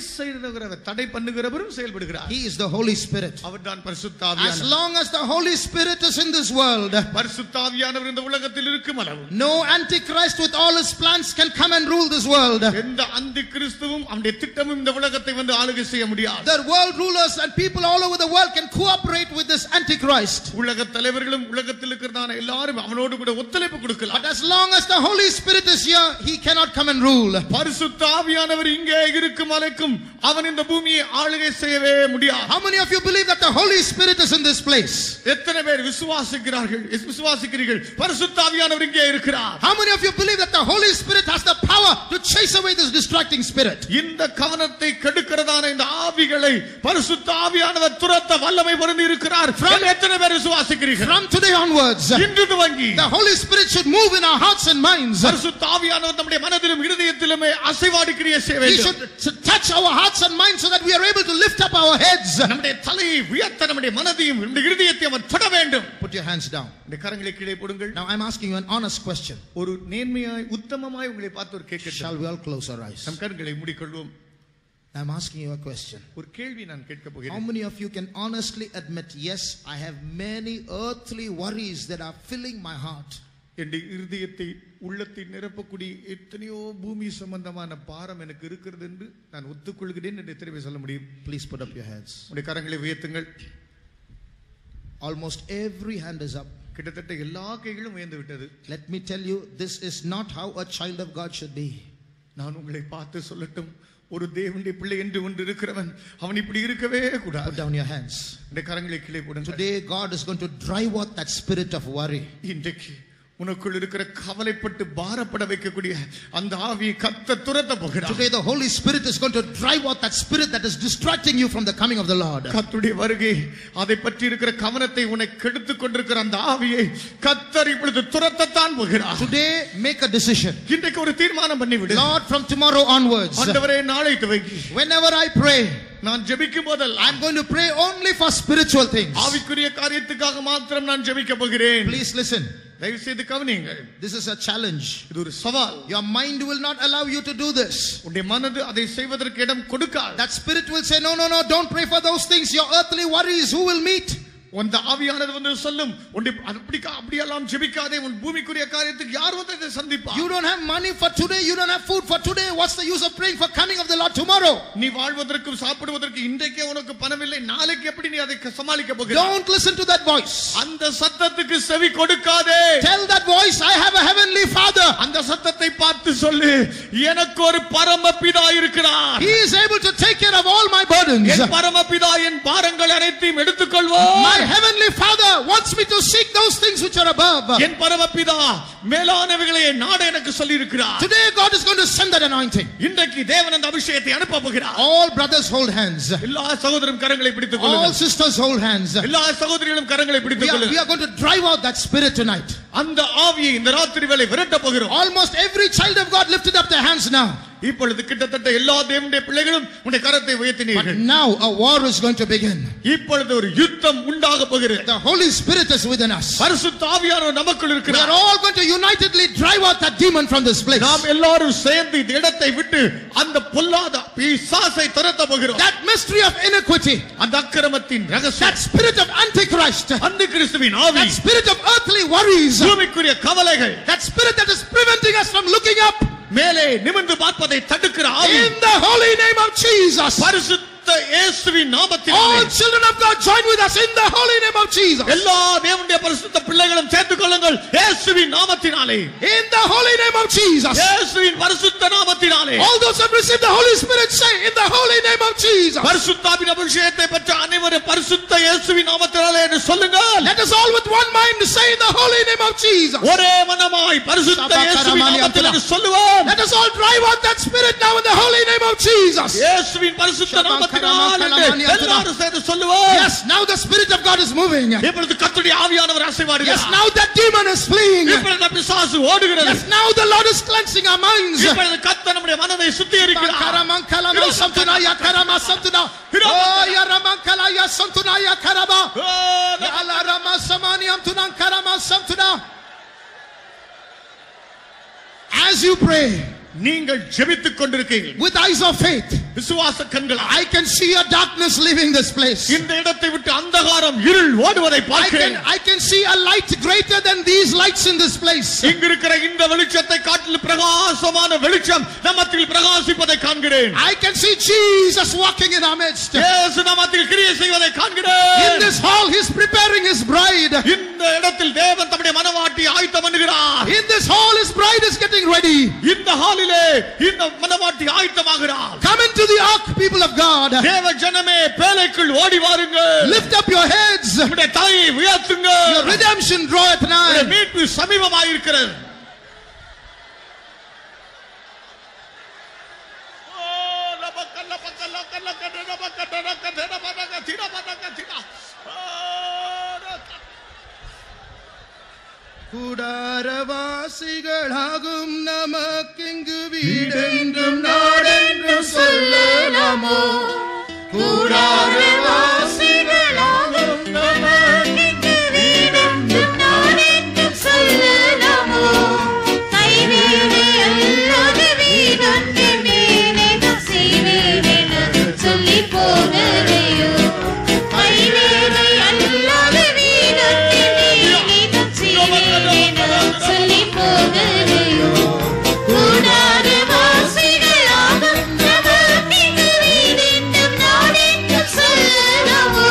தடை பண்ணுகிறவரும் செயல்படுகிறார். He is the Holy Spirit. அவர்தான் பரிசுத்த ஆவியானவர். As long as the Holy Spirit is in this world, பரிசுத்த ஆவியானவர் இந்த உலகத்தில் இருக்கும் அளவு no antichrist with all his plans can come and rule this world. எந்த அந்தி கிறிஸ்துவும் அவருடைய திட்டமும் இந்த உலகத்தை வந்து ஆளுகை செய்ய முடியாது. The world rulers and people all over the world can cooperate with this antichrist. உலக தலைவர்களும் உலகத்தில் இருக்கிறதான எல்லாரும் அவனோடு கூட ஒத்துழைப்பு கொடுக்கலாம். But as long as the Holy Spirit is here, he cannot come and rule. பரிசுத்த ஆவியானவர் இங்கே இருக்கும் வரைக்கும் அவன் இந்த பூமியை ஆளுகை செய்யவே முடியாது. How many of you believe that the Holy Spirit is in this place? எத்தனை பேர் விசுவாசிக்கிறீர்கள் பரிசுத்த ஆவியானவர் இங்கே இருக்கிறார்? How many of you believe that the Holy Spirit has the power to chase away this distracting spirit? இந்த கவனத்தை கெடுக்கிறதான இந்த ஆவிகளை பரிசுத்த ஆவியானவர் துரத்த வல்லமை பொருந்தி இருக்கிறார். எத்தனை பேர் விசுவாசிக்கிறீர்கள்? From today onwards, இன்று துவங்கி the Holy Spirit should move in our hearts and minds. பரிசுத்த ஆவியானவர் நம்முடைய மனதிலும் இதயத்திலும் அசைவாடி கிரியை செய்ய வேண்டும். He should touch our hearts and minds so that we are able to lift up our heads. நம்முடைய தலையை உயர்த்த நம்முடைய மனதையும் நம்முடைய இதயத்தையும் அவர் தொட வேண்டும். Put your hands down. இந்த கரங்களை கீழே போடுங்கள். Now I'm asking you an honest question. ஒரு நேர்மையாய் உத்தமமாய் உங்களை பார்த்து ஒரு கேட்கிறேன். Shall we all close our eyes? நம் கண்களை மூடிக்கொள்வோம். I'm asking you a question. ஒரு கேள்வி நான் கேட்க போகிறேன். How many of you can honestly admit, yes, I have many earthly worries that are filling my heart? என்னுடைய இதயத்தை உள்ளத்தை நிரப்பக்கூடிய எத்தனையோ பூமி சம்பந்தமான பாரம் எனக்கு இருக்கிறது என்று நான் ஒத்துக்கொள்கிறேன் என்று எத்தனை பேர் சொல்ல முடியும்? Please put up your hands. உங்களுடைய கரங்களை உயர்த்துங்கள். Almost every hand is up. கிட்டத்தட்ட எல்லா கைகளும் உயர்ந்து விட்டது. Let me tell you, this is not how a child of God should be. நான் உங்களை பார்த்து சொல்லட்டும், ஒரு தேவனுடைய பிள்ளை என்று ஒன்று இருக்கிறவன் அவன் இப்படி இருக்கவே கூடாது. Put down your hands. இந்த கரங்களை கீழே போடுங்கள். Today God is going to drive out that spirit of worry. இன்றைக்கு உனக்குள் இருக்கிற கவலைப்பட்டு பாரப்பட வைக்கக்கூடிய அந்த ஆவியை கர்த்தர் துரத்த போகிறார். Today the Holy Spirit is going to drive out that spirit that is distracting you from the coming of the Lord. கர்த்தருடைய வருகை அதை பற்றி இருக்கிற கவனத்தை உன்னை கெடுத்துக் கொண்டிருக்கிற அந்த ஆவியை கர்த்தர் இப்பொழுது துரத்தத்தான் போகிறார். Today make a decision. இன்றைக்கு ஒரு தீர்மானம் பண்ணிவிடு. Lord, from tomorrow onwards, ஆண்டவரே நாளை துவங்கி whenever I pray, நான் ஜெபிக்கும் போதெல்லாம் I'm going to pray only for spiritual things. ஆவிக்குரிய காரியத்துக்காக மாத்திரம் நான் ஜெபிக்க போகிறேன். Please listen. தயவு செய்து கவனியுங்கள். This is a challenge. இது ஒரு சவால். Your mind will not allow you to do this. உன்னுடைய மனது அதை செய்வதற்கு இடம் கொடுக்காது. That spirit will say, no, don't pray for those things. Your earthly worries, who will meet? அந்த ஆவியானது வந்து சொல்லும், அப்படியெல்லாம் ஜெபிக்காதே, உன் பூமிக்குரிய காரியத்துக்கு யார் வந்து சந்திப்பா? You don't have money for today, you don't have food for today, what's the use of praying for coming of the Lord tomorrow? நீ வாழ்வதற்கும் சாப்பிடுவதற்கு இன்றைக்கே உனக்கு பணம் இல்லை, நாளைக்கு எப்படி நீ அதை சமாளிக்க போகிறாய்? Don't listen to that voice. அந்த சத்தத்துக்கு செவி கொடுக்காதே. Tell that voice, I have a heavenly Father. அந்த சத்தத்தை பார்த்து சொல்லு, எனக்கு ஒரு பரமபிதா இருக்கிறார். He is able to take care of all my burdens. என் பரமபிதா என் பாரங்கள் அனைத்தையும் எடுத்துக்கொள்வார். My heavenly Father wants me to seek those things which are above. என் பரமபிதா மேலானவைகளை நாட எனக்கு சொல்லி இருக்கிறார். Today God is going to send that anointing. இன்றைக்கு தேவன் அந்த அபிஷேகத்தை அனுப்ப போகிறார். All brothers hold hands. எல்லா சகோதரரும் கரங்களை பிடித்துக் கொள்ளுங்கள். All sisters hold hands. எல்லா சகோதரிகளும் கரங்களை பிடித்துக் கொள்ளுங்கள். We are going to drive out that spirit tonight. அந்த ஆவியை இந்த ராத்திரி வேளை விரட்ட போகிறோம். Almost every child of God lifted up their hands now. இப்பொழுது கிட்டத்தட்ட எல்லா தேவனுடைய பிள்ளைகளும் உடைய கரத்தை But உயர்த்தினீர்கள். now a war is going to begin. இப்பொழுது ஒரு யுத்தம் உண்டாக போகிறது. The Holy Spirit is within us. பரிசுத்த ஆவியானவர் நமக்குள் We are இருக்கிறார். all going to unitedly drive out that demon from this place. நாம் எல்லாரும் சேர்ந்து இந்த இடத்தை விட்டு அந்த பொல்லாத பிசாசை துரத்த போகிறோம். That mystery of iniquity, அந்த அக்கிரமத்தின் ரகசியம், that spirit of Antichrist, அந்த கிறிஸ்துவின் ஆவி, that spirit of earthly worries, பூமிக்குரிய கவலைகள், that spirit that is preventing us from looking up, மேலே நிமிர்ந்து பார்ப்பதை தடுக்கிற ஆவி, in the holy name of Jesus. பரிசுத்த இயேசுவின் நாமத்தினாலே All children of God join with us in the holy name of Jesus. எல்லா தேவனுடைய பரிசுத்த பிள்ளைகளும் சேர்த்துக் கொள்ளுங்கள் இயேசுவின் நாமத்தினாலே. In the holy name of Jesus. இயேசுவின் பரிசுத்த நாமத்தினாலே. All those who have received the Holy Spirit say in the holy name of Jesus. பரிசுத்தாவின் அபிஷேகத்தை பெற்ற அனைவரும் பரிசுத்த இயேசுவின் நாமத்தினாலே என்று சொல்லுங்கள். Let us all with one mind say in the holy name of Jesus. ஒரே மனமாய் பரிசுத்த இயேசுவின் நாமத்திலே என்று சொல்லுவோம். Let us all drive out that spirit now in the holy name of Jesus. இயேசுவின் பரிசுத்த நாமத்தினாலே எல்லாரும் சேர்ந்து சொல்லுவோம். Yes, now the spirit of God is moving. இப்பொழுது கர்த்தருடைய ஆவியானவர் அசைவாடுகிறார். Yes, now that demon is fleeing. இப்பொழுது பிசாசு ஓடுகிறது. Yes, now the Lord is cleansing our minds. இப்பொழுது கர்த்தர் நம்முடைய மனதை சுத்திகரிக்கிறார். Karamankalama samtuna ya karama samtuna. Oh ya ramankala ya samtuna ya karaba. Ya la rama samani amtuna karama samtuna. As you pray, நீங்கள் ஜெபித்துக் கொண்டிருக்கீர்கள் with eyes of faith, விசுவாச கண்களால் I can see a darkness leaving this place. இந்த இடத்தை விட்டு அந்தகாரம் இருள் ஓடுவதை பார்க்கிறேன். I can see a light greater than these lights in this place. இங்கு இருக்கிற இந்த வெளிச்சத்தை காட்டிலும் பிரகாசமான வெளிச்சம் நம்மத்தில் பிரகாசிப்பதை காண்கிறேன். I can see Jesus walking in our midst. இயேசு நம்மத்தில் கிரியை செய்வதை காண்கிறேன். In this hall he is preparing his bride. இந்த இடத்தில் தேவன் தம்முடைய மனவாட்டியை ஆயத்தம் பண்ணுகிறார். In this hall his bride is getting ready. இந்த ஹாலிலே இந்த மனவாட்டி ஆயத்தமாகிறார். Come into the ark, people of God. தேவ ஜனமே பேழைக்குள் ஓடி வாருங்கள். Lift up your heads. உம்முடைய தலையை உயர்த்துங்கள். Your redemption draweth nigh. மீட்பு சமீபமாயிருக்கிறது. கூடாரவாசிகளாகும் நமக்கிங்கு வீடென்றும் நாடென்றும் சொல்லலாமோ? கூடாரவாசிகளாகும் நமக்கிங்கு வீடென்றும் நாடென்றும் சொல்லலாமோ? கைவேலை அல்லாத வீடொன்று மேலே நான் செய்வேனென சொல்லி போகலையோ? கைவேலை அல்லாத வீடொன்று மேலே நான் செய்வேனென சொல்லி போகலையோ? கூடாரவாசிகளாகும் நமக்கிங்கு வீடென்றும் நாடென்றும் சொல்லலாமோ?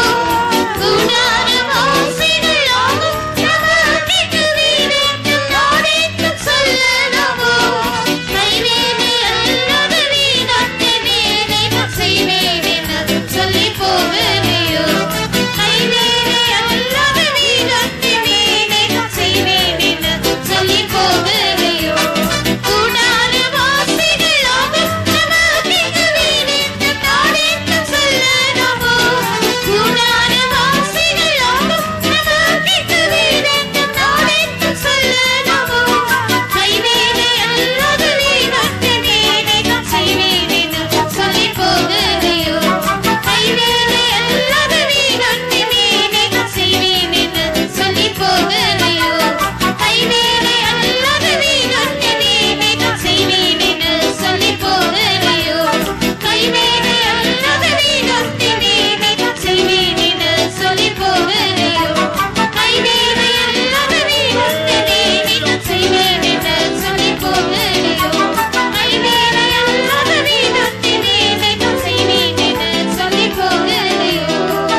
கூடாரவாசிகளாகும் நமக்கிங்கு வீடென்றும் நாடென்றும் சொல்லலாமோ? கைவேலை அல்லாத வீடொன்று மேலே நான் செய்வேனென சொல்லி போகலையோ? கைவேலை அல்லாத வீடொன்று மேலே நான் செய்வேனென சொல்லி போகலையோ? கூடாரவாசிகளாகும் நமக்கிங்கு வீடென்றும் நாடென்றும் சொல்லலாமோ? கூடாரவாசிகளாகும் நமக்கிங்கு வீடென்றும் நாடென்றும் சொல்லலாமோ? கைவேலை அல்லாத வீடொன்று மேலே நான் செய்வேனென சொல்லி போகலையோ? கைவேலை அல்லாத வீடொன்று மேலே நான் செய்வேனென சொல்லி போகலையோ? கைவேலை அல்லாத வீடொன்று மேலே நான் செய்வேனென சொல்லி போகலையோ? கைவேலை அல்லாத வீடொன்று மேலே நான் செய்வேனென சொல்லி போகலையோ? கைவேலை அல்லாத வீடொன்று மேலே நான் செய்வேனென சொல்லி போகலையோ? கைவேலை அல்லாத வீடொன்று மேலே நான் செய்வேனென சொல்லி போகலையோ?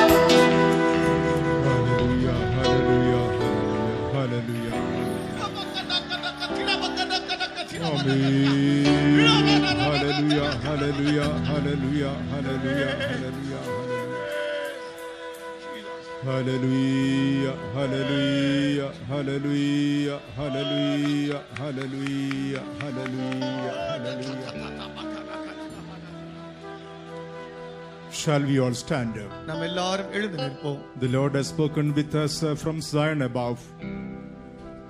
Hallelujah, hallelujah, hallelujah, hallelujah, hallelujah, hallelujah, hallelujah, hallelujah, hallelujah, hallelujah, hallelujah. Shall we all stand up? நாம் எல்லாரும் எழுந்து நிற்போம். The Lord has spoken with us from Zion above.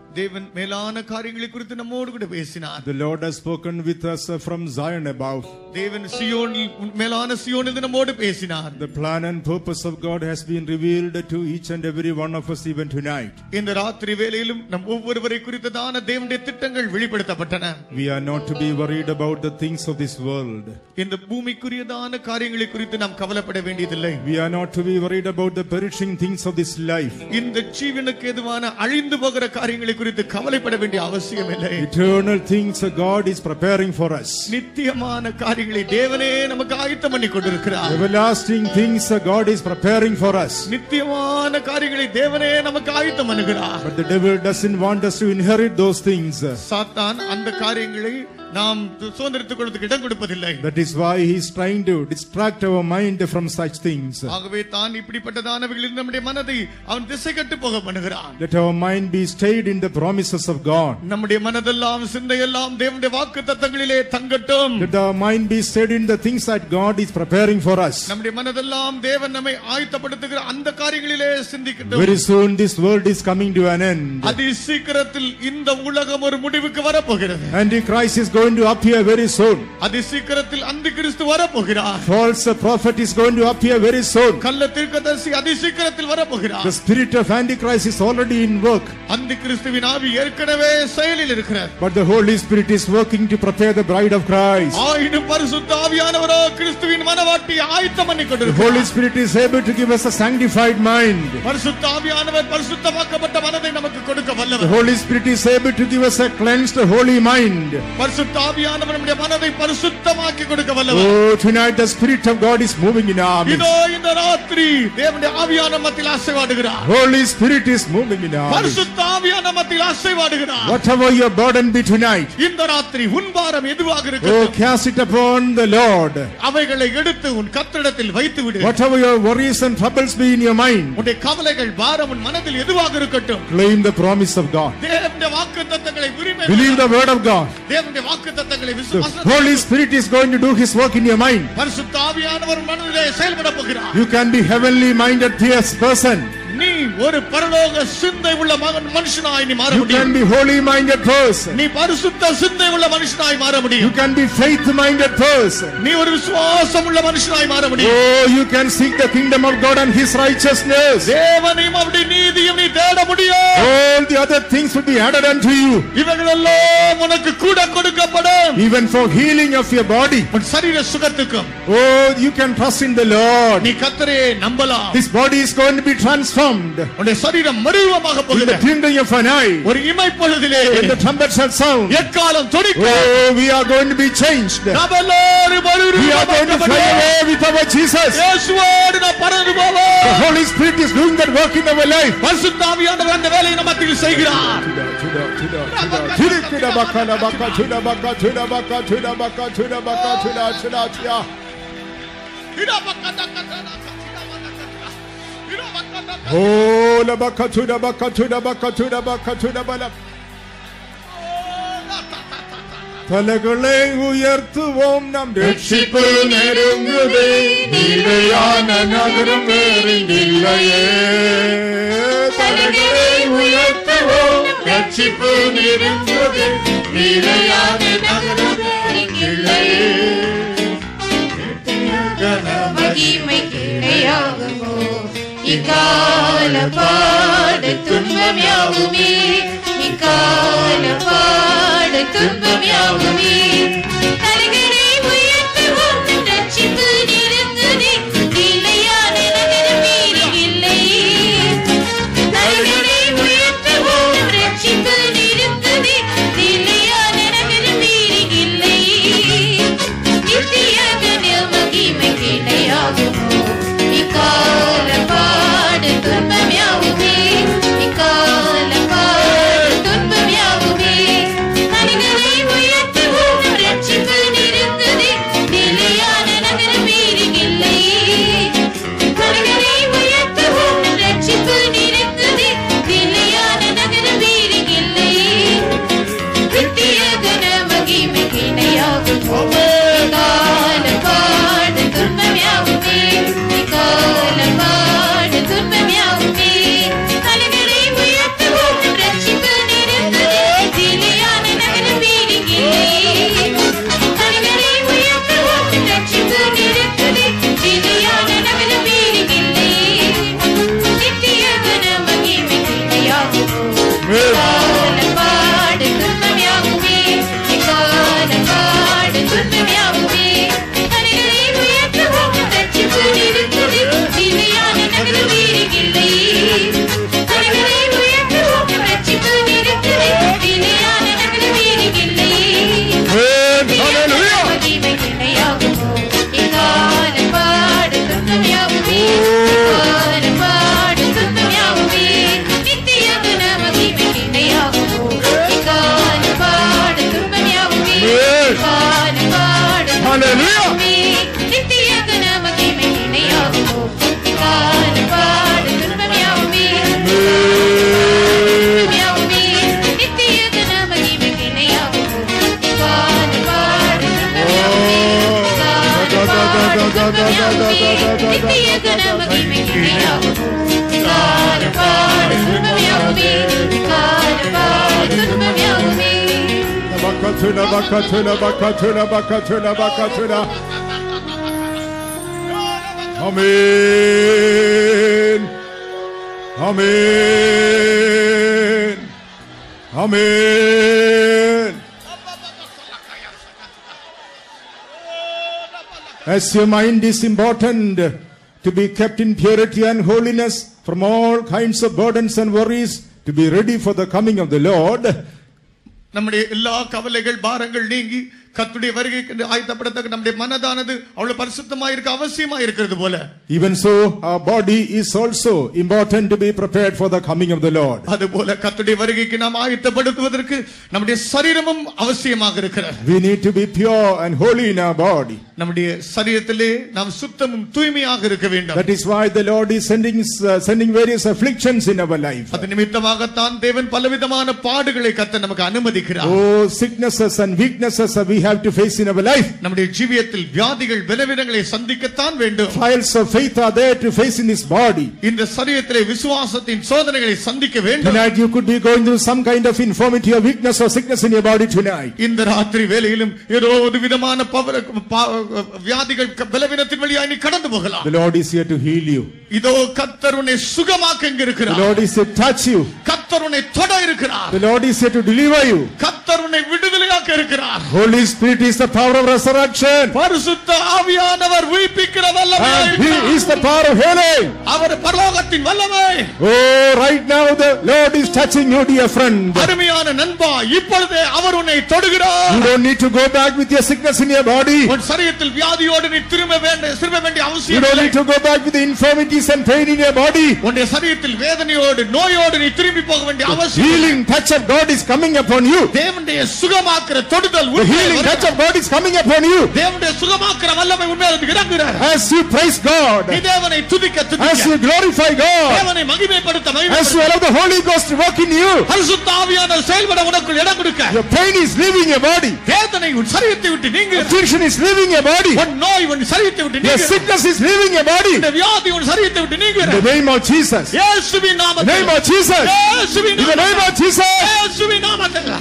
தேவன் மேலான காரியங்களை குறித்து நம்மோடு கூட பேசினார். The Lord has spoken with us from Zion above. தேவன் சியோனில் மேலான சியோனில் நம்மோடு பேசினார். The plan and purpose of God has been revealed to each and every one of us even tonight. இந்த ராத்திரி வேளையிலும் நம் ஒவ்வொருவரை குறித்ததான தேவனுடைய திட்டங்கள் வெளிப்படுத்தப்பட்டன. We are not to be worried about the things of this world. இந்த பூமிக்குரியதான காரியங்களை குறித்து நாம் கவலைப்பட வேண்டியதில்லை. We are not to be worried about the perishing things of this life. இந்த ஜீவனுக்கு எதுவான அழிந்து போகிற காரியங்களை குறித்து கவலைப்பட வேண்டிய அவசியம் இல்லை. Eternal things God is preparing for us. நித்தியமான காரியங்களை தேவனே நமக்கு ஆயத்தம் பண்ணி கொண்டிருக்கிறார். Everlasting things God is preparing for us. நித்தியமான காரியங்களை தேவனே நமக்கு ஆயத்தம் பண்ணுகிறார். But the devil doesn't want us to inherit those things. சாத்தான் அந்த காரியங்களை நாம் சுதந்திரத்துக் கொள்வதற்கு இடம் கொடுப்பதில்லை. That is why he is trying to distract our mind from such things. ஆகவே தான் இப்படிப்பட்டதானவைகளில் நம்முடைய மனதை அவன் திசை கட்டு போக பண்ணுகிறான். Let our mind be stayed in the promises of God. நம்முடைய மனதெல்லாம் சிந்தையெல்லாம் தேவனுடைய வாக்குத்தத்தங்களிலே தங்கட்டும். Let our mind be stayed in the things that God is preparing for us. நம்முடைய மனதெல்லாம் தேவன் நம்மை ஆயத்தப்படுத்துகிற அந்த காரியங்களிலே சிந்திக்கட்டும். Very soon this world is coming to an end. அதி சீக்கிரத்தில் இந்த உலகம் ஒரு முடிவுக்கு வரப்போகிறது. Antichrist is going to appear very soon. அதி சீக்கிரத்தில் அந்திகிறிஸ்து வரப்போகிறார். False prophet is going to appear very soon. கள்ள தீர்க்கதரிசி அதி சீக்கிரத்தில் வரப்போகிறார். The spirit of Antichrist is already in work. அந்திகிறிஸ்துவின் ஆவி ஏற்கனவே செயலில் இருக்கிறார். But the Holy Spirit is working to prepare the bride of Christ. ஆயினும் பரிசுத்த ஆவியானவரோ கிறிஸ்துவின் மனவாட்டியை ஆயத்தம் பண்ணி The கொண்டிருக்கிறார். Holy Spirit is able to give us a sanctified mind. பரிசுத்த ஆவியானவர் பரிசுத்தமாக்கப்பட்ட மனதை நமக்கு கொடுக்க The வல்லவர். Holy Spirit is able to give us a cleansed holy mind. பரிசுத்த ஆவியானவர் நம்முடைய மனதை பரிசுத்தமாக்கி கொடுக்க வல்லவர். Oh, tonight the Spirit of God is moving in our midst. இதோ இந்த ராத்திரி தேவனுடைய ஆவியான மத்தியில் அசைவாடுகிறார். Holy Spirit is moving in our midst. பரிசுத்த ஆவியான மத்தியில் அசைவாடுகிறார். Whatever your burden be tonight, இந்த ராத்திரி உன் பாரம் எதுவாக oh, இருக்கட்டும், cast it upon the Lord. அவைகளை எடுத்து உன் கர்த்தரிடத்தில் வைத்து விடு. Whatever your worries and troubles be in your mind, உன்னுடைய கவலைகள் பாரம் உன் மனதில் எதுவாக இருக்கட்டும், claim the promise of God. தேவனுடைய வாக்குத்தத்தங்களை உரிமை Believe the word of God. தேவனுடைய வாக்குத்தத்தங்களை The விசுவாசம். Holy Spirit is going to do His work in your mind. பரிசுத்த ஆவியானவர் மனதிலே செயல்பட போகிறார். You can be heavenly minded person. நீ ஒரு பரலோக சிந்தை உள்ள மனுஷனாய் நீ மாற You முடியும். can be holy minded person. நீ பரிசுத்த சிந்தை உள்ள மனுஷனாய் மாற You முடியும். can be faith minded person. நீ ஒரு விசுவாசம் உள்ள மனுஷனாய் மாற முடியும். Oh, you can seek the kingdom of God and His righteousness. தேவனையும் அவருடைய நீதியும் நீ தேட முடியும். All the other things will be added unto you. இவைகளெல்லாம் உனக்கு கூட கொடுக்கப்படும். Even for healing of your body. உன் சரீர சுகத்துக்கும் Oh, you can trust in the Lord. நீ கர்த்தரை நம்பலாம். This body is going to be transformed. உன்னுடைய சரீரம் மறுரூபமாக In the போகிறது. twinkling of an eye. ஒரு இமைப்பொழுதிலே When the trumpet shall sound. எக்காலம் தொனிக்கும். Oh, we are going to be changed. நாம் எல்லாரும் We are going to fly away with our Jesus. இயேசுவோடு நாம் பறந்து The போவோம். Holy Spirit is doing that work in our life. பரிசுத்த ஆவியானவர் அந்த வேலையை நம்ம மத்தியில் செய்கிறார். Oh, la bakatuda bakatuda bakatuda bakatuda balak. தலைகளை உயர்த்துவோம் நம் ரட்சிப்பு நெருங்குதே நிலையான நகரம் வேறில்லையே தலைகளை உயர்த்துவோம் ரட்சிப்பு நெருங்குதே நிலையான நகரம் வேறில்லையே மகிமை கிடையாகுமோ இக்கால பாடு துன்பம் யாவுமே இக்கால பாடு துன்பம் யாவுமே தலைகளை உயர்த்துவோம் நம் ரட்சிப்பு நெருங்குதே நிலையான நகரம் வேறில்லை தலைகளை உயர்த்துவோம் நம் ரட்சிப்பு நெருங்குதே நிலையான நகரம் வேறில்லை நித்தியகனில் மகிமை கிடையாகுமோ இக்கால பாடு துன்பம் யாவுமே இக்கால பாடு துன்பம் யாவுமே தலைகளை துன்பமாகுமே நித்திய கன மகிமைக்கு இணையாகுமோ விகார பாடு துன்பமாகுமே விகார பாடு துன்பமாகுமே Bakatuna bakatuna bakatuna bakatuna bakatuna. Amen. Amen. Amen. As your mind is important to be kept in purity and holiness from all kinds of burdens and worries, to be ready for the coming of the Lord. நம்முடைய எல்லா கவலைகள் பாரங்கள் நீங்கி கர்த்தருடைய வருகைக்கு ஆயத்தப்படத்தக்க நம்முடைய மனதானது அவ்வளவு பரிசுத்தமாக இருக்க அவசியமா இருக்கிறது போல, even so our body is also important to be prepared for the coming of the Lord. அதுபோல கர்த்தருடைய வருகைக்கு நாம் ஆயத்தப்படுத்துவதற்கு நம்முடைய சரீரமும் அவசியமாக இருக்கிறது. We need to be pure and holy in our body. நம்முடைய சரீரத்திலே நாம் சுத்தமும் தூய்மையாக இருக்க வேண்டும். That is why the Lord is sending various afflictions in our life. அது நிமித்தமாகத்தான் தேவன் பலவிதமான பாடுகளை கர்த்தர் நமக்கு அனுமதிக்கிறார். Oh, sicknesses and weaknesses we have to face in our life. நம்முடைய ஜீவியத்தில் வியாதிகள் பலவீனங்களை சந்திக்கத்தான் வேண்டும். Trials of faith are there to face in this body. இந்த சரீரத்திலே விசுவாசத்தின் சோதனைகளை சந்திக்க வேண்டும். Tonight you could be going through some kind of infirmity or weakness or sickness in your body tonight. இந்த ராத்திரி வேளையிலும் ஏதோ ஒரு விதமான வியாதிகள் பலவீனத்தின் வழியாய் நீ கடந்து போகலாம். The Lord is here to heal you. இதோ கர்த்தர் உன்னை சுகமாக்க இங்கு இருக்கிறார். The Lord is here to touch you. கர்த்தர் உன்னை தொட இருக்கிறார். The Lord is here to deliver you. கர்த்தர் உன்னை விடுதலையாக்க இருக்கிறார். Holy Spirit is the power of resurrection. பரிசுத்த ஆவியானவர் உயிர்ப்பிக்கிற வல்லமை. He is the power of healing. அவர் பரலோகத்தின் வல்லமை. Oh, right now the Lord is touching you, dear friend. அருமையான நண்பா, இப்பொழுதே அவர் உன்னை தொடுகிறார். You don't need to go back with your sickness in your body. உன் சரீரத்தில் வியாதியோடு நீ திரும்ப வேண்டிய You அவசியம் don't இல்லை. need to go back with the infirmities and pain in your body. உன்னுடைய சரீரத்தில் வேதனையோடு நோயோடு நீ திரும்பி போக வேண்டிய அவசியம் இல்லை. Healing touch of God is coming upon you. தேவனுடைய சுகமாக்குற தொடுதல் The healing touch of God is coming upon you. தேவனுடைய சுகமாக்குற வல்லமை உண்மையிலே இறங்குகிறார். As you praise God, நீ தேவனை துதிக்க as துதிக்க you glorify God, தேவனை மகிமைப்படுத்த as you மகிமைப்படுத்த allow the Holy Ghost to work in you, பரிசுத்த ஆவியானவர் செயல்பட உனக்குள் இடம் கொடுக்க your pain is leaving your body. வேதனை உன் சரீரத்தை விட்டு நீங்குகிறது. Affliction is leaving your body. உன் நோய் உன் சரீரத்தை விட்டு Your நீங்குகிறது. sickness is leaving your body. இந்த வியாதி உன் சரீரத்தை விட்டு In the நீங்குகிறது. name of Jesus. இயேசுவின் In the நாமத்தில். name of Jesus. இயேசுவின் In the name of நாமத்தில். Jesus. இயேசுவின் நாமத்தில்.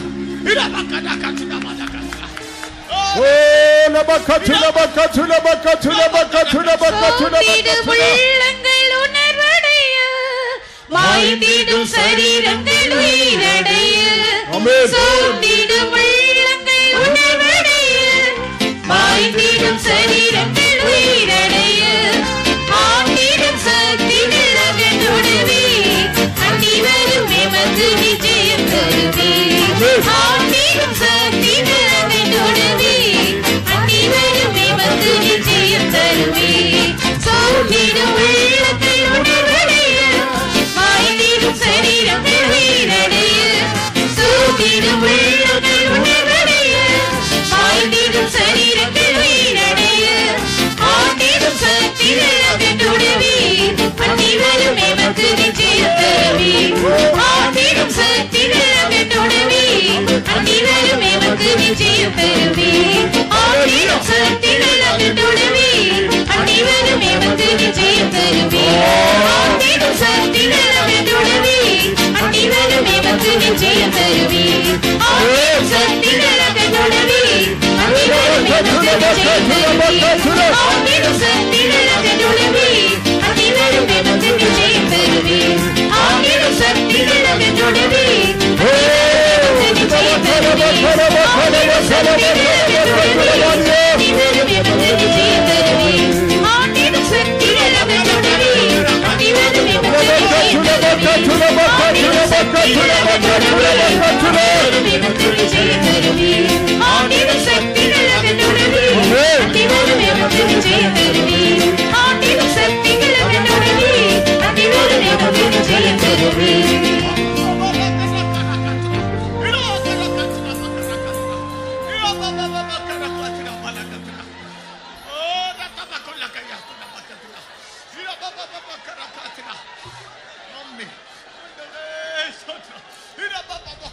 Oh, labakatu labakatu labakatu labakatu labakatu labakatu. உள்ளங்கள் உணர்வடைய மாய்ந்திடும் சரீரங்கள் உயிரடைய Amen. சோர்ந்திடும் உள்ளங்கள் உணர்வடைய மாய்ந்திடும் சரீரங்கள் உயிரடைய ஆண்டிடும் சக்தி நிறகனுடவே அன்னிவரும் எமக்கு விஜயம் தருவே ஆண்டிடும் சக்தி நிறகனுடவே அன்னிவரும் எமக்கு விஜயம் தருவே சோர்ந்திடும் உள்ளங்கள் உணர்வடைய மாய்ந்திடும் சரீரங்கள் உயிரடைய சோர்ந்திடும் உள்ளங்கள் உணர்வடைய மாய்ந்திடும் சரீரங்கள் உயிரடைய ஆண்டிடும் சக்தி நிறகனுடவே அன்னிவரும் எமக்கு விஜயம் தருவே ஆண்டிடும் சக்தி நிறகனுடவே அன்னிவரும் எமக்கு விஜயம் தருவே ஆண்டிடும் சக்தி நிறகனுடவே அன்னிவரும் எமக்கு விஜயம் தருவே ஆண்டிடும் சக்தி நிறகனுடவே அன்னிவரும் எமக்கு விஜயம் தருவே ஆண்டிடும் சக்தி நிறகனுடவே அன்னிவரும் எமக்கு விஜயம் தருவே ஆண்டிடும் சக்தி நிறகனுடவே அன்னிவரும் எமக்கு விஜயம் தருவே ஆண்டிடும் சக்தி நிறகனுடவே அன்னிவரும் எமக்கு விஜயம் தருவே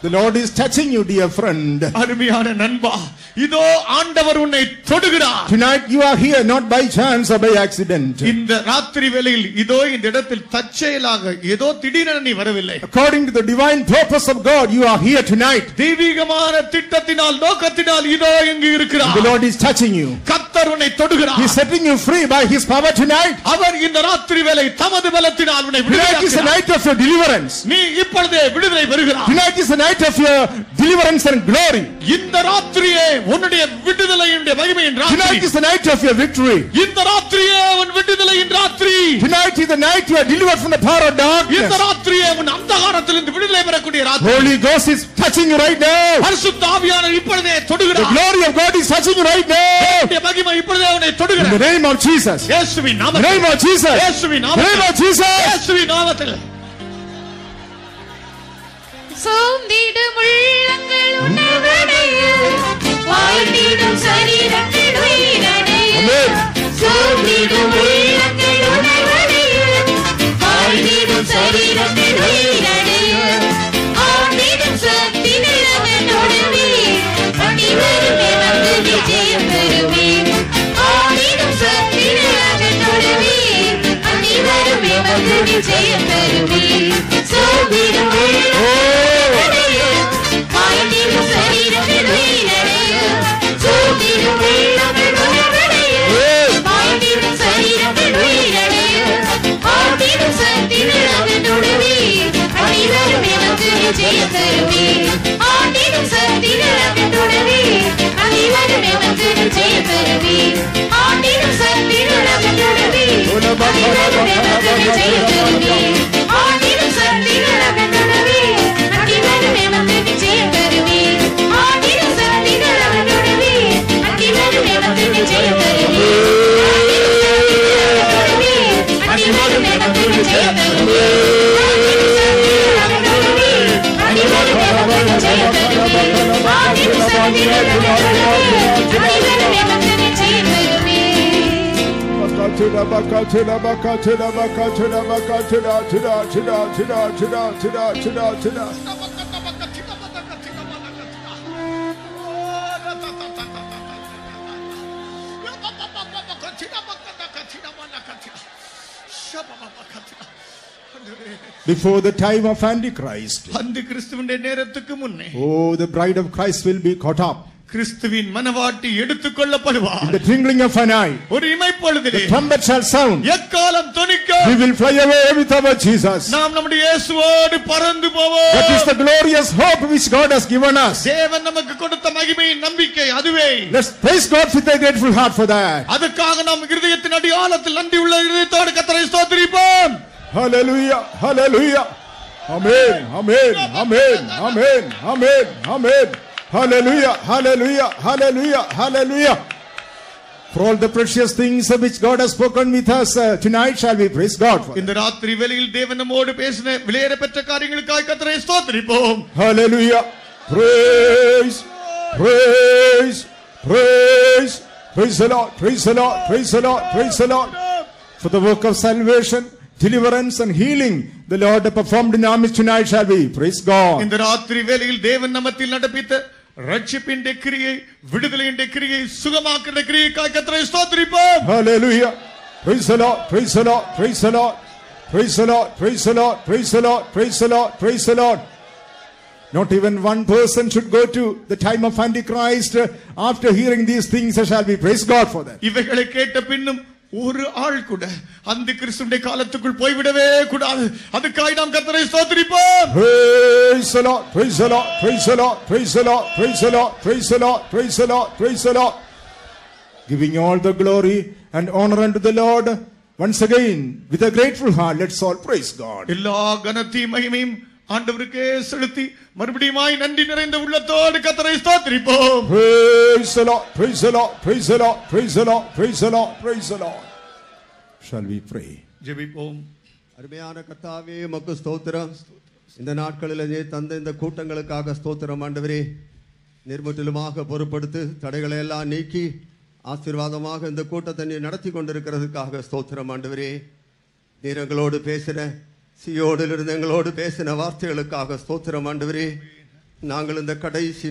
The Lord is touching you, dear friend. அருமையான நண்பா, இதோ ஆண்டவர் உன்னை தொடுகிறார். Tonight you are here not by chance or by accident. இந்த ராத்திரி வேளையில் இதோ இந்த இடத்தில் தற்செயலாக ஏதோ திடீரென நீ வரவில்லை. According to the divine purpose of God, you are here tonight. தெய்வீகமான திட்டத்தினால் நோக்கத்தினால் இதோ இங்கு இருக்கிறார். The Lord is touching you. கர்த்தர் உன்னை தொடுகிறார். He is setting you free by His power tonight. அவர் இந்த ராத்திரி வேளை தமது பலத்தினால் உன்னை Tonight is the night of your deliverance. நீ இப்பொழுதே விடுதலை பெறுகிறாய். Tonight is the night of your deliverance and glory. இந்த ராத்திரியே உன்னுடைய விடுதலையின் மகிமையின் ராத்திரி. Tonight is the night of your victory. இந்த ராத்திரியே உன் விடுதலையின் ராத்திரி. Tonight is the night you are delivered from the power of darkness. இந்த ராத்திரியே உன் அந்தகாரத்திலிருந்து விடுதலை பெறக்கூடிய ராத்திரி. Holy Ghost is touching you right now. பரிசுத்த ஆவியானவர் இப்பொழுதே தொடுகிறார். The glory of God is touching you right now. உன்னுடைய மகிமை இப்பொழுதே உன்னை In தொடுகிறார். the name of Jesus. இயேசுவின் In the நாமத்தில். name of Jesus. இயேசுவின் In the name நாமத்தில். of Jesus. இயேசுவின் நாமத்தில். சோர்ந்திடும் உள்ளங்கள் உணவடைய, வாழ்ந்திடும் சரீரங்கள் உயிரடைய. சோர்ந்திடும் உள்ளங்கள் உணவடைய, வாழ்ந்திடும் சரீரங்கள் உயிரடைய. ஆண்டிடும் சக்தி நிலவனோடுவே, அணிவருமே வந்து விஜயம் பெறுவே. ஆண்டிடும் சக்தி நிலவனோடுவே, அணிவருமே வந்து விஜயம் பெறுவே. சோர்ந்திடும் வாழ்ந்திடும் சரீரங்கள் உயிரடைய. சோர்ந்திடும் உள்ளங்கள் உணவடைய, வாழ்ந்திடும் சரீரங்கள் உயிரடைய. ஆண்டிடும் சக்தி நிலவனோடுவே, அணிவரும் எமக்கு விஜயம் தருவே. ஆண்டிடும் சக்தி நிலவனோடுவே, அணிவரும் எமக்கு விஜயம் தருவே. ஆண்டிடும் சக்தி நிலவனோடுவே, அணிவரும் எமக்கு விஜயம் தருவே. ஆண்டிடும் சக்தி நிலவனோடுவே, அணிவரும் எமக்கு விஜயம் தருவே. ஆண்டிடும் சக்தி நிலவனோடுவே, அணிவரும் எமக்கு விஜயம் தருவே. அணிவரும் எமக்கு விஜயம் தருவே. அணிவரும் எமக்கு விஜயம் தருவே. ஆண்டிடும் சக்தி நிலவனோடுவே, அணிவரும் எமக்கு விஜயம் தருவே. Before the time of Antichrist, அந்த கிறிஸ்துவின் நேரத்துக்கு முன்னே oh, the bride of Christ will be caught up. கிறிஸ்துவின் மனவாட்டி எடுத்துக் கொள்ளப்படுவார். In the twinkling of an eye, ஒரு இமைப்பொழுதிலே the trumpet shall sound. எக்காலம் தொனிக்கும். We will fly away with our Jesus. நாம் நம்முடைய இயேசுவோடு பறந்து போவோம். That is the glorious hope which God has given us. தேவன் நமக்கு கொடுத்த மகிமையின் நம்பிக்கை அதுவே. Let's praise God with a grateful heart for that. அதுக்காக நாம் இருதயத்தின் அடியாழத்தில் நன்றி உள்ள இருதயத்தோடு கர்த்தரை ஸ்தோத்திரிப்போம். Hallelujah, hallelujah. Amen, amen, amen, amen, amen, amen. Hallelujah, hallelujah, hallelujah, hallelujah. For all the precious things which God has spoken with us tonight, shall we praise God for. இந்த ராத்திரி வேளையில் தேவன் நம்மோடு பேசின விலையேறப்பெற்ற காரியங்களுக்காக கர்த்தரை ஸ்தோத்திரிப்போம். Hallelujah. Praise, praise, praise. Praise the Lord, praise the Lord, praise the Lord, praise the Lord. For the work of salvation, deliverance and healing the Lord performed in our midst tonight, shall we praise God. இந்த ராத்திரி வேளையில் தேவன் நம்மத்தில் நடப்பித்த ரட்சிப்பின் கிரியை, விடுதலையின் கிரியை, சுகமாக்குற கிரியைக்காக கர்த்தரை ஸ்தோத்திரிப்போம். Hallelujah. Praise the Lord, praise the Lord, praise the Lord. Praise the Lord, praise the Lord, praise the Lord, praise the Lord, praise the Lord. Not even one person should go to the time of Antichrist after hearing these things, shall we praise God for that. இவைகளை கேட்ட பின்னும் ஒரு ஆள் கூட அந்த கிறிஸ்துவின் காலத்துக்குள் போய்விடவே கூடாது. அதுக்காக நாம் கர்த்தரை ஸ்தோத்திரிப்போம். Praise the Lord, praise the Lord, praise the Lord, praise the Lord, praise the Lord, praise the Lord, praise the Lord, praise the Lord. Giving all the glory and honor unto the Lord. Once again, with a grateful heart, let's all praise God. எல்லா கனத்தையும் மகிமையும் ஆண்டவருக்கே செலுத்தி மறுபடியுமாய் நன்றி நிறைந்த உள்ளத்தோடு கர்த்தரை ஸ்தோத்திரிப்போம். Praise the Lord, praise the Lord, praise the Lord, praise the Lord, praise the Lord, praise the Lord. Shall we pray? ஜெபிப்போம். அருமையான கர்த்தாவே உமக்கு ஸ்தோத்திரம். இந்த நாட்களிலே தந்த இந்த கூட்டங்களுக்காக ஸ்தோத்திரம் ஆண்டவரே. நிர்முற்றிலுமாக பொறுப்படுத்து தடைகளை எல்லாம் நீக்கி ஆசீர்வாதமாக இந்த கூட்டத்தை நீ நடத்தி கொண்டிருக்கிறதுக்காக ஸ்தோத்திரம் ஆண்டவரே. நீர் எங்களோடு பேசின சியோடிலிருந்து எங்களோடு பேசின வார்த்தைகளுக்காக ஸ்தோத்திரம் ஆண்டவரே. நாங்கள் இந்த கடைசி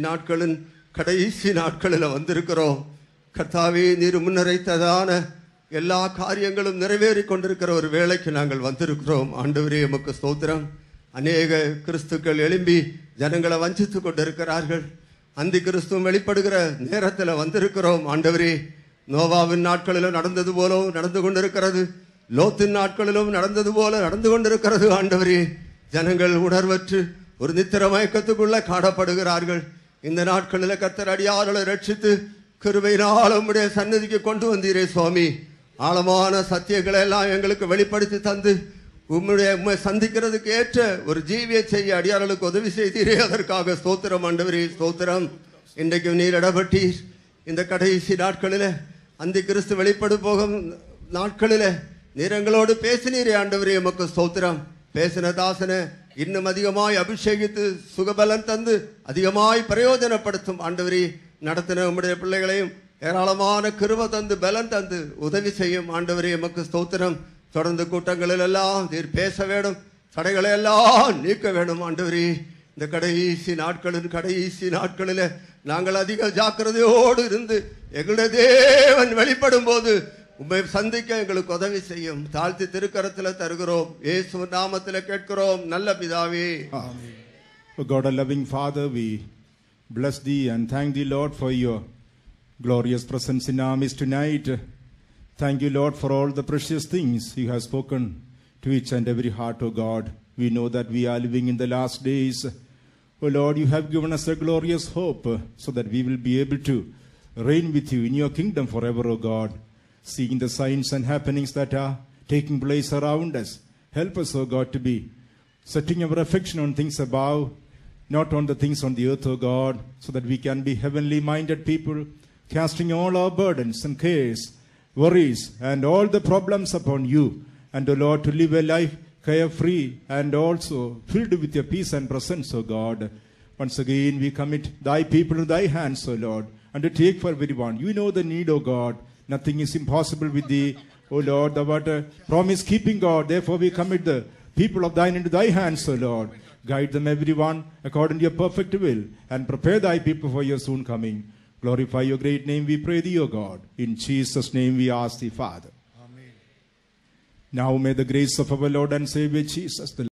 நாட்களில் வந்திருக்கிறோம். கர்த்தாவே, நீர் முன்னரைத்ததான எல்லா காரியங்களும் நிறைவேறி கொண்டிருக்கிற ஒரு வேளைக்கு நாங்கள் வந்திருக்கிறோம். ஆண்டவரே, உமக்கு ஸ்தோத்திரம். அநேக கிறிஸ்துக்கள் எழும்பி ஜனங்களை வஞ்சித்து கொண்டிருக்கிறார்கள். அந்தி கிறிஸ்துவம் வெளிப்படுகிற நேரத்தில் வந்திருக்கிறோம். ஆண்டவரே, நோவாவின் நாட்களிலும் நடந்தது போலவும் நடந்து கொண்டிருக்கிறது, லோத்தின் நாட்களிலும் நடந்தது போல நடந்து கொண்டிருக்கிறது. ஆண்டவரே, ஜனங்கள் உணர்வற்று ஒரு நித்திர மயக்கத்துக்குள்ள காணப்படுகிறார்கள். இந்த நாட்களில் கர்த்தர் அடியார்களை ரட்சித்து கிருபையினால் உம்முடைய சன்னதிக்கு கொண்டு வந்தீரே சுவாமி. ஆழமான சத்தியங்களை எல்லாம் எங்களுக்கு வெளிப்படுத்தி தந்து உம்மை சந்திக்கிறதுக்கு ஏற்ற ஒரு ஜீவியை செய்ய அடியார்களுக்கு உதவி செய்தீரே, அதற்காக ஸ்தோத்திரம். ஆண்டவரே, ஸ்தோத்திரம். இன்றைக்கு நீர் இடப்பட்டீர். இந்த கடைசி நாட்களில் அந்தி கிறிஸ்து வெளிப்படு போகும் நாட்களில் நீர் எங்களோடு பேசினீரே. ஆண்டவரே, உமக்கு ஸ்தோத்திரம். பேசின தாசனை இன்னும் அதிகமாய் அபிஷேகித்து சுகபலன் தந்து அதிகமாய் பிரயோஜனப்படுத்தும். ஆண்டவரே, நடத்தின உம்முடைய பிள்ளைகளையும் ஏராளமான கிருபை தந்து பலன் தந்து உதவி செய்யும். ஆண்டவரே, உமக்கு ஸ்தோத்திரம். தொடர்ந்து கூட்டங்களில் எல்லாம் நீர் பேச வேண்டும், தடைகளை எல்லாம் நீக்க வேண்டும். ஆண்டவரே, இந்த கடைசி நாட்களில் நாங்கள் அதிக ஜாக்கிரதையோடு இருந்து எங்களுடைய தேவன் வெளிப்படும் போது உம்மை சந்திக்க எங்களுக்கு உதவி செய்யும். தாழ்த்தி திருக்கரத்தில் தருகிறோம். இயேசு நாமத்தில் கேட்கிறோம் நல்ல பிதாவே. Amen. Oh God, our loving Father, we bless thee and thank thee, Lord, for your glorious presence in our midst tonight. Thank you, Lord, for all the precious things you have spoken to each and every heart, O God. We know that we are living in the last days. O Lord, you have given us a glorious hope so that we will be able to reign with you in your kingdom forever, O God. Seeing the signs and happenings that are taking place around us, help us, O God, to be setting our affection on things above, not on the things on the earth, O God, so that we can be heavenly minded people, casting all our burdens and cares, worries and all the problems upon you, and O Lord, to live a life carefree and also filled with your peace and presence, O God. Once again we commit thy people to thy hands, O Lord, and to take for everyone. You know the need, O God. Nothing is impossible with thee, O Lord, thou art a promise-keeping God. Therefore we commit the people of thine into thy hands, O Lord. Guide them everyone according to your perfect will, and prepare thy people for your soon coming. Glorify your great name, we pray thee, O God. In Jesus' name we ask thee, Father. Amen. Now may the grace of our Lord and Savior Jesus, the